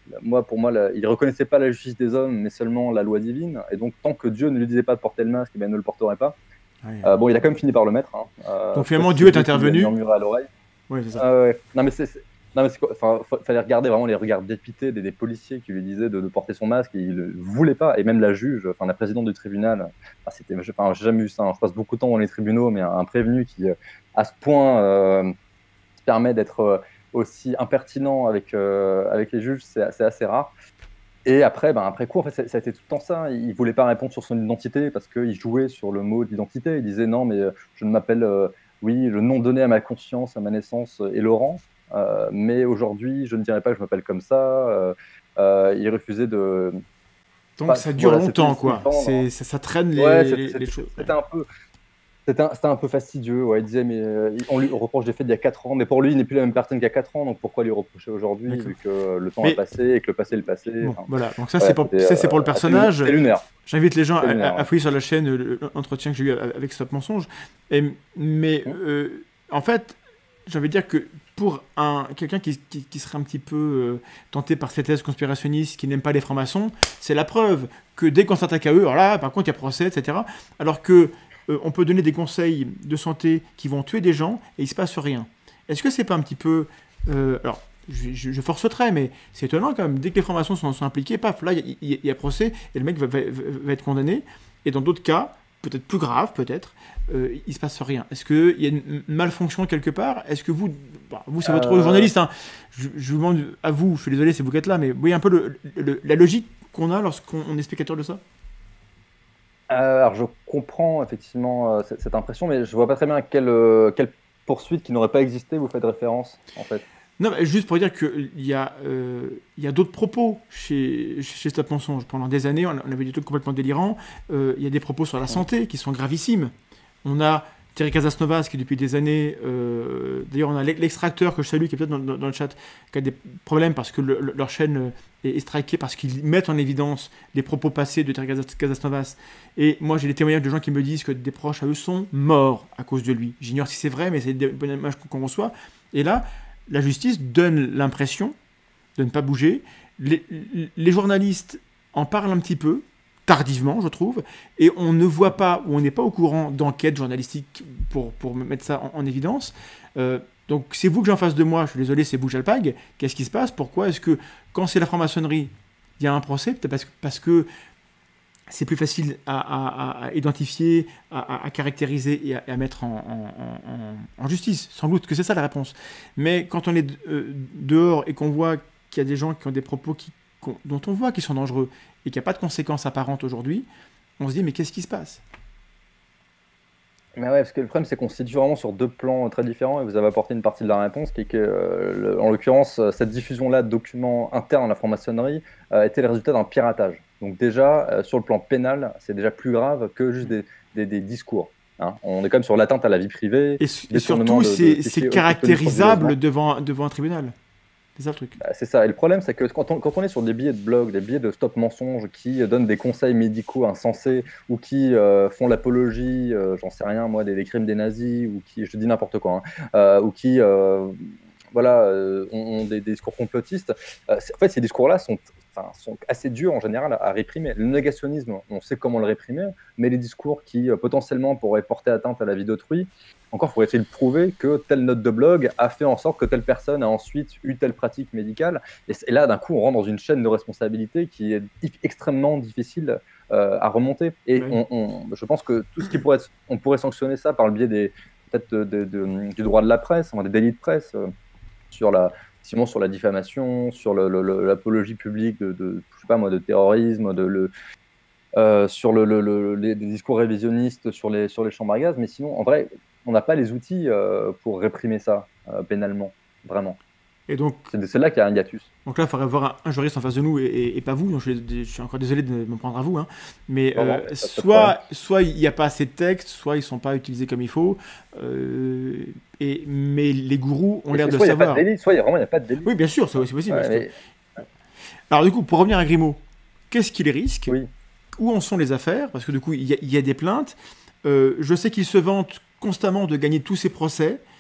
Speaker 2: moi, pour moi, la, il ne reconnaissait pas la justice des hommes, mais seulement la loi divine. Et donc, tant que Dieu ne lui disait pas de porter le masque, eh bien, il ne le porterait pas. Ouais. Euh, bon, il a quand même fini par le mettre. Hein.
Speaker 1: Euh, donc finalement, Dieu est intervenu.
Speaker 2: Il a murmuré à l'oreille.
Speaker 1: Oui, c'est ça.
Speaker 2: Euh, ouais. Non, mais c'est... Non, mais enfin, fallait regarder vraiment les regards dépités des, des policiers qui lui disaient de, de porter son masque, et il ne voulait pas, et même la juge, enfin la présidente du tribunal, enfin, c'était, enfin, j'ai jamais vu ça, hein. Je passe beaucoup de temps dans les tribunaux, mais un, un prévenu qui, à ce point, euh, se permet d'être aussi impertinent avec, euh, avec les juges, c'est, c'est assez rare. Et après, ben, après coup, en fait, ça, ça a été tout le temps ça. Il ne voulait pas répondre sur son identité parce qu'il jouait sur le mot d'identité. Il disait non, mais je ne m'appelle, euh, oui, le nom donné à ma conscience, à ma naissance est Laurent. Euh, mais aujourd'hui, je ne dirais pas que je m'appelle comme ça. Euh, euh, il refusait de.
Speaker 1: Donc pas, ça dure voilà, longtemps, quoi. C'est, ça, ça traîne les,
Speaker 2: ouais,
Speaker 1: les,
Speaker 2: c'était,
Speaker 1: les choses.
Speaker 2: C'était un peu. C'était un, c'était un peu fastidieux. Ouais. Il disait, mais euh, on lui reproche des faits d'il y a quatre ans, mais pour lui, il n'est plus la même personne qu'il y a quatre ans, donc pourquoi lui reprocher aujourd'hui, D'accord. vu que le temps mais... a passé et que le passé est le passé.
Speaker 1: Bon,
Speaker 2: enfin,
Speaker 1: voilà, donc ça, ouais, c'est, pour, ça c'est pour le personnage.
Speaker 2: C'est lunaire.
Speaker 1: J'invite les gens
Speaker 2: c'est
Speaker 1: à,
Speaker 2: lunaire,
Speaker 1: à, à fouiller sur la chaîne l'entretien que j'ai eu avec Stop Mensonge. Et, mais mmh. euh, en fait, j'ai envie de dire que pour un, quelqu'un qui, qui, qui serait un petit peu euh, tenté par ces thèses conspirationnistes, qui n'aime pas les francs-maçons, c'est la preuve que dès qu'on s'attaque à eux, alors là, par contre, il y a procès, et cetera. Alors que euh, on peut donner des conseils de santé qui vont tuer des gens et il ne se passe rien. Est-ce que c'est pas un petit peu... Euh, alors, je, je, je force le trait, mais c'est étonnant quand même. Dès que les francs-maçons sont, sont impliqués, paf, là, il y, y, y a procès et le mec va, va, va être condamné. Et dans d'autres cas, peut-être plus grave, peut-être, euh, il ne se passe rien. Est-ce qu'il y a une malfonction quelque part ? Est-ce que vous, bah, vous c'est votre euh... journaliste, hein, je, je vous demande à vous, je suis désolé, c'est vous qui êtes là, mais vous voyez un peu le, le, la logique qu'on a lorsqu'on est spectateur de ça ?
Speaker 2: euh, Alors, je comprends effectivement euh, cette, cette impression, mais je ne vois pas très bien à quelle, euh, quelle poursuite qui n'aurait pas existé vous faites référence, en fait.
Speaker 1: Non, mais juste pour dire qu'il y a, euh, y a d'autres propos chez, chez Stop Mensonge. Pendant des années, on avait des trucs complètement délirants. Euh, il y a des propos sur la santé qui sont gravissimes. On a Terry Casasnovas qui, depuis des années... Euh, d'ailleurs, on a l'extracteur que je salue, qui est peut-être dans, dans, dans le chat, qui a des problèmes parce que le, le, leur chaîne est, est strikée, parce qu'ils mettent en évidence les propos passés de Terry Casasnovas. Et moi, j'ai des témoignages de gens qui me disent que des proches à eux sont morts à cause de lui. J'ignore si c'est vrai, mais c'est des bonnes images qu'on reçoit. Et là... la justice donne l'impression de ne pas bouger. Les, les journalistes en parlent un petit peu, tardivement, je trouve, et on ne voit pas, ou on n'est pas au courant d'enquêtes journalistiques pour, pour mettre ça en, en évidence. Euh, donc, c'est vous que j'ai en face de moi, je suis désolé, c'est vous, Jalpag. Qu'est-ce qui se passe ? Pourquoi est-ce que, quand c'est la franc-maçonnerie, il y a un procès ? Peut-être parce que, parce que c'est plus facile à, à, à identifier, à, à caractériser et à, à mettre en, en, en, en justice. Sans doute que c'est ça la réponse. Mais quand on est euh, dehors et qu'on voit qu'il y a des gens qui ont des propos qui, dont on voit qu'ils sont dangereux et qu'il n'y a pas de conséquences apparentes aujourd'hui, on se dit mais qu'est-ce qui se passe ?
Speaker 2: Mais ouais, parce que le problème c'est qu'on se situe vraiment sur deux plans très différents et vous avez apporté une partie de la réponse qui est que, euh, en l'occurrence, cette diffusion-là de documents internes à la franc-maçonnerie euh, était le résultat d'un piratage. Donc déjà, euh, sur le plan pénal, c'est déjà plus grave que juste des, des, des discours. Hein. On est quand même sur l'atteinte à la vie privée.
Speaker 1: Et, et surtout, de, c'est, de c'est caractérisable devant, devant un tribunal. C'est ça le truc.
Speaker 2: Bah, c'est ça. Et le problème, c'est que quand on, quand on est sur des billets de blog, des billets de Stop Mensonge qui donnent des conseils médicaux insensés ou qui euh, font l'apologie, euh, j'en sais rien moi, des, des crimes des nazis, ou qui, je dis n'importe quoi, hein, euh, ou qui... Euh, voilà, euh, ont, ont des, des discours complotistes. Euh, en fait, ces discours-là sont, enfin, sont assez durs en général à réprimer. Le négationnisme, on sait comment le réprimer, mais les discours qui euh, potentiellement pourraient porter atteinte à la vie d'autrui, encore il faudrait essayer de prouver que telle note de blog a fait en sorte que telle personne a ensuite eu telle pratique médicale. Et, et là, d'un coup, on rentre dans une chaîne de responsabilité qui est extrêmement difficile euh, à remonter. Et oui. on, on, je pense que tout ce qui pourrait être, on pourrait sanctionner ça par le biais des, peut-être de, de, de, du droit de la presse, enfin, des délits de presse. Euh, sur la, sinon sur la diffamation, sur le, le, l'apologie publique de, de, je sais pas moi, de terrorisme, de, le, euh, sur le, le, le, les, des discours révisionnistes sur les, sur les chambres à gaz, mais sinon, en vrai, on n'a pas les outils euh, pour réprimer ça euh, pénalement, vraiment.
Speaker 1: Et donc,
Speaker 2: c'est, c'est là qu'il y a un hiatus.
Speaker 1: Donc là, il faudrait avoir un, un juriste en face de nous et, et, et pas vous. Donc je, je suis encore désolé de me prendre à vous. Hein. Mais non, euh, non, soit soit il n'y a pas assez de textes, soit ils ne sont pas utilisés comme il faut. Euh, et, mais les gourous ont et l'air de
Speaker 2: soit
Speaker 1: savoir.
Speaker 2: Y a pas de délit, soit vraiment il n'y a pas de délit.
Speaker 1: Oui, bien sûr, c'est aussi possible.
Speaker 2: Ouais, mais...
Speaker 1: que... Alors du coup, pour revenir à Grimaud, qu'est-ce qu'il risque ?
Speaker 2: Oui.
Speaker 1: Où en sont les affaires ? Parce que du coup, il y, y a des plaintes. Euh, je sais qu'il se vante constamment de gagner tous ses procès.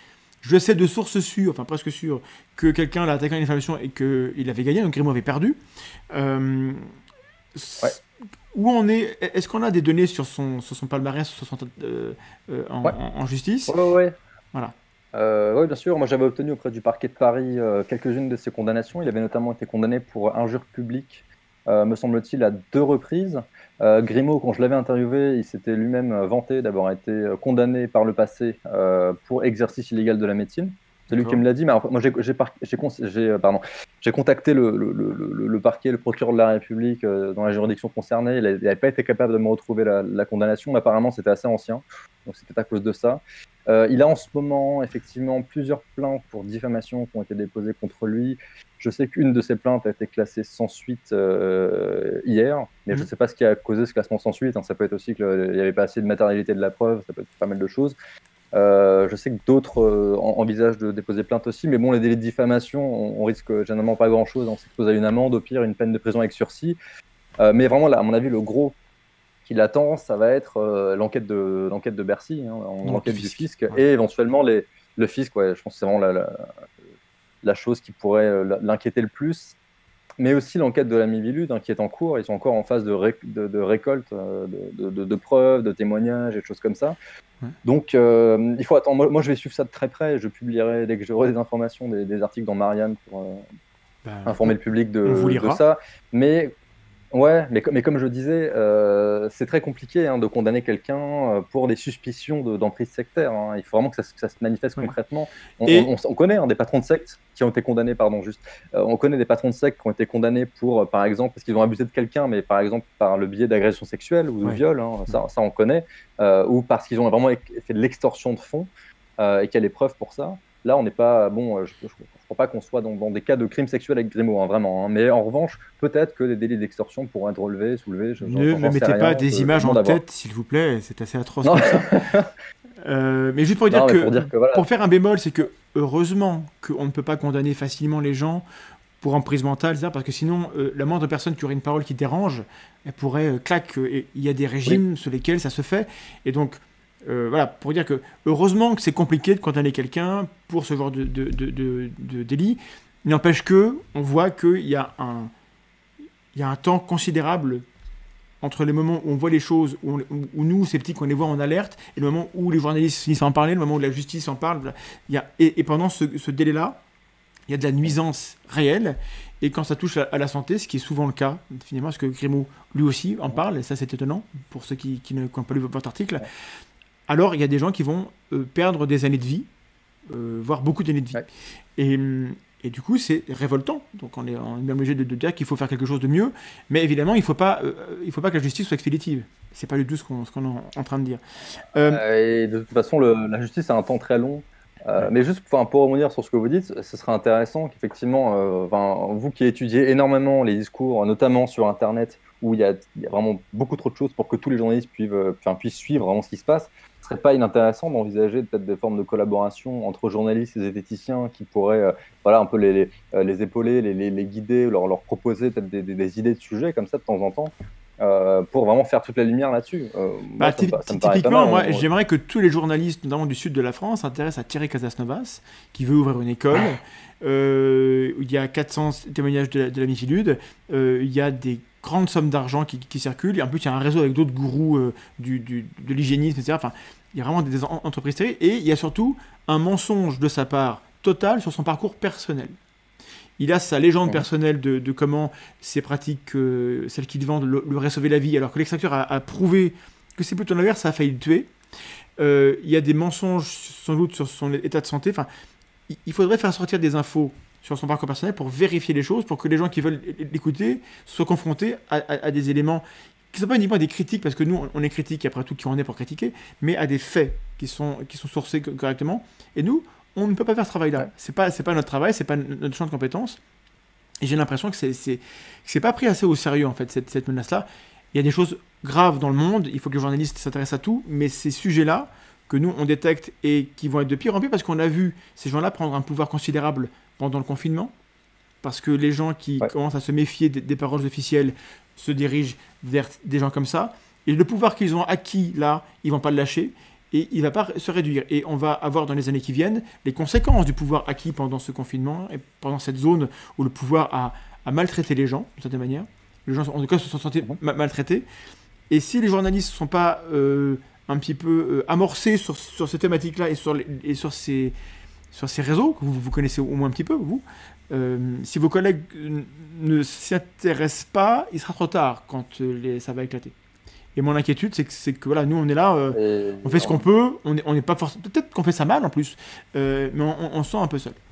Speaker 1: je sais de sources sûres, enfin presque sûres, que quelqu'un l'a attaqué en diffamation et qu'il avait gagné, donc Grimaud avait perdu. Euh,
Speaker 2: Ouais.
Speaker 1: Où on est, est-ce qu'on a des données sur son, sur son palmarès sur son, euh, euh, en,
Speaker 2: Ouais.
Speaker 1: en, en justice?
Speaker 2: Ouais, ouais, ouais.
Speaker 1: Voilà.
Speaker 2: Euh, oui, bien sûr. Moi, j'avais obtenu auprès du parquet de Paris euh, quelques-unes de ses condamnations. Il avait notamment été condamné pour injure publique, euh, me semble-t-il, à deux reprises. Euh, Grimaud, quand je l'avais interviewé, il s'était lui-même vanté d'avoir été condamné par le passé euh, pour exercice illégal de la médecine. C'est lui qui me l'a dit, mais alors, moi j'ai, j'ai, par- j'ai, con- j'ai, pardon, j'ai contacté le, le, le, le- le parquet, le procureur de la République euh, dans la juridiction concernée. Il n'avait pas été capable de me retrouver la, la condamnation, mais apparemment c'était assez ancien, donc c'était à cause de ça. Euh, il a en ce moment effectivement plusieurs plaintes pour diffamation qui ont été déposées contre lui. Je sais qu'une de ces plaintes a été classée sans suite euh, hier, mais mmh. je ne sais pas ce qui a causé ce classement sans suite. Hein. Ça peut être aussi qu'il n'y avait pas assez de matérialité de la preuve, ça peut être pas mal de choses. Euh, je sais que d'autres euh, envisagent de déposer plainte aussi, mais bon, les délits de diffamation, on, on risque généralement pas grand-chose. On s'expose à une amende, au pire, une peine de prison avec sursis. Euh, mais vraiment, là, à mon avis, le gros qui l'attend, ça va être euh, l'enquête de l'enquête de Bercy, hein, l'enquête du fisc, ouais. Et éventuellement les, le fisc. Ouais, je pense que c'est vraiment la, la, la chose qui pourrait l'inquiéter le plus. Mais aussi l'enquête de la Miviludes, hein, qui est en cours. Ils sont encore en phase de, ré, de, de récolte euh, de, de, de preuves, de témoignages et de choses comme ça. Ouais. Donc, euh, il faut attendre. Moi, moi, je vais suivre ça de très près. Je publierai, dès que j'aurai des informations, des, des articles dans Marianne pour euh, bah, informer le public de, de ça. Mais, ouais, mais, mais comme je disais, euh, c'est très compliqué hein, de condamner quelqu'un pour des suspicions de, d'emprise sectaire. Hein. Il faut vraiment que ça, que ça se manifeste ouais. concrètement. On, Et... on, on, on connaît hein, des patrons de sectes qui ont été condamnés, pardon, juste. Euh, on connaît des patrons de sectes qui ont été condamnés pour, par exemple, parce qu'ils ont abusé de quelqu'un, mais par exemple par le biais d'agression sexuelle ou de ouais. viol, hein, ça, ça on connaît, euh, ou parce qu'ils ont vraiment fait de l'extorsion de fonds euh, et qu'il y a les preuves pour ça. Là, on n'est pas, bon, je ne crois pas qu'on soit dans, dans des cas de crimes sexuels avec Grimaud, hein, vraiment. Hein, mais en revanche, peut-être que des délits d'extorsion pourront être relevés, soulevés. Je,
Speaker 1: ne me mettez rien, pas des images en tête, s'il vous plaît, c'est assez atroce comme ça. Euh, mais juste pour dire, non, que, pour, dire que, voilà. pour faire un bémol, c'est que heureusement qu'on ne peut pas condamner facilement les gens pour emprise mentale, parce que sinon, euh, la moindre personne qui aurait une parole qui dérange, elle pourrait euh, clac. Il y a des régimes oui. sur lesquels ça se fait, et donc euh, voilà, pour dire que heureusement que c'est compliqué de condamner quelqu'un pour ce genre de, de, de, de, de délit. Il n'empêche que on voit qu'il y a un, il y a un temps considérable entre les moments où on voit les choses, où, on, où nous, sceptiques, on les voit en alerte, et le moment où les journalistes finissent à en parler, le moment où la justice en parle, il y a, et, et pendant ce, ce délai-là, il y a de la nuisance réelle, et quand ça touche à, à la santé, ce qui est souvent le cas, finalement, parce que Grimaud, lui aussi, en parle, et ça c'est étonnant, pour ceux qui, qui n'ont pas lu votre article, alors il y a des gens qui vont euh, perdre des années de vie, euh, voire beaucoup d'années de vie. Ouais. Et... Et du coup, c'est révoltant. Donc, on est, on est même obligé de, de dire qu'il faut faire quelque chose de mieux. Mais évidemment, il ne faut, euh, faut pas que la justice soit expéditive. Ce n'est pas du tout ce qu'on, ce qu'on est en train de dire.
Speaker 2: Euh... Et de toute façon, le, la justice a un temps très long. Euh, ouais. Mais juste pour, pour rebondir sur ce que vous dites, ce serait intéressant qu'effectivement, euh, vous qui étudiez énormément les discours, notamment sur Internet, où il y a, il y a vraiment beaucoup trop de choses pour que tous les journalistes puissent, enfin, puissent suivre vraiment ce qui se passe, ce serait pas inintéressant d'envisager peut-être des formes de collaboration entre journalistes et zététiciens qui pourraient euh, voilà, un peu les, les, les épauler, les, les, les guider, leur, leur proposer peut-être des, des, des idées de sujets comme ça de temps en temps, euh, pour vraiment faire toute la lumière là-dessus. Euh,
Speaker 1: bah, moi, ça, ça, ça me paraît pas mal, moi, on... j'aimerais que tous les journalistes, notamment du sud de la France, s'intéressent à Thierry Casasnovas, qui veut ouvrir une école. euh, il y a quatre cents témoignages de la, de la Miviludes. Euh, il y a des grandes sommes d'argent qui, qui circulent. Et en plus, il y a un réseau avec d'autres gourous euh, du, du, de l'hygiénisme, et cetera. Enfin, il y a vraiment des entreprises terribles. Et il y a surtout un mensonge de sa part total sur son parcours personnel. Il a sa légende ouais. personnelle de, de comment ces pratiques, euh, celles qu'il vend, lui auraient sauvé la vie, alors que l'extracteur a, a prouvé que c'est plutôt l'inverse, ça a failli le tuer. Euh, il y a des mensonges sans doute sur son état de santé. Enfin, il faudrait faire sortir des infos sur son parcours personnel pour vérifier les choses, pour que les gens qui veulent l'écouter soient confrontés à, à, à des éléments qui ne sont pas uniquement des critiques, parce que nous, on est critiques, après tout, qui on est pour critiquer, mais à des faits qui sont, qui sont sourcés correctement. Et nous, on ne peut pas faire ce travail-là. Ouais. Ce n'est pas, c'est pas notre travail, ce n'est pas notre champ de compétences. Et j'ai l'impression que ce n'est pas pris assez au sérieux, en fait, cette, cette menace-là. Il y a des choses graves dans le monde, il faut que les journalistes s'intéressent à tout, mais ces sujets-là, que nous, on détecte et qui vont être de pire en pire, parce qu'on a vu ces gens-là prendre un pouvoir considérable pendant le confinement, parce que les gens qui ouais. commencent à se méfier des, des paroles officielles se dirigent vers des gens comme ça, et le pouvoir qu'ils ont acquis là, ils ne vont pas le lâcher, et il ne va pas se réduire. Et on va avoir dans les années qui viennent les conséquences du pouvoir acquis pendant ce confinement et pendant cette zone où le pouvoir a, a maltraité les gens, d'une certaine manière. Les gens, en tout cas, se sont sentis ma- maltraités. Et si les journalistes ne sont pas euh, un petit peu euh, amorcés sur, sur ces thématiques-là et sur, les, et sur, ces, sur ces réseaux, que vous, vous connaissez au moins un petit peu, vous, euh, si vos collègues ne s'y intéressent pas, il sera trop tard quand euh, les, ça va éclater. Et mon inquiétude, c'est que, c'est que voilà, nous, on est là, euh,
Speaker 2: Et,
Speaker 1: on fait ce qu'on peut, on n'est on n'est pas forcément... Peut-être qu'on fait ça mal, en plus, euh, mais on, on, on se sent un peu seul.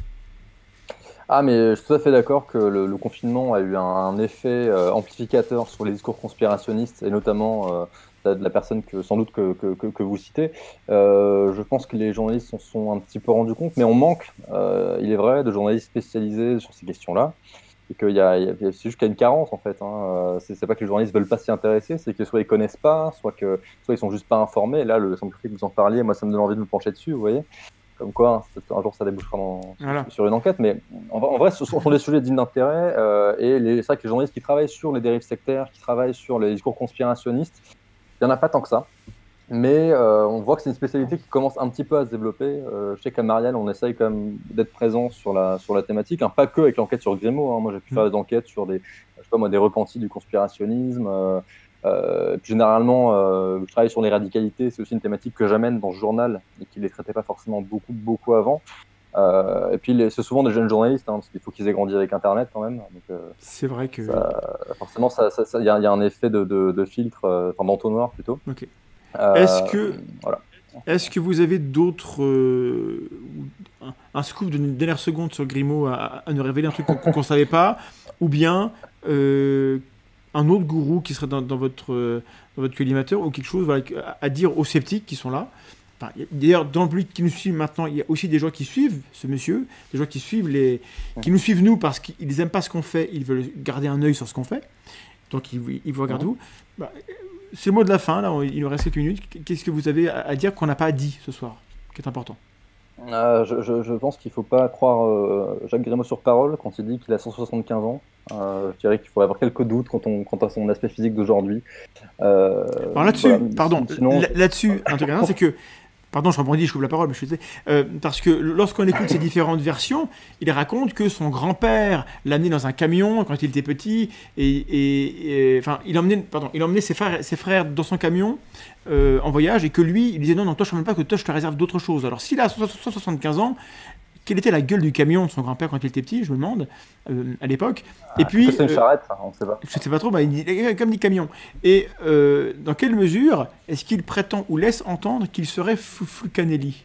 Speaker 2: Ah, mais je suis tout à fait d'accord que le, le confinement a eu un, un effet euh, amplificateur sur les discours conspirationnistes, et notamment euh, de de la personne que, sans doute que, que, que, que vous citez. Euh, je pense que les journalistes s'en sont un petit peu rendus compte, mais on manque, euh, il est vrai, de journalistes spécialisés sur ces questions-là. Et qu'il y a, il y a- c'est juste qu'il y a une carence en fait. Hein. Euh, C'est c'est pas que les journalistes veulent pas s'y intéresser, c'est que soit ils connaissent pas, soit que soit ils sont juste pas informés. Et là, le simple fait que vous en parliez, moi, ça me donne envie de me pencher dessus, vous voyez. Comme quoi, hein, peut-être un jour ça débouchera dans-
Speaker 1: Voilà.
Speaker 2: sur une enquête. Mais en, vrai- en vrai, ce sont, ce sont des sujets dignes d'intérêt. Euh, et les- c'est vrai que les journalistes qui travaillent sur les dérives sectaires, qui travaillent sur les discours conspirationnistes, il y en a pas tant que ça. Mais euh, on voit que c'est une spécialité qui commence un petit peu à se développer. Euh, je sais qu'à Marianne, on essaye quand même d'être présent sur la, sur la thématique, hein, pas que avec l'enquête sur Grimaud. Hein. Moi, j'ai pu
Speaker 1: Mm.
Speaker 2: faire des enquêtes sur des, je sais pas moi, des repentis du conspirationnisme. Euh, euh, puis généralement, euh, je travaille sur les radicalités. C'est aussi une thématique que j'amène dans ce journal et qui ne les traitait pas forcément beaucoup, beaucoup avant. Euh, et puis, les- c'est souvent des jeunes journalistes, hein, parce qu'il faut qu'ils aient grandi avec Internet quand même. Donc, euh,
Speaker 1: C'est vrai que...
Speaker 2: ça, forcément, ça, ça, ça- il y, a il y a un effet de, de, de filtre, euh, enfin d'entonnoir plutôt.
Speaker 1: Ok.
Speaker 2: Euh,
Speaker 1: Est-ce que,
Speaker 2: voilà.
Speaker 1: est-ce que vous avez d'autres... euh, un, un scoop d'une dernière seconde sur Grimaud à, à nous révéler un truc qu'on ne savait pas, ou bien euh, un autre gourou qui serait dans, dans votre, euh, dans votre collimateur, ou quelque chose voilà, à, à dire aux sceptiques qui sont là. Enfin, il y a- d'ailleurs, dans le public qui nous suit maintenant, il y a aussi des gens qui suivent ce monsieur, des gens qui suivent les, qui nous suivent nous parce qu'ils n'aiment pas ce qu'on fait, ils veulent garder un œil sur ce qu'on fait. Donc ils, ils vous regardent vous. Bah, c'est le mot de la fin, là, il nous reste quelques minutes. Qu'est-ce que vous avez à, à dire qu'on n'a pas dit ce soir, qui est important?
Speaker 2: Euh, je, je- je pense qu'il ne faut pas croire euh, Jacques Grimaud sur parole quand il dit qu'il a cent soixante-quinze ans. Euh, je dirais qu'il faut avoir quelques doutes quand on, quant à son aspect physique d'aujourd'hui. Euh,
Speaker 1: Alors là-dessus,
Speaker 2: voilà.
Speaker 1: pardon,
Speaker 2: Sinon,
Speaker 1: là- là-dessus, un truc, c'est que, pardon, je rebondis, je coupe la parole, mais je suis euh, parce que lorsqu'on écoute ces différentes versions, il raconte que son grand-père l'a amené dans un camion quand il était petit, et, et- et- enfin, il emmenait, pardon, il emmenait ses frères, ses frères dans son camion euh, en voyage, et que lui, il disait non, non, toi, je ne même pas que toi, je te réserve d'autres choses. Alors, s'il a cent soixante-quinze ans, quelle était la gueule du camion de son grand-père quand il était petit, je me demande, euh, à l'époque. Et puis,
Speaker 2: c'est une
Speaker 1: euh,
Speaker 2: charrette, hein, on ne sait pas.
Speaker 1: je ne sais pas trop, bah, il dit, comme dit camion. Et euh, dans quelle mesure est-ce qu'il prétend ou laisse entendre qu'il serait Flucanelli?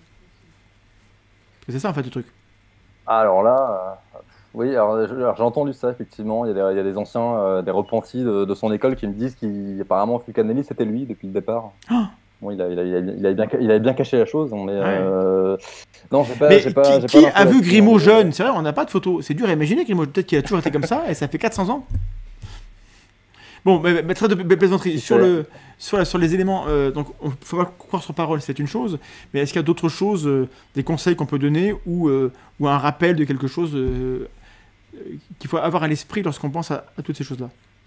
Speaker 1: C'est ça en fait le truc.
Speaker 2: Ah, alors là, euh, oui, alors, je- alors, j'ai entendu ça effectivement. Il y a des, il y a des anciens, euh, des repentis de, de son école qui me disent qu'apparemment Fulcanelli c'était lui depuis le départ.
Speaker 1: Ah
Speaker 2: Bon, il, a, il, a, il, a, il, avait bien, il avait bien caché la chose, mais
Speaker 1: Ouais.
Speaker 2: euh, non, j'ai pas.
Speaker 1: Mais
Speaker 2: j'ai pas,
Speaker 1: qui,
Speaker 2: j'ai
Speaker 1: qui
Speaker 2: pas
Speaker 1: a vu
Speaker 2: l'information.
Speaker 1: Grimaud jeune? C'est vrai, on n'a pas de photo. C'est dur à imaginer Grimaud. Peut-être qu'il a toujours été comme ça et ça fait quatre cents ans. Bon, mais, mais très de pla- plaisanterie. Sur, le, sur, la- sur les éléments, euh, donc il ne faut pas croire sur parole, c'est une chose, mais est-ce qu'il y a d'autres choses, euh, des conseils qu'on peut donner ou, euh, ou un rappel de quelque chose euh, euh, qu'il faut avoir à l'esprit lorsqu'on pense à, à toutes ces choses-là?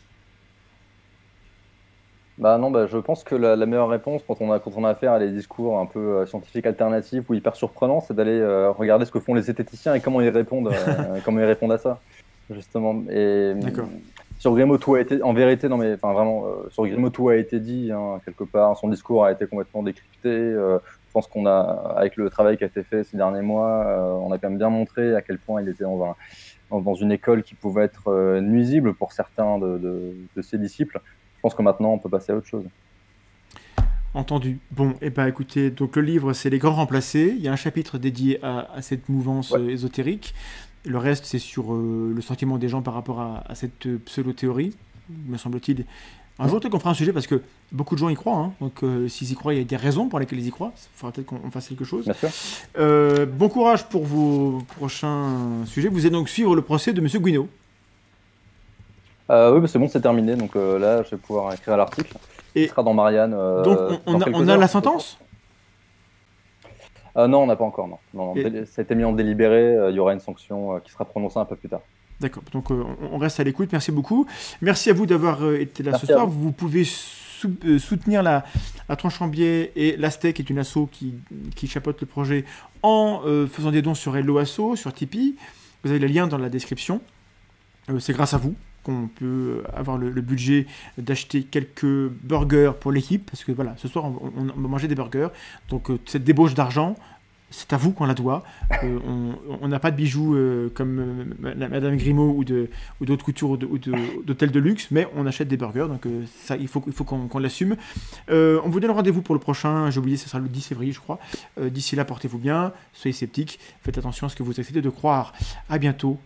Speaker 2: Bah non, bah, je pense que la, la meilleure réponse quand on a, quand on a affaire à des discours un peu euh, scientifiques alternatifs ou hyper surprenants, c'est d'aller euh, regarder ce que font les zététiciens et comment ils répondent, euh, comment ils répondent à ça, justement. Et
Speaker 1: D'accord.
Speaker 2: sur Grimaud, tout a été, en vérité, non mais, enfin vraiment, euh, sur Grimaud, tout a été dit, hein, quelque part. Son discours a été complètement décrypté. Euh, je pense qu'on a, avec le travail qui a été fait ces derniers mois, euh, on a quand même bien montré à quel point il était dans, un, dans, dans une école qui pouvait être euh, nuisible pour certains de, de, de ses disciples. Je pense que maintenant, on peut passer à autre chose.
Speaker 1: Entendu. Bon, et eh ben écoutez, donc le livre, c'est Les Grands Remplacés. Il y a un chapitre dédié à, à cette mouvance
Speaker 2: Ouais.
Speaker 1: euh, ésotérique. Le reste, c'est sur euh, le sentiment des gens par rapport à, à cette euh, pseudo-théorie, me semble-t-il. Un jour, peut-être qu'on fera un sujet parce que beaucoup de gens y croient. Hein. Donc, euh, s'ils y croient, il y a des raisons pour lesquelles ils y croient. Il faudra peut-être qu'on fasse quelque chose.
Speaker 2: Bien sûr.
Speaker 1: Euh, bon courage pour vos prochains sujets. Vous allez donc suivre le procès de M. Guinaud.
Speaker 2: Euh, oui, bah, c'est bon, c'est terminé. Donc euh, là, je vais pouvoir écrire l'article.
Speaker 1: Et
Speaker 2: Il sera dans Marianne. euh,
Speaker 1: donc, on, on
Speaker 2: dans
Speaker 1: a,
Speaker 2: quelques
Speaker 1: on a
Speaker 2: heures.
Speaker 1: la sentence?
Speaker 2: Euh, non, on n'a pas encore. Non. Non, non,
Speaker 1: Et-
Speaker 2: délé- Ça a été mis en délibéré. euh, Il y aura une sanction euh, qui sera prononcée un peu plus tard.
Speaker 1: D'accord, donc euh, on on reste à l'écoute, merci beaucoup. Merci à vous d'avoir euh, été là
Speaker 2: Merci
Speaker 1: ce
Speaker 2: à
Speaker 1: soir.
Speaker 2: vous.
Speaker 1: Vous pouvez sou- euh, soutenir la, la Tranche en Biais et l'Aztec, qui est une asso qui, qui chapeaute le projet, en euh, faisant des dons sur Hello Asso, sur Tipeee. Vous avez les liens dans la description. Euh, c'est grâce à vous qu'on peut avoir le, le budget d'acheter quelques burgers pour l'équipe, parce que voilà, ce soir, on, on, on va manger des burgers. Donc, euh, cette débauche d'argent, c'est à vous qu'on la doit. Euh, on n'a pas de bijoux euh, comme euh, Madame Grimaud ou, de, ou d'autres coutures ou, de, ou de, d'hôtels de luxe, mais on achète des burgers, donc euh, ça, il faut, il faut qu'on, qu'on l'assume. Euh, on vous donne rendez-vous pour le prochain, j'ai oublié, ce sera le dix février, je crois. Euh, d'ici là, portez-vous bien, soyez sceptiques, faites attention à ce que vous acceptez de croire. À bientôt.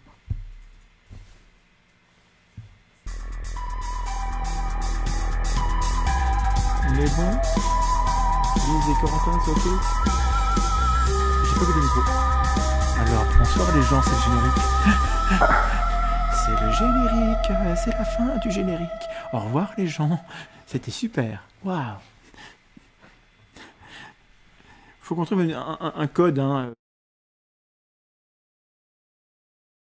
Speaker 1: On est bon? Lise et Corentin, c'est ok? J'ai pas que des micros. Alors, bonsoir les gens, c'est le générique. C'est le générique, c'est la fin du générique. Au revoir les gens, c'était super. Waouh. Faut qu'on trouve un, un- un code, hein.